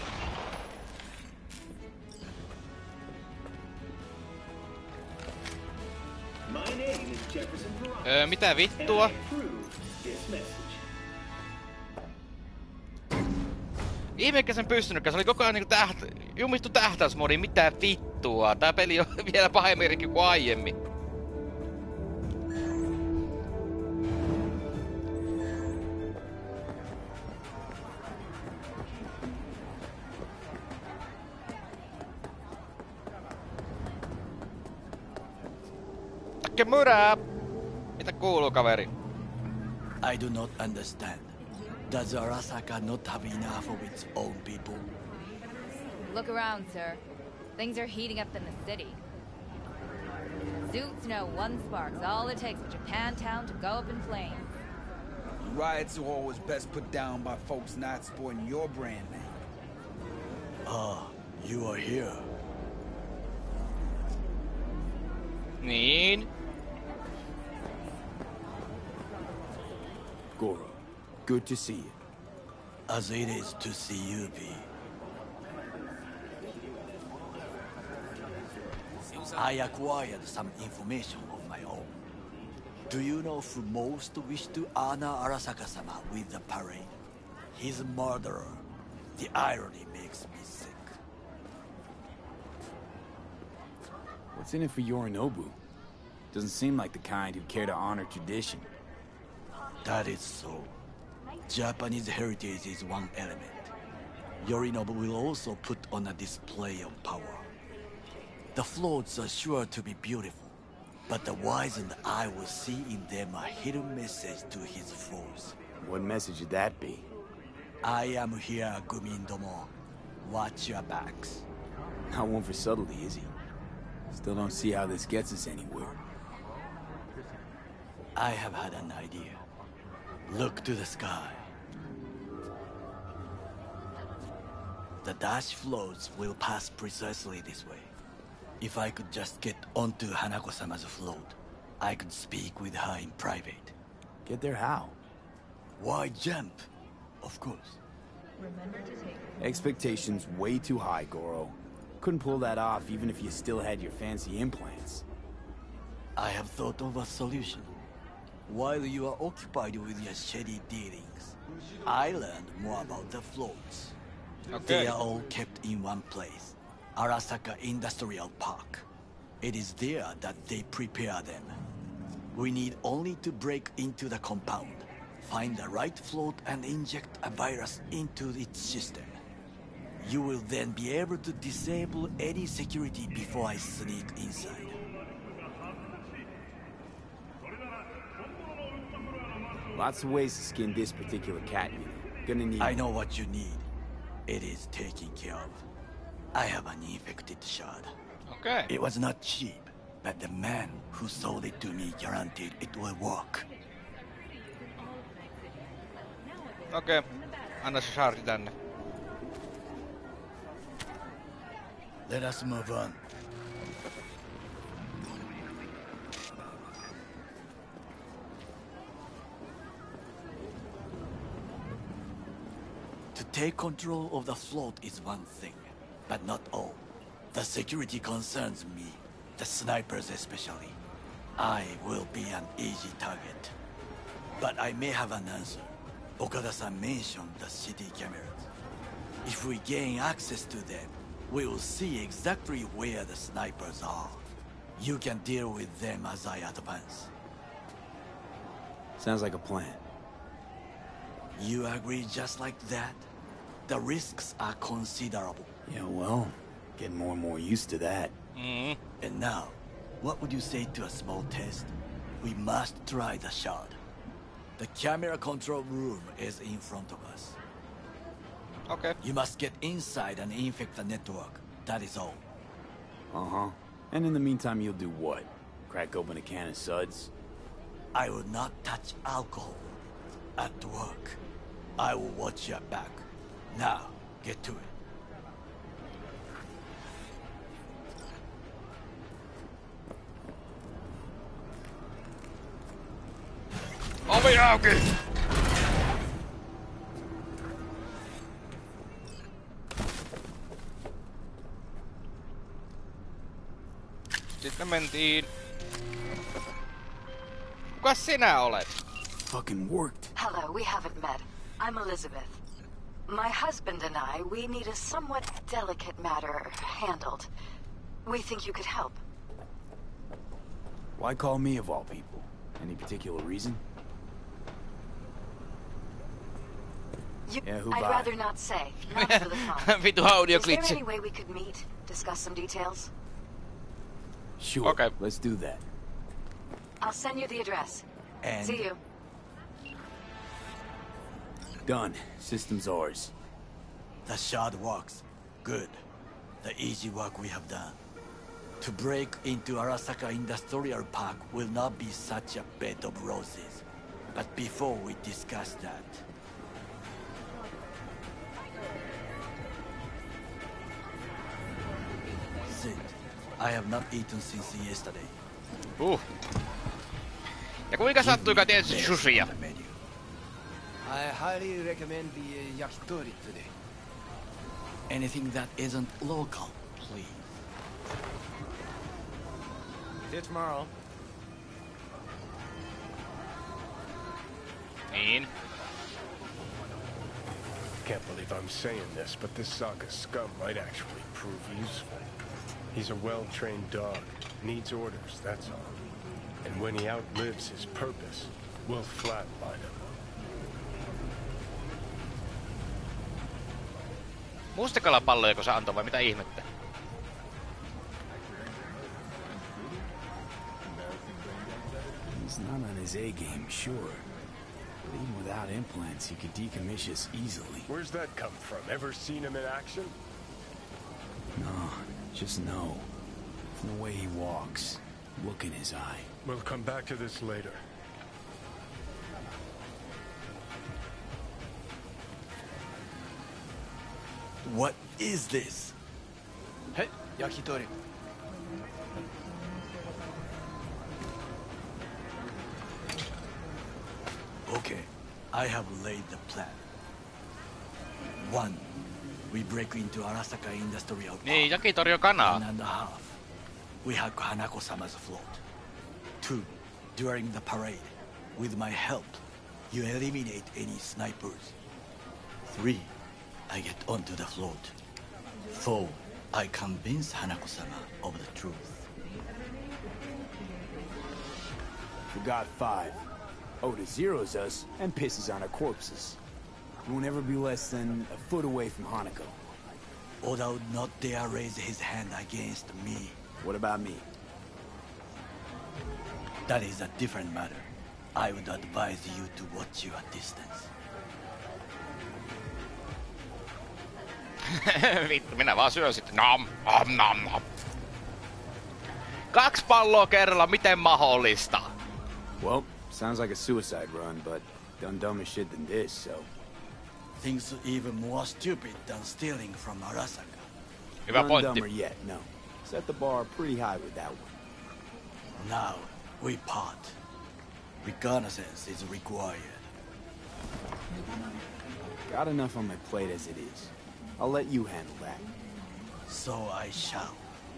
Öö, mitä vittua? Ihmeikä sen pystynytkään, se oli koko ajan niinku täht... jumittu tähtäysmodi, mitä vittua? Tää peli on vielä pahemminkin kuin aiemmin. Takemura! Mitä kuuluu, kaveri? I do not understand. Does Arasaka not have enough of its own people? Look around, sir. Things are heating up in the city. Suits know one spark's all it takes for Japantown to go up in flames. Riots are always best put down by folks not sporting your brand name. Ah, you are here. Niin. Goro, good to see you. As it is to see you, V. I acquired some information of my own. Do you know who most wished to honor Arasaka-sama with the parade? His murderer. The irony makes me sick. What's in it for Yorinobu? Doesn't seem like the kind who'd care to honor tradition. That is so. Japanese heritage is one element. Yorinobu will also put on a display of power. The floats are sure to be beautiful, but the wizened eye will see in them a hidden message to his foes. What message would that be? I am here, Gumindomo. Watch your backs. Not one for subtlety, is he? Still don't see how this gets us anywhere. I have had an idea. Look to the sky. The dash floats will pass precisely this way. If I could just get onto Hanako-sama's float, I could speak with her in private. Get there how? Why jump? Of course. Expectations way too high, Goro. Couldn't pull that off even if you still had your fancy implants. I have thought of a solution. While you are occupied with your shady dealings, I learned more about the floats. Okay. They are all kept in one place, Arasaka Industrial Park. It is there that they prepare them. We need only to break into the compound, find the right float and inject a virus into its system. You will then be able to disable any security before I sneak inside. Lots of ways to skin this particular cat, you know. Gonna need... I know what you need. It is taken care of. I have an infected shard. Okay. It was not cheap, but the man who sold it to me guaranteed it will work. Okei. Okay. Anna se shardi tänne. Let us move on. To take control of the float is one thing, but not all. The security concerns me, the snipers especially. I will be an easy target. But I may have an answer. Okada-san mentioned the city cameras. If we gain access to them, we will see exactly where the snipers are. You can deal with them as I advance. Sounds like a plan. You agree just like that? the risks are considerable. Yeah, well, getting more and more used to that. Mm. And now, what would you say to a small test? We must try the shard. The camera control room is in front of us. Okay. You must get inside and infect the network. That is all. Uh-huh. And in the meantime, you'll do what? Crack open a can of suds? I will not touch alcohol at work. I will watch your back. Now, get to it. Ovi auki! Sitten mentiin... Kuka sinä olet? Fucking worked. Hello, we haven't met. I'm Elizabeth. My husband and I, we need a somewhat delicate matter handled. We think you could help. Why call me of all people? Any particular reason? You, yeah, who I'd by? rather not say. Not for the fun. Vitu audio Is there glitch. any way we could meet, discuss some details? Sure. Okay. Let's do that. I'll send you the address. And see you. Done. System's ours. The shard works. Good. The easy work we have done. To break into Arasaka Industrial Park will not be such a bed of roses. But before we discuss that... Sit. I have not eaten since yesterday. Uh. Ja kuinka sattuikaan tietysti sushia? I highly recommend the uh, yakitori today. Anything that isn't local, please. See you tomorrow. Niin. Can't believe I'm saying this, but this Saka scum might actually prove useful. He's a well-trained dog. Needs orders, that's all. And when he outlives his purpose, we'll flatline him. Mustakalapalloja se antoi vai mitä ihmettä? He's not on his A game, sure. But even without implants, he could decommission us easily. Where's that come from? Ever seen him in action? No, just no. From the way he walks, look in his eye. We'll come back to this later. What is this? Hey, yakitori. Okay, I have laid the plan. One, we break into Arasaka Industrial Park. Niin, yakitori on kanaa. One and a half, we hack Hanako-sama's float. Two, during the parade, with my help, you eliminate any snipers. Three, I get onto the float. Four, I convince Hanako-sama of the truth. Forgot five. Oda zeros us and pisses on our corpses. He won't ever be less than a foot away from Hanako. Oda would not dare raise his hand against me. What about me? That is a different matter. I would advise you to watch your distance. Vittu, minä vaan syön sitten. Nom, nom, nom, nom. Kaksi palloa kerralla, miten mahdollista? Well, sounds like a suicide run, but done dumber shit than this, so... Things even more stupid than stealing from Arasaka. Hyvä pointti. Dumber yet, no. Set the bar pretty high with that one. Now, we part. Reconnaissance is required. Got enough on my plate as it is. I'll let you handle that. So I shall.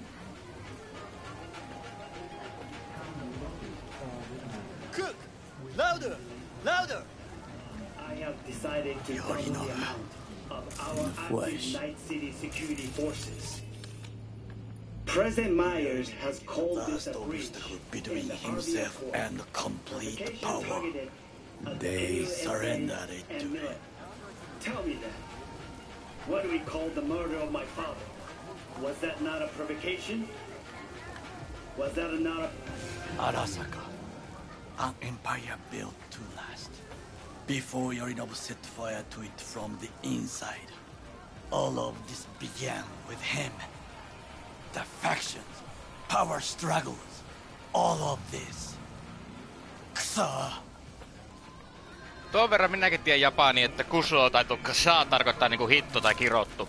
Cook! Louder! Louder! I have decided to double the amount of our active Night City security forces. President Myers has called this a breach between himself and complete power. They surrendered it to me. Tell me that. what we called the murder of my father. Was that not a provocation? Was that not a... Arasaka, an empire built to last. Before Yorinobu set fire to it from the inside, all of this began with him. The factions, power struggles, all of this. Ksa. Tuon verran minäkin tiedän japani, että kusoo tai ksa tarkoittaa niinku hitto tai kirottu.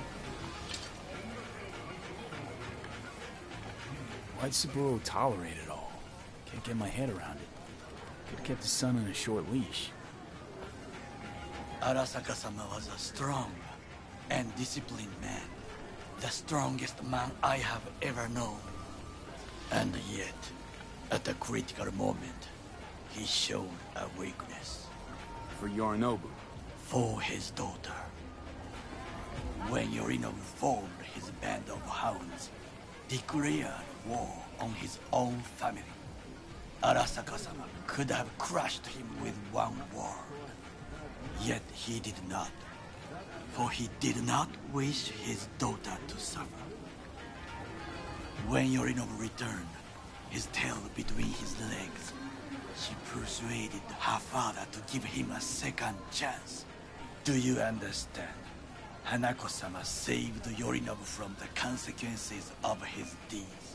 Why'd Saburo tolerate it all? Can't get my head around it. Could've kept his son on a short leash. Arasaka-sama was a strong and disciplined man. The strongest man I have ever known. And yet, at a critical moment, he showed a weakness. For Yorinobu? For his daughter. When Yorinobu formed his band of hounds, declared war on his own family, Arasaka-sama could have crushed him with one word. Yet he did not. For he did not wish his daughter to suffer. When Yorinobu returned, his tail between his legs, she persuaded her father to give him a second chance. Do you understand? Hanako-sama saved Yorinobu from the consequences of his deeds.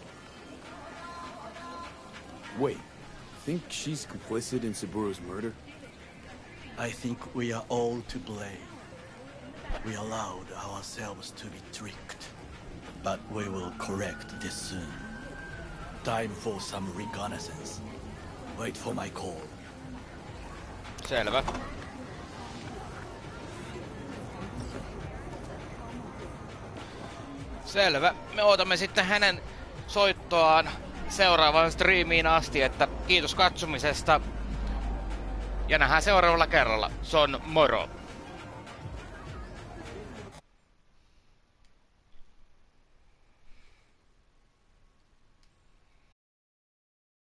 Wait, think she's complicit in Saburo's murder? I think we are all to blame. We allowed ourselves to be tricked. But we will correct this soon. Time for some reconnaissance. Wait for my call. Selvä. Selvä. Me odotamme sitten hänen soittoaan seuraavaan striimiin asti, että kiitos katsomisesta. Ja nähdään seuraavalla kerralla. Se on moro.